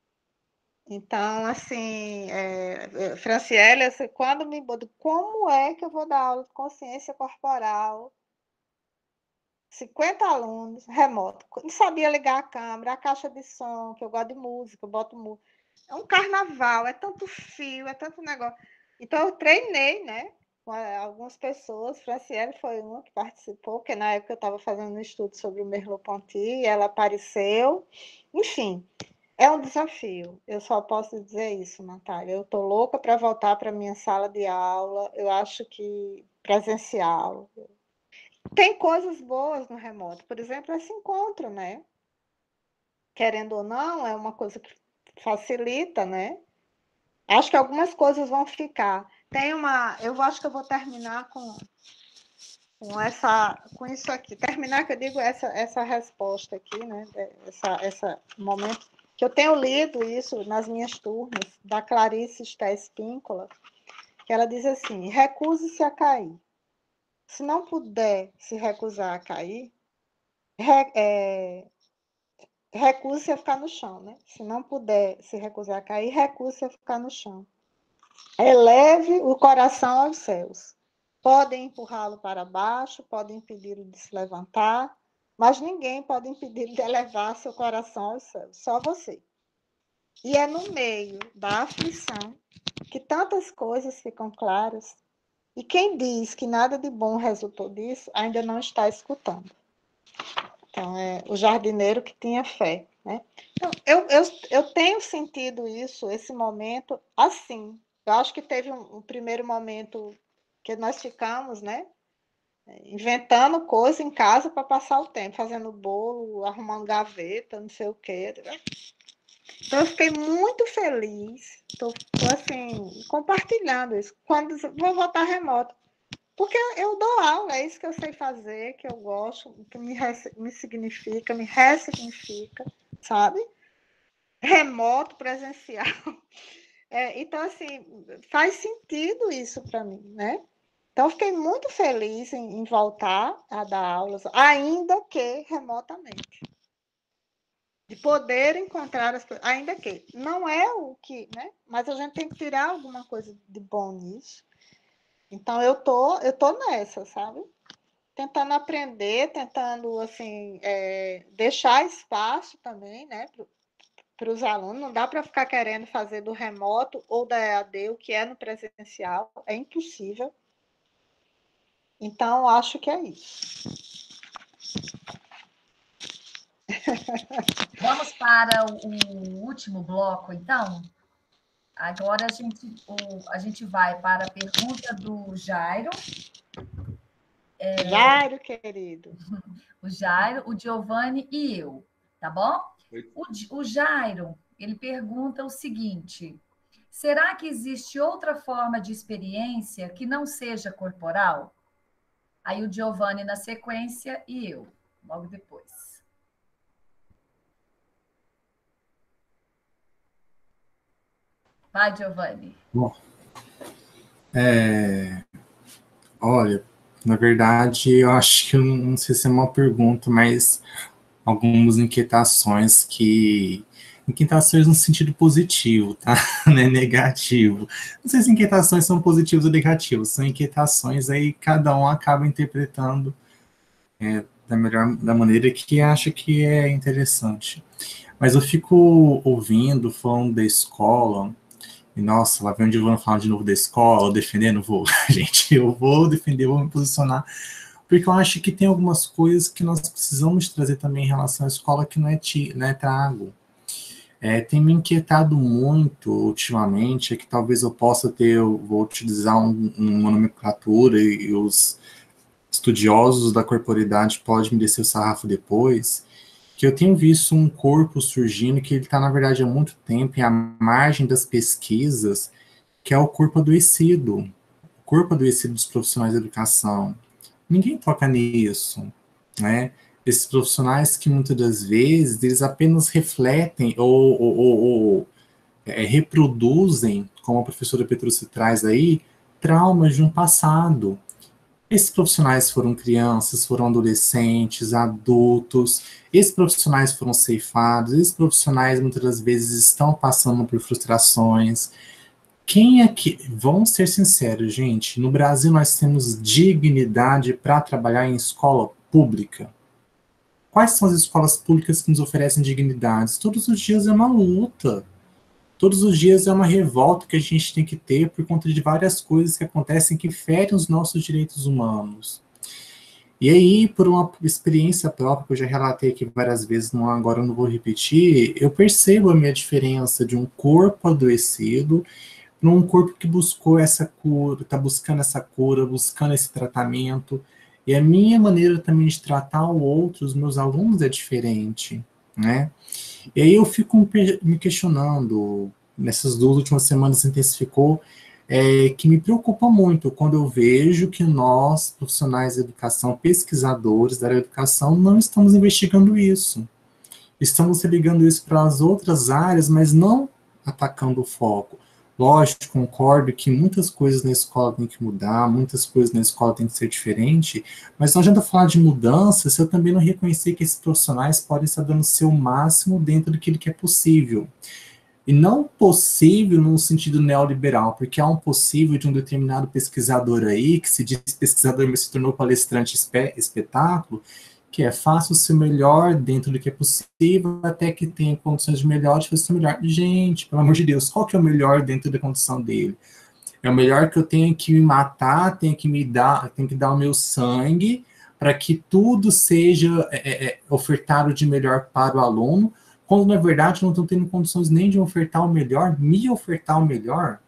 Então, assim, é, Franciele, assim, quando me botou, como é que eu vou dar aula de consciência corporal? cinquenta alunos, remoto. Não sabia ligar a câmera, a caixa de som, que eu gosto de música, eu boto música. É um carnaval, é tanto fio, é tanto negócio. Então, eu treinei, né? Com algumas pessoas, Franciele foi uma que participou, porque na época eu estava fazendo um estudo sobre o Merleau-Ponty, ela apareceu. Enfim, é um desafio. Eu só posso dizer isso, Natália. Eu estou louca para voltar para a minha sala de aula. Eu acho que presencial. Tem coisas boas no remoto. Por exemplo, esse encontro, né? Querendo ou não, é uma coisa que facilita, né? Acho que algumas coisas vão ficar. Tem uma... Eu acho que eu vou terminar com, com, essa, com isso aqui. Terminar, que eu digo, essa, essa resposta aqui, né? Essa, esse momento... que eu tenho lido isso nas minhas turmas, da Clarice Stess-Píncola, que ela diz assim, recuse-se a cair. Se não puder se recusar a cair, re, é, recuse-se a ficar no chão, né? Se não puder se recusar a cair, recuse-se a ficar no chão. Eleve o coração aos céus. Podem empurrá-lo para baixo, podem impedi-lo de se levantar, mas ninguém pode impedir de elevar seu coração aos céus, só você. E é no meio da aflição que tantas coisas ficam claras. E quem diz que nada de bom resultou disso, ainda não está escutando. Então, é o jardineiro que tinha fé, né? Então, eu, eu, eu tenho sentido isso, esse momento, assim. Eu acho que teve um, um primeiro momento que nós ficamos, né? Inventando coisa em casa para passar o tempo, fazendo bolo, arrumando gaveta, não sei o quê. Né? Então, eu fiquei muito feliz, estou assim, compartilhando isso. Quando vou voltar remoto, porque eu dou aula, é isso que eu sei fazer, que eu gosto, que me, me significa, me ressignifica, sabe? Remoto, presencial. É, então, assim, faz sentido isso para mim, né? Então, eu fiquei muito feliz em, em voltar a dar aulas, ainda que remotamente. De poder encontrar as pessoas, ainda que não é o que, né? Mas a gente tem que tirar alguma coisa de bom nisso. Então, eu tô, eu tô nessa, sabe? Tentando aprender, tentando, assim, é, deixar espaço também, né? para os alunos, não dá para ficar querendo fazer do remoto ou da E A D o que é no presencial, é impossível. Então, acho que é isso. Vamos para o, o último bloco, então? Agora a gente, o, a gente vai para a pergunta do Jairo. É, Jairo, querido. O Jairo, o Giovanni e eu, tá bom? O, o Jairo, ele pergunta o seguinte: será que existe outra forma de experiência que não seja corporal? Aí o Giovanni na sequência e eu, logo depois. Vai, Giovanni. Bom, é, olha, na verdade, eu acho que eu não sei se é uma pergunta, mas algumas inquietações que... Inquietações no sentido positivo, tá? Não é negativo. Não sei se inquietações são positivas ou negativas, são inquietações aí cada um acaba interpretando é, da melhor da maneira que acha que é interessante. Mas eu fico ouvindo, falando da escola, e nossa, lá vem onde eu vou falar de novo da escola, defendendo, vou, gente, eu vou defender, vou me posicionar, porque eu acho que tem algumas coisas que nós precisamos trazer também em relação à escola que não é, ti, não é trago. É, tem me inquietado muito ultimamente, é que talvez eu possa ter, eu vou utilizar um, uma nomenclatura e, e os estudiosos da corporidade podem me descer o sarrafo depois, que eu tenho visto um corpo surgindo que ele está, na verdade, há muito tempo, à margem das pesquisas, que é o corpo adoecido, o corpo adoecido dos profissionais da educação. Ninguém toca nisso, né? Esses profissionais que, muitas das vezes, eles apenas refletem ou, ou, ou, ou é, reproduzem, como a professora Petrúcia traz aí, traumas de um passado. Esses profissionais foram crianças, foram adolescentes, adultos, esses profissionais foram ceifados, esses profissionais muitas das vezes estão passando por frustrações. Quem é que... Vamos ser sinceros, gente, no Brasil nós temos dignidade para trabalhar em escola pública. Quais são as escolas públicas que nos oferecem dignidades? Todos os dias é uma luta. Todos os dias é uma revolta que a gente tem que ter por conta de várias coisas que acontecem que ferem os nossos direitos humanos. E aí, por uma experiência própria, que eu já relatei aqui várias vezes, não, agora eu não vou repetir, eu percebo a minha diferença de um corpo adoecido para um corpo que buscou essa cura, está buscando essa cura, buscando esse tratamento. E a minha maneira também de tratar o outro, os meus alunos, é diferente, né? E aí eu fico me questionando, nessas duas últimas semanas intensificou, é, que me preocupa muito quando eu vejo que nós, profissionais da educação, pesquisadores da educação, não estamos investigando isso. Estamos ligando isso para as outras áreas, mas não atacando o foco. Lógico, concordo que muitas coisas na escola têm que mudar, muitas coisas na escola têm que ser diferentes, mas não adianta falar de mudança se eu também não reconhecer que esses profissionais podem estar dando o seu máximo dentro daquilo que é possível. E não possível no sentido neoliberal, porque há um possível de um determinado pesquisador aí, que se diz pesquisador, mas se tornou palestrante espe espetáculo, que é faça o seu melhor dentro do que é possível, até que tenha condições de melhor, de fazer o seu melhor. Gente, pelo amor de Deus, qual que é o melhor dentro da condição dele? É o melhor que eu tenho que me matar, tenho que me dar, tenho que dar o meu sangue, para que tudo seja é, é, ofertado de melhor para o aluno, quando, na verdade, não estou tendo condições nem de ofertar o melhor, me ofertar o melhor.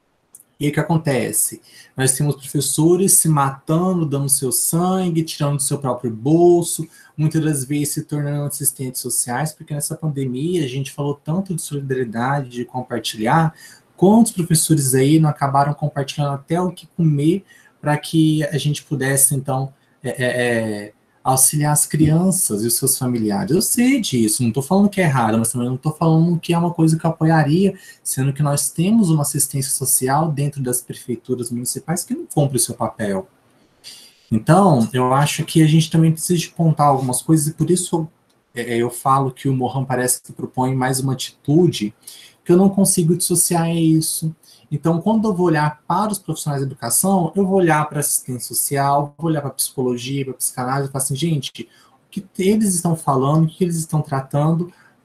E aí o que acontece? Nós temos professores se matando, dando seu sangue, tirando do seu próprio bolso, muitas das vezes se tornando assistentes sociais, porque nessa pandemia a gente falou tanto de solidariedade, de compartilhar, quantos professores aí não acabaram compartilhando até o que comer para que a gente pudesse, então, é, é, auxiliar as crianças e os seus familiares. Eu sei disso, não estou falando que é errado, mas também não estou falando que é uma coisa que eu apoiaria, sendo que nós temos uma assistência social dentro das prefeituras municipais que não cumpre o seu papel. Então, eu acho que a gente também precisa de pontar algumas coisas, e por isso é, eu falo que o Mohan parece que propõe mais uma atitude que eu não consigo dissociar isso. Então, quando eu vou olhar para os profissionais da educação, eu vou olhar para a assistência social, vou olhar para a psicologia, para a psicanálise, e falar assim, gente, o que eles estão falando, o que eles estão tratando,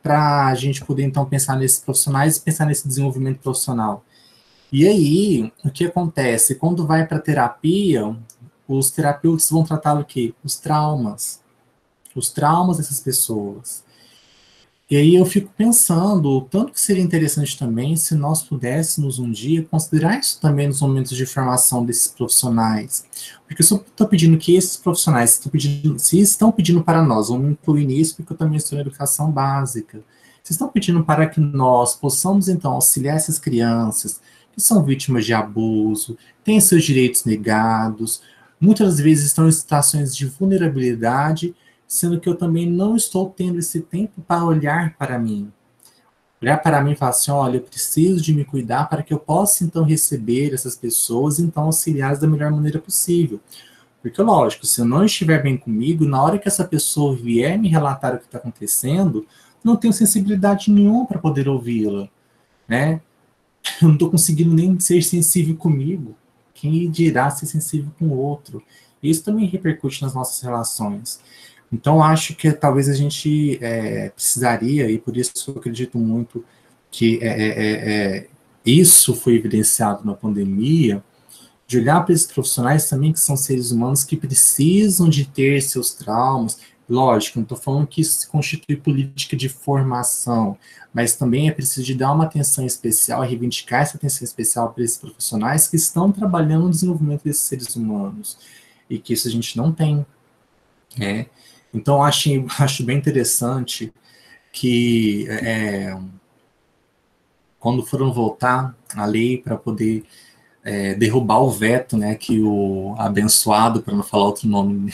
para a gente poder, então, pensar nesses profissionais e pensar nesse desenvolvimento profissional. E aí, o que acontece? Quando vai para terapia, os terapeutas vão tratar o quê? Os traumas. Os traumas dessas pessoas. E aí eu fico pensando o tanto que seria interessante também se nós pudéssemos um dia considerar isso também nos momentos de formação desses profissionais. Porque eu estou pedindo que esses profissionais, estão pedindo, se estão pedindo para nós, vamos incluir nisso, porque eu também estou na educação básica, se estão pedindo para que nós possamos, então, auxiliar essas crianças que são vítimas de abuso, têm seus direitos negados, muitas vezes estão em situações de vulnerabilidade, sendo que eu também não estou tendo esse tempo para olhar para mim. Olhar para mim e falar assim, olha, eu preciso de me cuidar para que eu possa, então, receber essas pessoas e, então, auxiliá-las da melhor maneira possível. Porque, lógico, se eu não estiver bem comigo, na hora que essa pessoa vier me relatar o que está acontecendo, não tenho sensibilidade nenhuma para poder ouvi-la, né? Eu não estou conseguindo nem ser sensível comigo. Quem dirá ser sensível com o outro? Isso também repercute nas nossas relações. Então, acho que talvez a gente é, precisaria, e por isso eu acredito muito que é, é, é, isso foi evidenciado na pandemia, de olhar para esses profissionais também que são seres humanos que precisam de ter seus traumas. Lógico, não estou falando que isso se constitui política de formação, mas também é preciso de dar uma atenção especial, reivindicar essa atenção especial para esses profissionais que estão trabalhando no desenvolvimento desses seres humanos, e que isso a gente não tem, né? Então, acho, acho bem interessante que, é, quando foram votar a lei para poder é, derrubar o veto, né, que o abençoado, para não falar outro nome,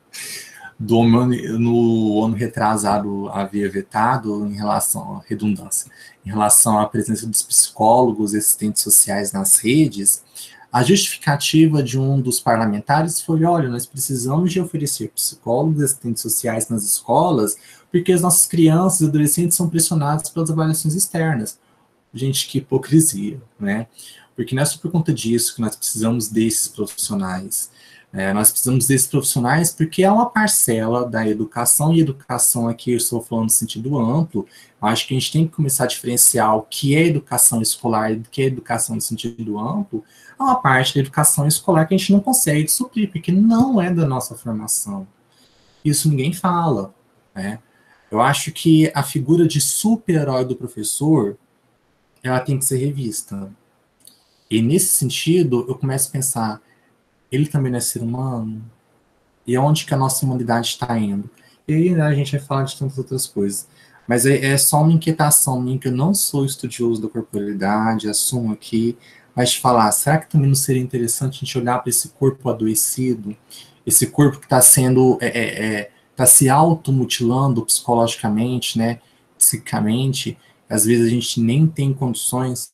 do ano, no ano retrasado havia vetado em relação à redundância, em relação à presença dos psicólogos e assistentes sociais nas redes, a justificativa de um dos parlamentares foi, olha, nós precisamos de oferecer psicólogos e assistentes sociais nas escolas, porque as nossas crianças e adolescentes são pressionadas pelas avaliações externas. Gente, que hipocrisia, né? Porque não é só por conta disso que nós precisamos desses profissionais. É, nós precisamos desses profissionais porque é uma parcela da educação, e educação aqui eu estou falando no sentido amplo. Eu acho que a gente tem que começar a diferenciar o que é educação escolar e o que é educação no sentido amplo. É uma parte da educação escolar que a gente não consegue suprir, porque não é da nossa formação. Isso ninguém fala, né? Eu acho que a figura de super-herói do professor, ela tem que ser revista. E nesse sentido, eu começo a pensar, ele também não é ser humano? E onde que a nossa humanidade está indo? E aí, né, a gente vai falar de tantas outras coisas. Mas é, é só uma inquietação minha, que eu não sou estudioso da corporalidade, assumo aqui, mas de falar, será que também não seria interessante a gente olhar para esse corpo adoecido, esse corpo que está sendo, é, é, está se automutilando psicologicamente, né, psicamente, às vezes a gente nem tem condições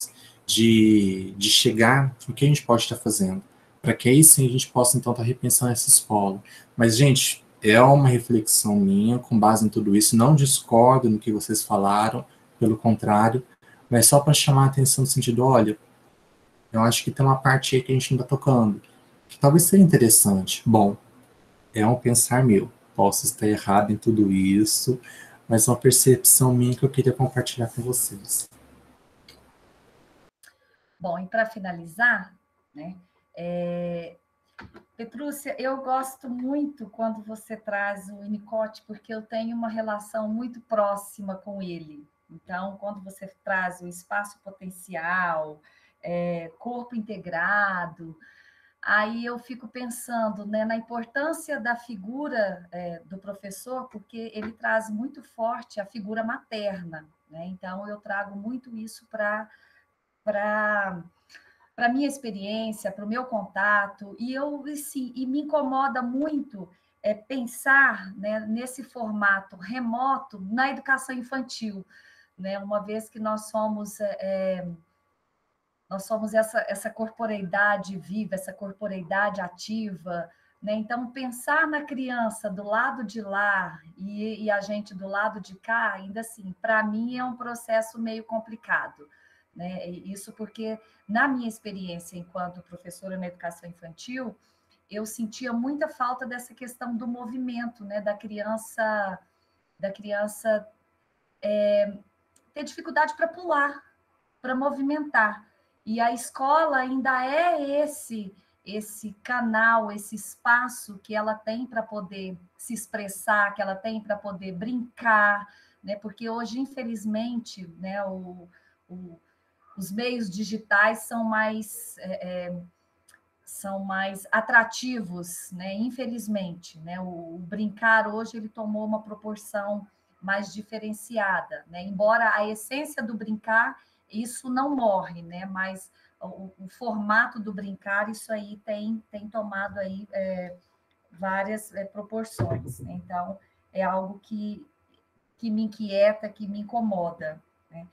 de, de chegar no que a gente pode estar fazendo, para que aí sim a gente possa, então, estar repensando essa escola. Mas, gente, é uma reflexão minha, com base em tudo isso, não discordo no que vocês falaram, pelo contrário, mas só para chamar a atenção no sentido, olha, eu acho que tem uma parte aí que a gente não está tocando, que talvez seja interessante. Bom, é um pensar meu, posso estar errado em tudo isso, mas é uma percepção minha que eu queria compartilhar com vocês. Bom, e para finalizar, né, é... Petrúcia, eu gosto muito quando você traz o Winnicott, porque eu tenho uma relação muito próxima com ele. Então, quando você traz o espaço potencial, é, corpo integrado, aí eu fico pensando, né, na importância da figura é, do professor, porque ele traz muito forte a figura materna, né? Então, eu trago muito isso para para para a minha experiência, para o meu contato, e eu assim, e me incomoda muito é, pensar, né, nesse formato remoto na educação infantil, né, uma vez que nós somos é, nós somos essa, essa corporeidade viva, essa corporeidade ativa, né? Então, pensar na criança do lado de lá e, e a gente do lado de cá, ainda assim, para mim é um processo meio complicado. Né? Isso porque, na minha experiência enquanto professora na educação infantil, eu sentia muita falta dessa questão do movimento, né? da criança, da criança é, ter dificuldade para pular, para movimentar. E a escola ainda é esse esse canal, esse espaço que ela tem para poder se expressar, que ela tem para poder brincar, né? Porque hoje, infelizmente, né, o, o, os meios digitais são mais é, é, são mais atrativos, né? Infelizmente, né? O, o brincar hoje ele tomou uma proporção mais diferenciada, né? Embora a essência do brincar, isso não morre, né? Mas o, o formato do brincar, isso aí tem, tem tomado aí é, várias é, proporções, né? Então, é algo que, que me inquieta, que me incomoda, né?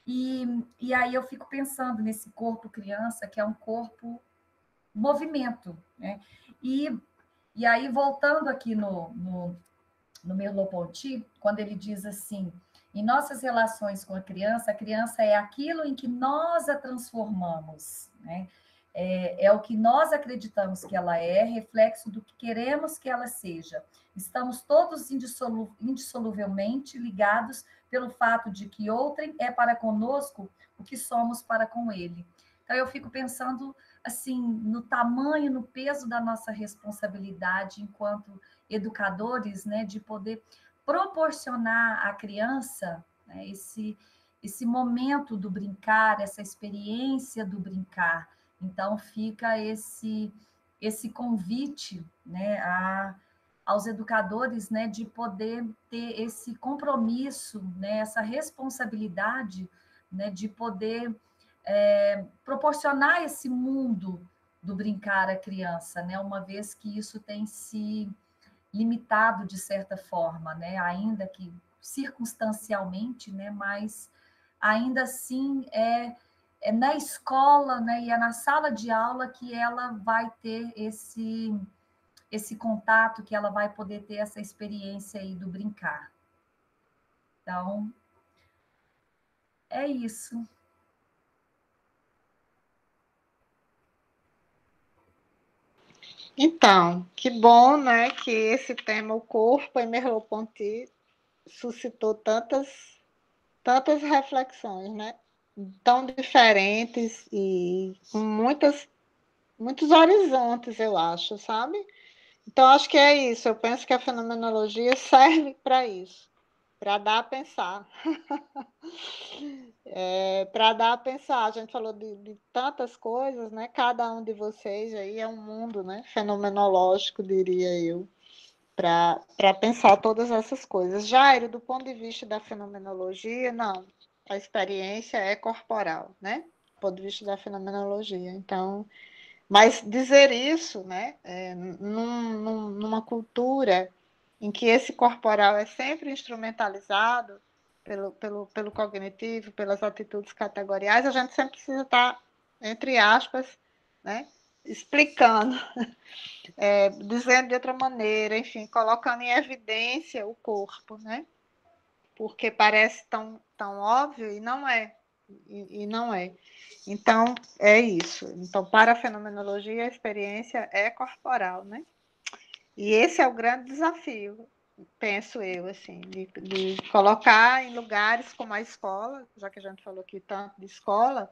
E, e aí eu fico pensando nesse corpo criança, que é um corpo movimento, né? E, e aí, voltando aqui no, no, no Merleau-Ponty, quando ele diz assim, em nossas relações com a criança, a criança é aquilo em que nós a transformamos, né? É, é o que nós acreditamos que ela é, reflexo do que queremos que ela seja. Estamos todos indissolu indissoluvelmente ligados pelo fato de que outrem é para conosco o que somos para com ele. Então, eu fico pensando, assim, no tamanho, no peso da nossa responsabilidade enquanto educadores, né, de poder proporcionar à criança, né, esse, esse momento do brincar, essa experiência do brincar. Então, fica esse, esse convite, né, a, aos educadores, né, de poder ter esse compromisso, né, essa responsabilidade, né, de poder é, proporcionar esse mundo do brincar à criança, né, uma vez que isso tem se limitado de certa forma, né, ainda que circunstancialmente, né, mas ainda assim é, é na escola, né, e é na sala de aula que ela vai ter esse, esse contato, que ela vai poder ter essa experiência aí do brincar. Então, é isso. Então, que bom, né, que esse tema, o corpo, em Merleau-Ponty, suscitou tantas, tantas reflexões, né, tão diferentes e com muitas, muitos horizontes, eu acho, sabe? Então, acho que é isso, eu penso que a fenomenologia serve para isso, para dar a pensar. É, para dar a pensar, a gente falou de, de tantas coisas, né? Cada um de vocês aí é um mundo, né? Fenomenológico, diria eu, para pensar todas essas coisas. Jairo, do ponto de vista da fenomenologia, não, a experiência é corporal, né? Do ponto de vista da fenomenologia. Então, mas dizer isso, né? É, num, num, numa cultura em que esse corporal é sempre instrumentalizado pelo, pelo, pelo cognitivo, pelas atitudes categoriais, a gente sempre precisa estar, entre aspas, né, explicando, é, dizendo de outra maneira, enfim, colocando em evidência o corpo, né? Porque parece tão, tão óbvio e não é. E, e não é. Então, é isso. Então, para a fenomenologia, a experiência é corporal, né? E esse é o grande desafio, penso eu, assim, de, de colocar em lugares como a escola, já que a gente falou aqui tanto de escola,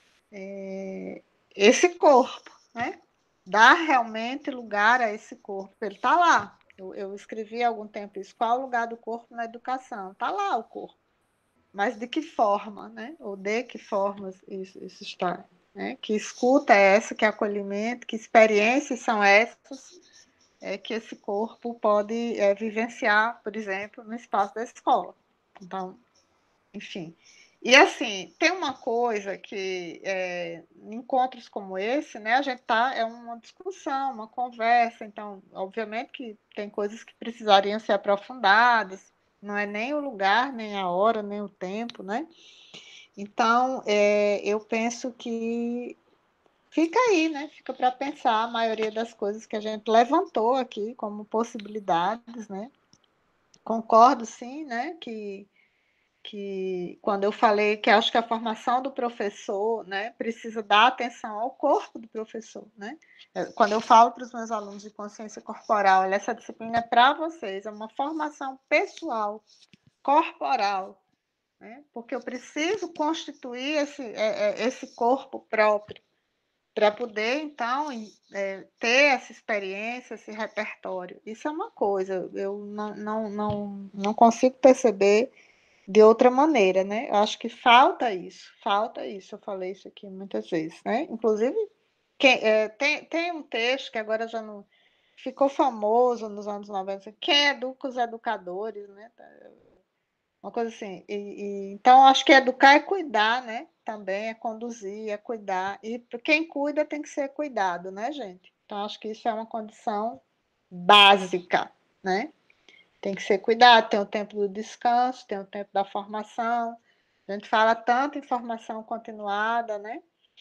é, esse corpo, né? Dar realmente lugar a esse corpo. Ele está lá. Eu, eu escrevi há algum tempo isso. Qual é o lugar do corpo na educação? Está lá o corpo. Mas de que forma, né? Ou de que formas isso, isso está? Né? Que escuta é essa, que acolhimento, que experiências são essas é, que esse corpo pode é, vivenciar, por exemplo, no espaço da escola. Então, enfim. E assim, tem uma coisa que é, em encontros como esse, né, a gente tá, é uma discussão, uma conversa, então, obviamente que tem coisas que precisariam ser aprofundadas, não é nem o lugar, nem a hora, nem o tempo, né? Então, é, eu penso que fica aí, né? Fica para pensar a maioria das coisas que a gente levantou aqui como possibilidades, né? Concordo, sim, né? Que, que quando eu falei que acho que a formação do professor, né, precisa dar atenção ao corpo do professor, né? Quando eu falo para os meus alunos de consciência corporal, olha, essa disciplina é para vocês, é uma formação pessoal, corporal, né? Porque eu preciso constituir esse, esse corpo próprio para poder, então, é, ter essa experiência, esse repertório. Isso é uma coisa, eu não, não, não, não consigo perceber de outra maneira, né? Eu acho que falta isso, falta isso, eu falei isso aqui muitas vezes, né? Inclusive, quem, é, tem, tem um texto que agora já não ficou famoso nos anos noventa, quem educa os educadores, né? Uma coisa assim, e, e, então acho que educar é cuidar, né? Também é conduzir, é cuidar, e quem cuida tem que ser cuidado, né, gente? Então acho que isso é uma condição básica, né? Tem que ser cuidado, tem o tempo do descanso, tem o tempo da formação. A gente fala tanto em formação continuada, né?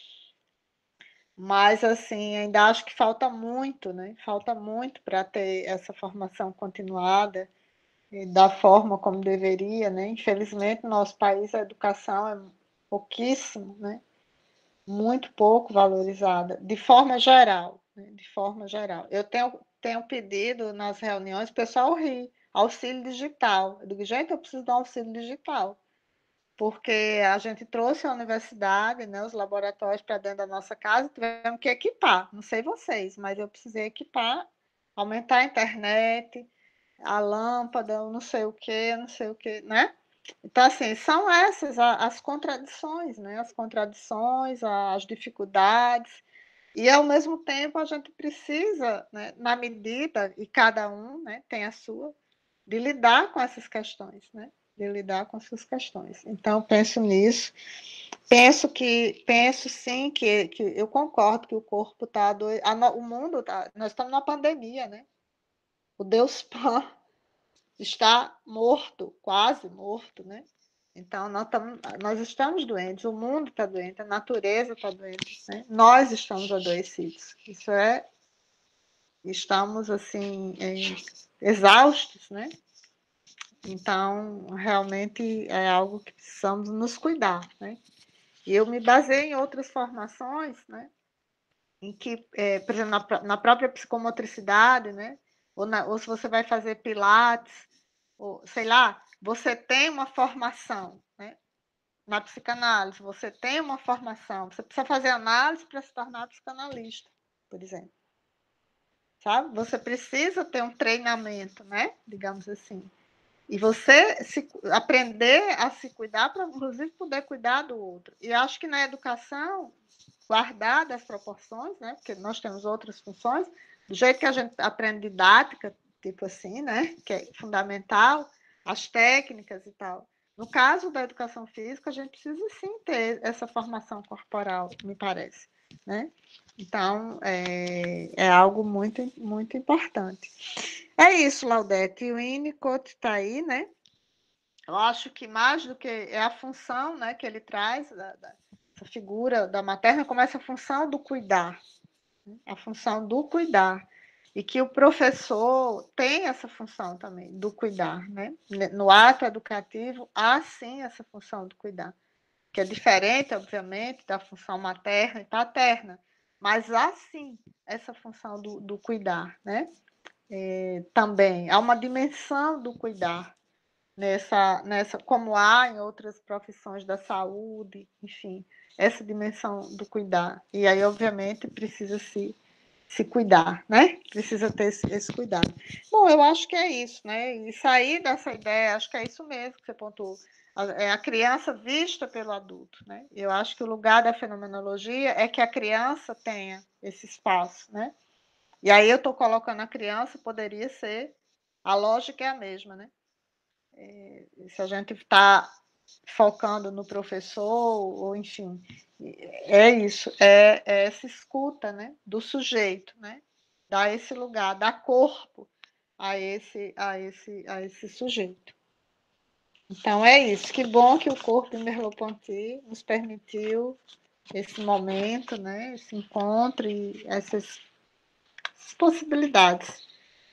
Mas, assim, ainda acho que falta muito, né? Falta muito para ter essa formação continuada da forma como deveria, né? Infelizmente, no nosso país, a educação é pouquíssimo, né? Muito pouco valorizada, de forma geral, né? De forma geral. Eu tenho, tenho pedido nas reuniões, o pessoal ri, auxílio digital. Eu digo, gente, eu preciso de um auxílio digital, porque a gente trouxe a universidade, né, os laboratórios para dentro da nossa casa, tivemos que equipar, não sei vocês, mas eu precisei equipar, aumentar a internet, a lâmpada, não sei o que, não sei o que, né? Então, assim, são essas as contradições, né? As contradições, as dificuldades, e ao mesmo tempo a gente precisa, né, na medida, e cada um, né, tem a sua, de lidar com essas questões, né? De lidar com essas questões. Então, penso nisso. Penso que, penso sim que, que eu concordo que o corpo está doido, o mundo tá, nós estamos numa pandemia, né? O Deus Pan está morto, quase morto, né? Então, nós, tamo, nós estamos doentes, o mundo está doente, a natureza está doente, né? Nós estamos adoecidos. Isso é, estamos, assim, em, exaustos, né? Então, realmente é algo que precisamos nos cuidar, né? E eu me baseei em outras formações, né? Em que, é, por exemplo, na, na própria psicomotricidade, né? Ou, na, ou se você vai fazer pilates, ou, sei lá, você tem uma formação, né? Na psicanálise, você tem uma formação, você precisa fazer análise para se tornar psicanalista, por exemplo. Sabe? Você precisa ter um treinamento, né? Digamos assim. E você se, aprender a se cuidar para, inclusive, poder cuidar do outro. E acho que na educação, guardada as proporções, né? Porque nós temos outras funções, do jeito que a gente aprende didática, tipo assim, né? Que é fundamental, as técnicas e tal. No caso da educação física, a gente precisa sim ter essa formação corporal, me parece, né? Então, é, é algo muito, muito importante. É isso, Laudete. O Winnicott está aí, né? Eu acho que mais do que é a função, né, que ele traz, da, da, essa figura da materna, como essa função do cuidar, né? A função do cuidar. E que o professor tem essa função também, do cuidar, né? No ato educativo, há sim essa função do cuidar, que é diferente, obviamente, da função materna e paterna, mas há sim essa função do, do cuidar, né? É, também há uma dimensão do cuidar nessa, nessa, como há em outras profissões da saúde, enfim, essa dimensão do cuidar. E aí, obviamente, precisa se, se cuidar, né? Precisa ter esse, esse cuidado. Bom, eu acho que é isso, né? E sair dessa ideia, acho que é isso mesmo que você pontuou. É a criança vista pelo adulto, né? Eu acho que o lugar da fenomenologia é que a criança tenha esse espaço, né? E aí eu estou colocando a criança, poderia ser, a lógica é a mesma, né? É, se a gente está focando no professor, ou enfim, é isso, é, é essa escuta, né, do sujeito, né? Dar esse lugar, dar corpo a esse, a esse, a esse sujeito. Então é isso, que bom que o corpo de Merleau-Ponty nos permitiu esse momento, né, esse encontro e essas possibilidades.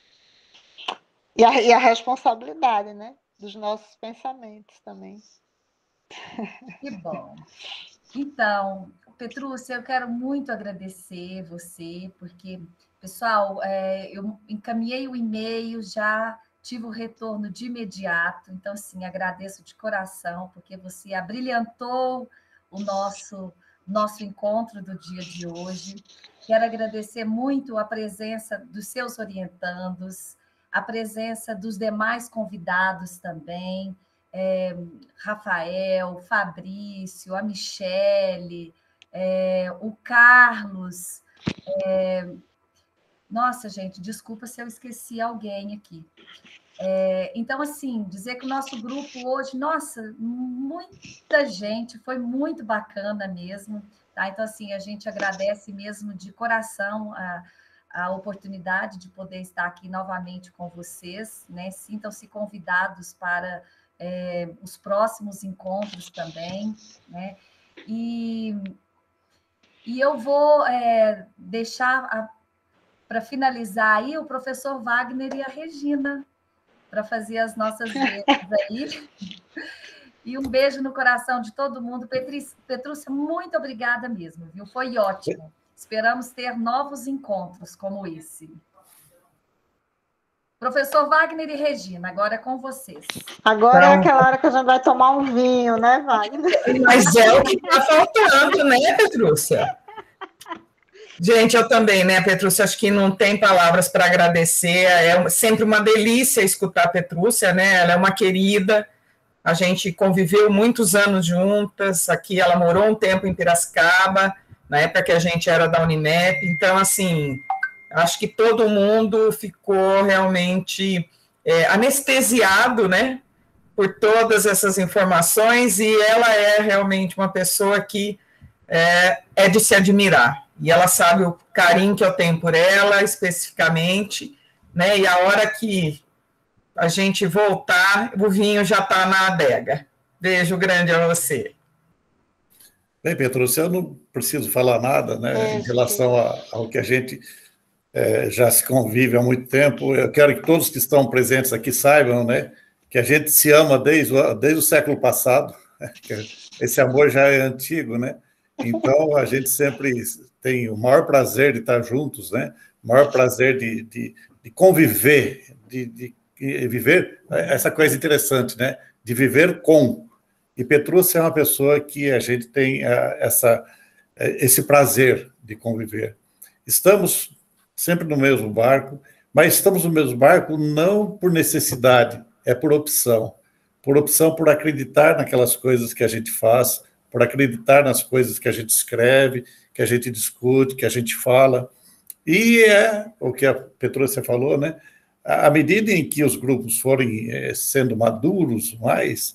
E a, e a responsabilidade, né? Dos nossos pensamentos também. Que bom. Então, Petrúcia, eu quero muito agradecer você, porque, pessoal, é, eu encaminhei o e-mail já tive o retorno de imediato. Então, assim, agradeço de coração, porque você abrilhantou o nosso, nosso encontro do dia de hoje. Quero agradecer muito a presença dos seus orientandos, a presença dos demais convidados também, é, Rafael, Fabrício, a Michele, é, o Carlos. É, nossa, gente, desculpa se eu esqueci alguém aqui. É, então, assim, dizer que o nosso grupo hoje, nossa, muita gente, foi muito bacana mesmo. Tá? Então, assim, a gente agradece mesmo de coração a, a oportunidade de poder estar aqui novamente com vocês, né? Sintam-se convidados para é, os próximos encontros também, né? E, e eu vou é, deixar para finalizar aí o professor Wagner e a Regina, para fazer as nossas vezes aí. E um beijo no coração de todo mundo. Petrúcia, Petrúcia, muito obrigada mesmo, viu? Foi ótimo. Esperamos ter novos encontros como esse. Professor Wagner e Regina, agora é com vocês. Agora então, é aquela hora que a gente vai tomar um vinho, né, Wagner? Mas é o que está faltando, né, Petrúcia? Gente, eu também, né, Petrúcia, acho que não tem palavras para agradecer, é sempre uma delícia escutar a Petrúcia, né, ela é uma querida, a gente conviveu muitos anos juntas, aqui ela morou um tempo em Piracicaba, na época que a gente era da Unimep, então, assim, acho que todo mundo ficou realmente é, anestesiado, né, por todas essas informações, e ela é realmente uma pessoa que é, é de se admirar. E ela sabe o carinho que eu tenho por ela, especificamente, né? E a hora que a gente voltar, o vinho já está na adega. Beijo grande a você. Bem, Petrúcia, eu não preciso falar nada, né, é, em relação a, ao que a gente é, já se convive há muito tempo. Eu quero que todos que estão presentes aqui saibam, né, que a gente se ama desde o, desde o século passado. Esse amor já é antigo, né? Então, a gente sempre tem o maior prazer de estar juntos, né? O maior prazer de, de, de conviver, de, de, de viver, essa coisa interessante, né? De viver com. E Petrúcia é uma pessoa que a gente tem essa, esse prazer de conviver. Estamos sempre no mesmo barco, mas estamos no mesmo barco não por necessidade, é por opção. Por opção, por acreditar naquelas coisas que a gente faz, por acreditar nas coisas que a gente escreve, que a gente discute, que a gente fala. E é o que a Petrúcia falou, né? À medida em que os grupos forem é, sendo maduros mais,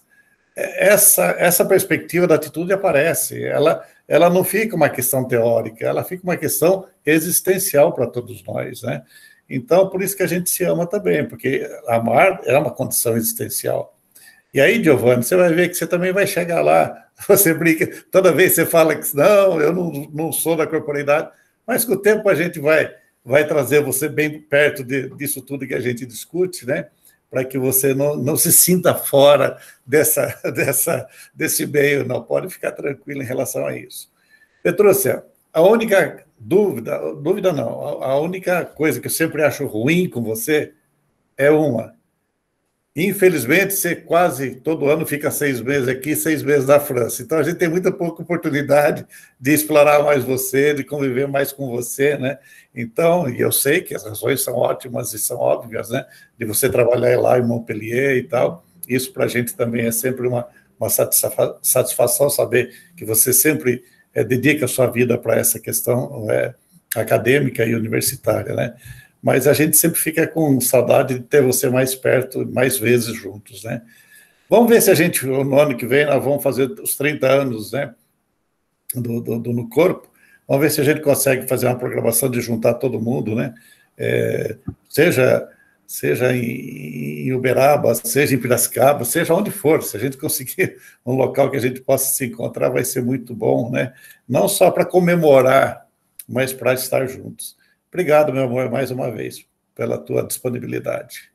essa, essa perspectiva da atitude aparece. Ela, ela não fica uma questão teórica, ela fica uma questão existencial para todos nós, né? Então, por isso que a gente se ama também, porque amar é uma condição existencial. E aí, Giovanni, você vai ver que você também vai chegar lá. Você brinca, toda vez você fala que não, eu não, não sou da corporeidade, mas com o tempo a gente vai, vai trazer você bem perto de, disso tudo que a gente discute, né? Para que você não, não se sinta fora dessa, dessa, desse meio, não. Pode ficar tranquilo em relação a isso. Petrúcia, a única dúvida, dúvida não, a única coisa que eu sempre acho ruim com você é uma. Infelizmente, você quase todo ano fica seis meses aqui, seis meses na França. Então, a gente tem muita pouca oportunidade de explorar mais você, de conviver mais com você, né? Então, e eu sei que as razões são ótimas e são óbvias, né? De você trabalhar lá em Montpellier e tal. Isso, para a gente, também é sempre uma, uma satisfa satisfação saber que você sempre é, dedica a sua vida para essa questão é, acadêmica e universitária, né? Mas a gente sempre fica com saudade de ter você mais perto, mais vezes juntos, né? Vamos ver se a gente, no ano que vem, nós vamos fazer os trinta anos, né, do, do, do No Corpo. Vamos ver se a gente consegue fazer uma programação de juntar todo mundo, né? É, seja, seja em, em Uberaba, seja em Piracicaba, seja onde for. Se a gente conseguir um local que a gente possa se encontrar, vai ser muito bom, né? Não só para comemorar, mas para estar juntos. Obrigado, meu amor, mais uma vez, pela tua disponibilidade.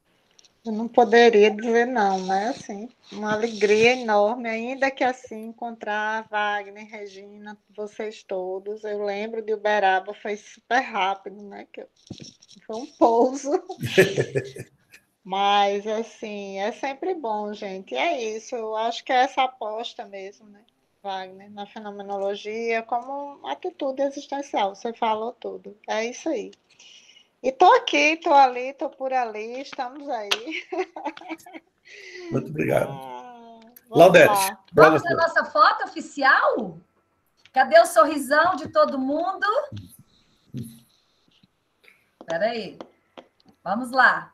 Eu não poderia dizer não, né? Assim, uma alegria enorme, ainda que assim, encontrar Wagner, Regina, vocês todos. Eu lembro de Uberaba, foi super rápido, né? Que foi um pouso. Mas, assim, é sempre bom, gente. E é isso, eu acho que é essa aposta mesmo, né, Wagner, na fenomenologia, como uma atitude existencial. Você falou tudo. É isso aí. E tô aqui, tô ali, tô por ali, estamos aí. Muito obrigado. Ah, vamos Laudete. lá. Vamos à nossa foto oficial? Cadê o sorrisão de todo mundo? Espera aí. Vamos lá.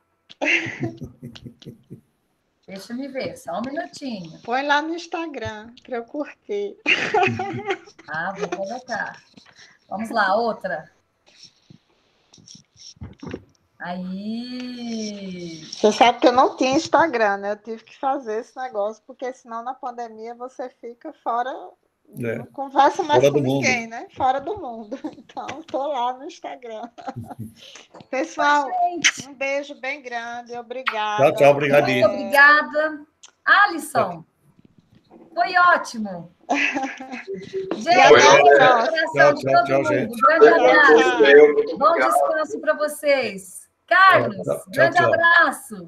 Deixa eu me ver, só um minutinho. Põe lá no Instagram para eu curtir. Ah, vou colocar. Vamos lá, outra. Aí. Você sabe que eu não tinha Instagram, né? Eu tive que fazer esse negócio, porque senão na pandemia você fica fora, É. não conversa mais Fora com do mundo. ninguém, né? Fora do mundo. Então, estou lá no Instagram. Pessoal, Gente, um beijo bem grande, obrigada. Tchau, tchau, obrigadinho. muito obrigada. Alisson, foi ótimo. Gente, E até a um próxima. abração de Tchau, todo tchau, mundo. gente. Grande abraço. Tchau. Bom descanso para vocês. Carlos, Tchau, tchau, grande tchau. abraço.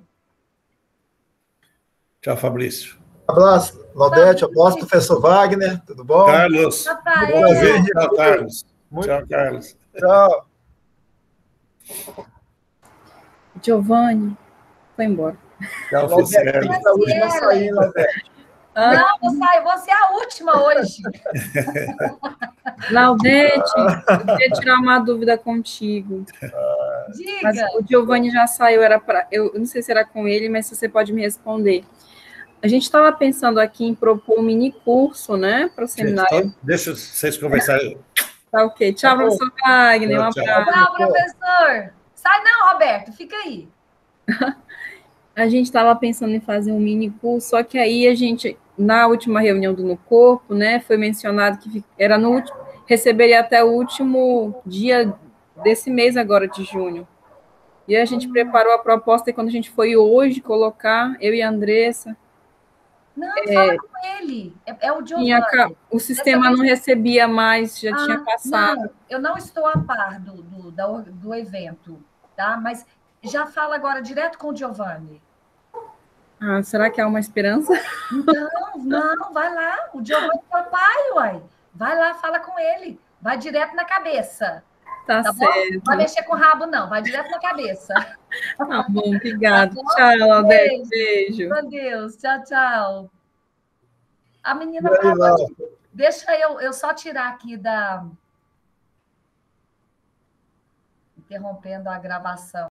Tchau, Fabrício. Abraço, Laudete, abraço, professor Wagner, tudo bom? Carlos. Rafael. Prazer, Tchau, Carlos. Muito- Tchau, Carlos. Tchau. Giovanni foi embora. Tchau, Laudete, Ficiele. tem que ser a última a sair, Laudete. Ah, Não, vou sair, vou ser a última hoje. Laudete, eu queria tirar uma dúvida contigo. Mas Diga. o Giovanni já saiu, era para. Eu não sei se era com ele, mas você pode me responder. A gente estava pensando aqui em propor um mini curso, né, para o Gente, seminário. então, deixa vocês conversarem. Tá ok. Tchau, professor Wagner. Um Tchau, tchau. abraço. Tchau, professor. Sai não, Roberto, fica aí. A gente estava pensando em fazer um mini curso, só que aí a gente, na última reunião do No Corpo, né, foi mencionado que era no último, receberia até o último dia desse mês agora de junho. E a gente preparou a proposta e quando a gente foi hoje colocar, eu e a Andressa, Não, fala com ele. É, é o Giovanni. tinha ca- o sistema não recebia mais, já tinha Ah, passado. não, eu não estou a par do, do, da or- do evento, tá? Mas já fala agora direto com o Giovanni. Ah, será que há uma esperança? Não, não, vai lá. O Giovanni é o pai, uai. Vai lá, fala com ele. Vai direto na cabeça. Tá, Tá bom? certo. Não vai mexer com o rabo, não. Vai direto na cabeça. Tá bom, obrigada. Tá bom? Tchau, Laudete. Beijo. Beijo. Com Deus. Tchau, tchau. A menina E aí, falou Laura? de- Deixa eu, eu só tirar aqui da... Interrompendo a gravação.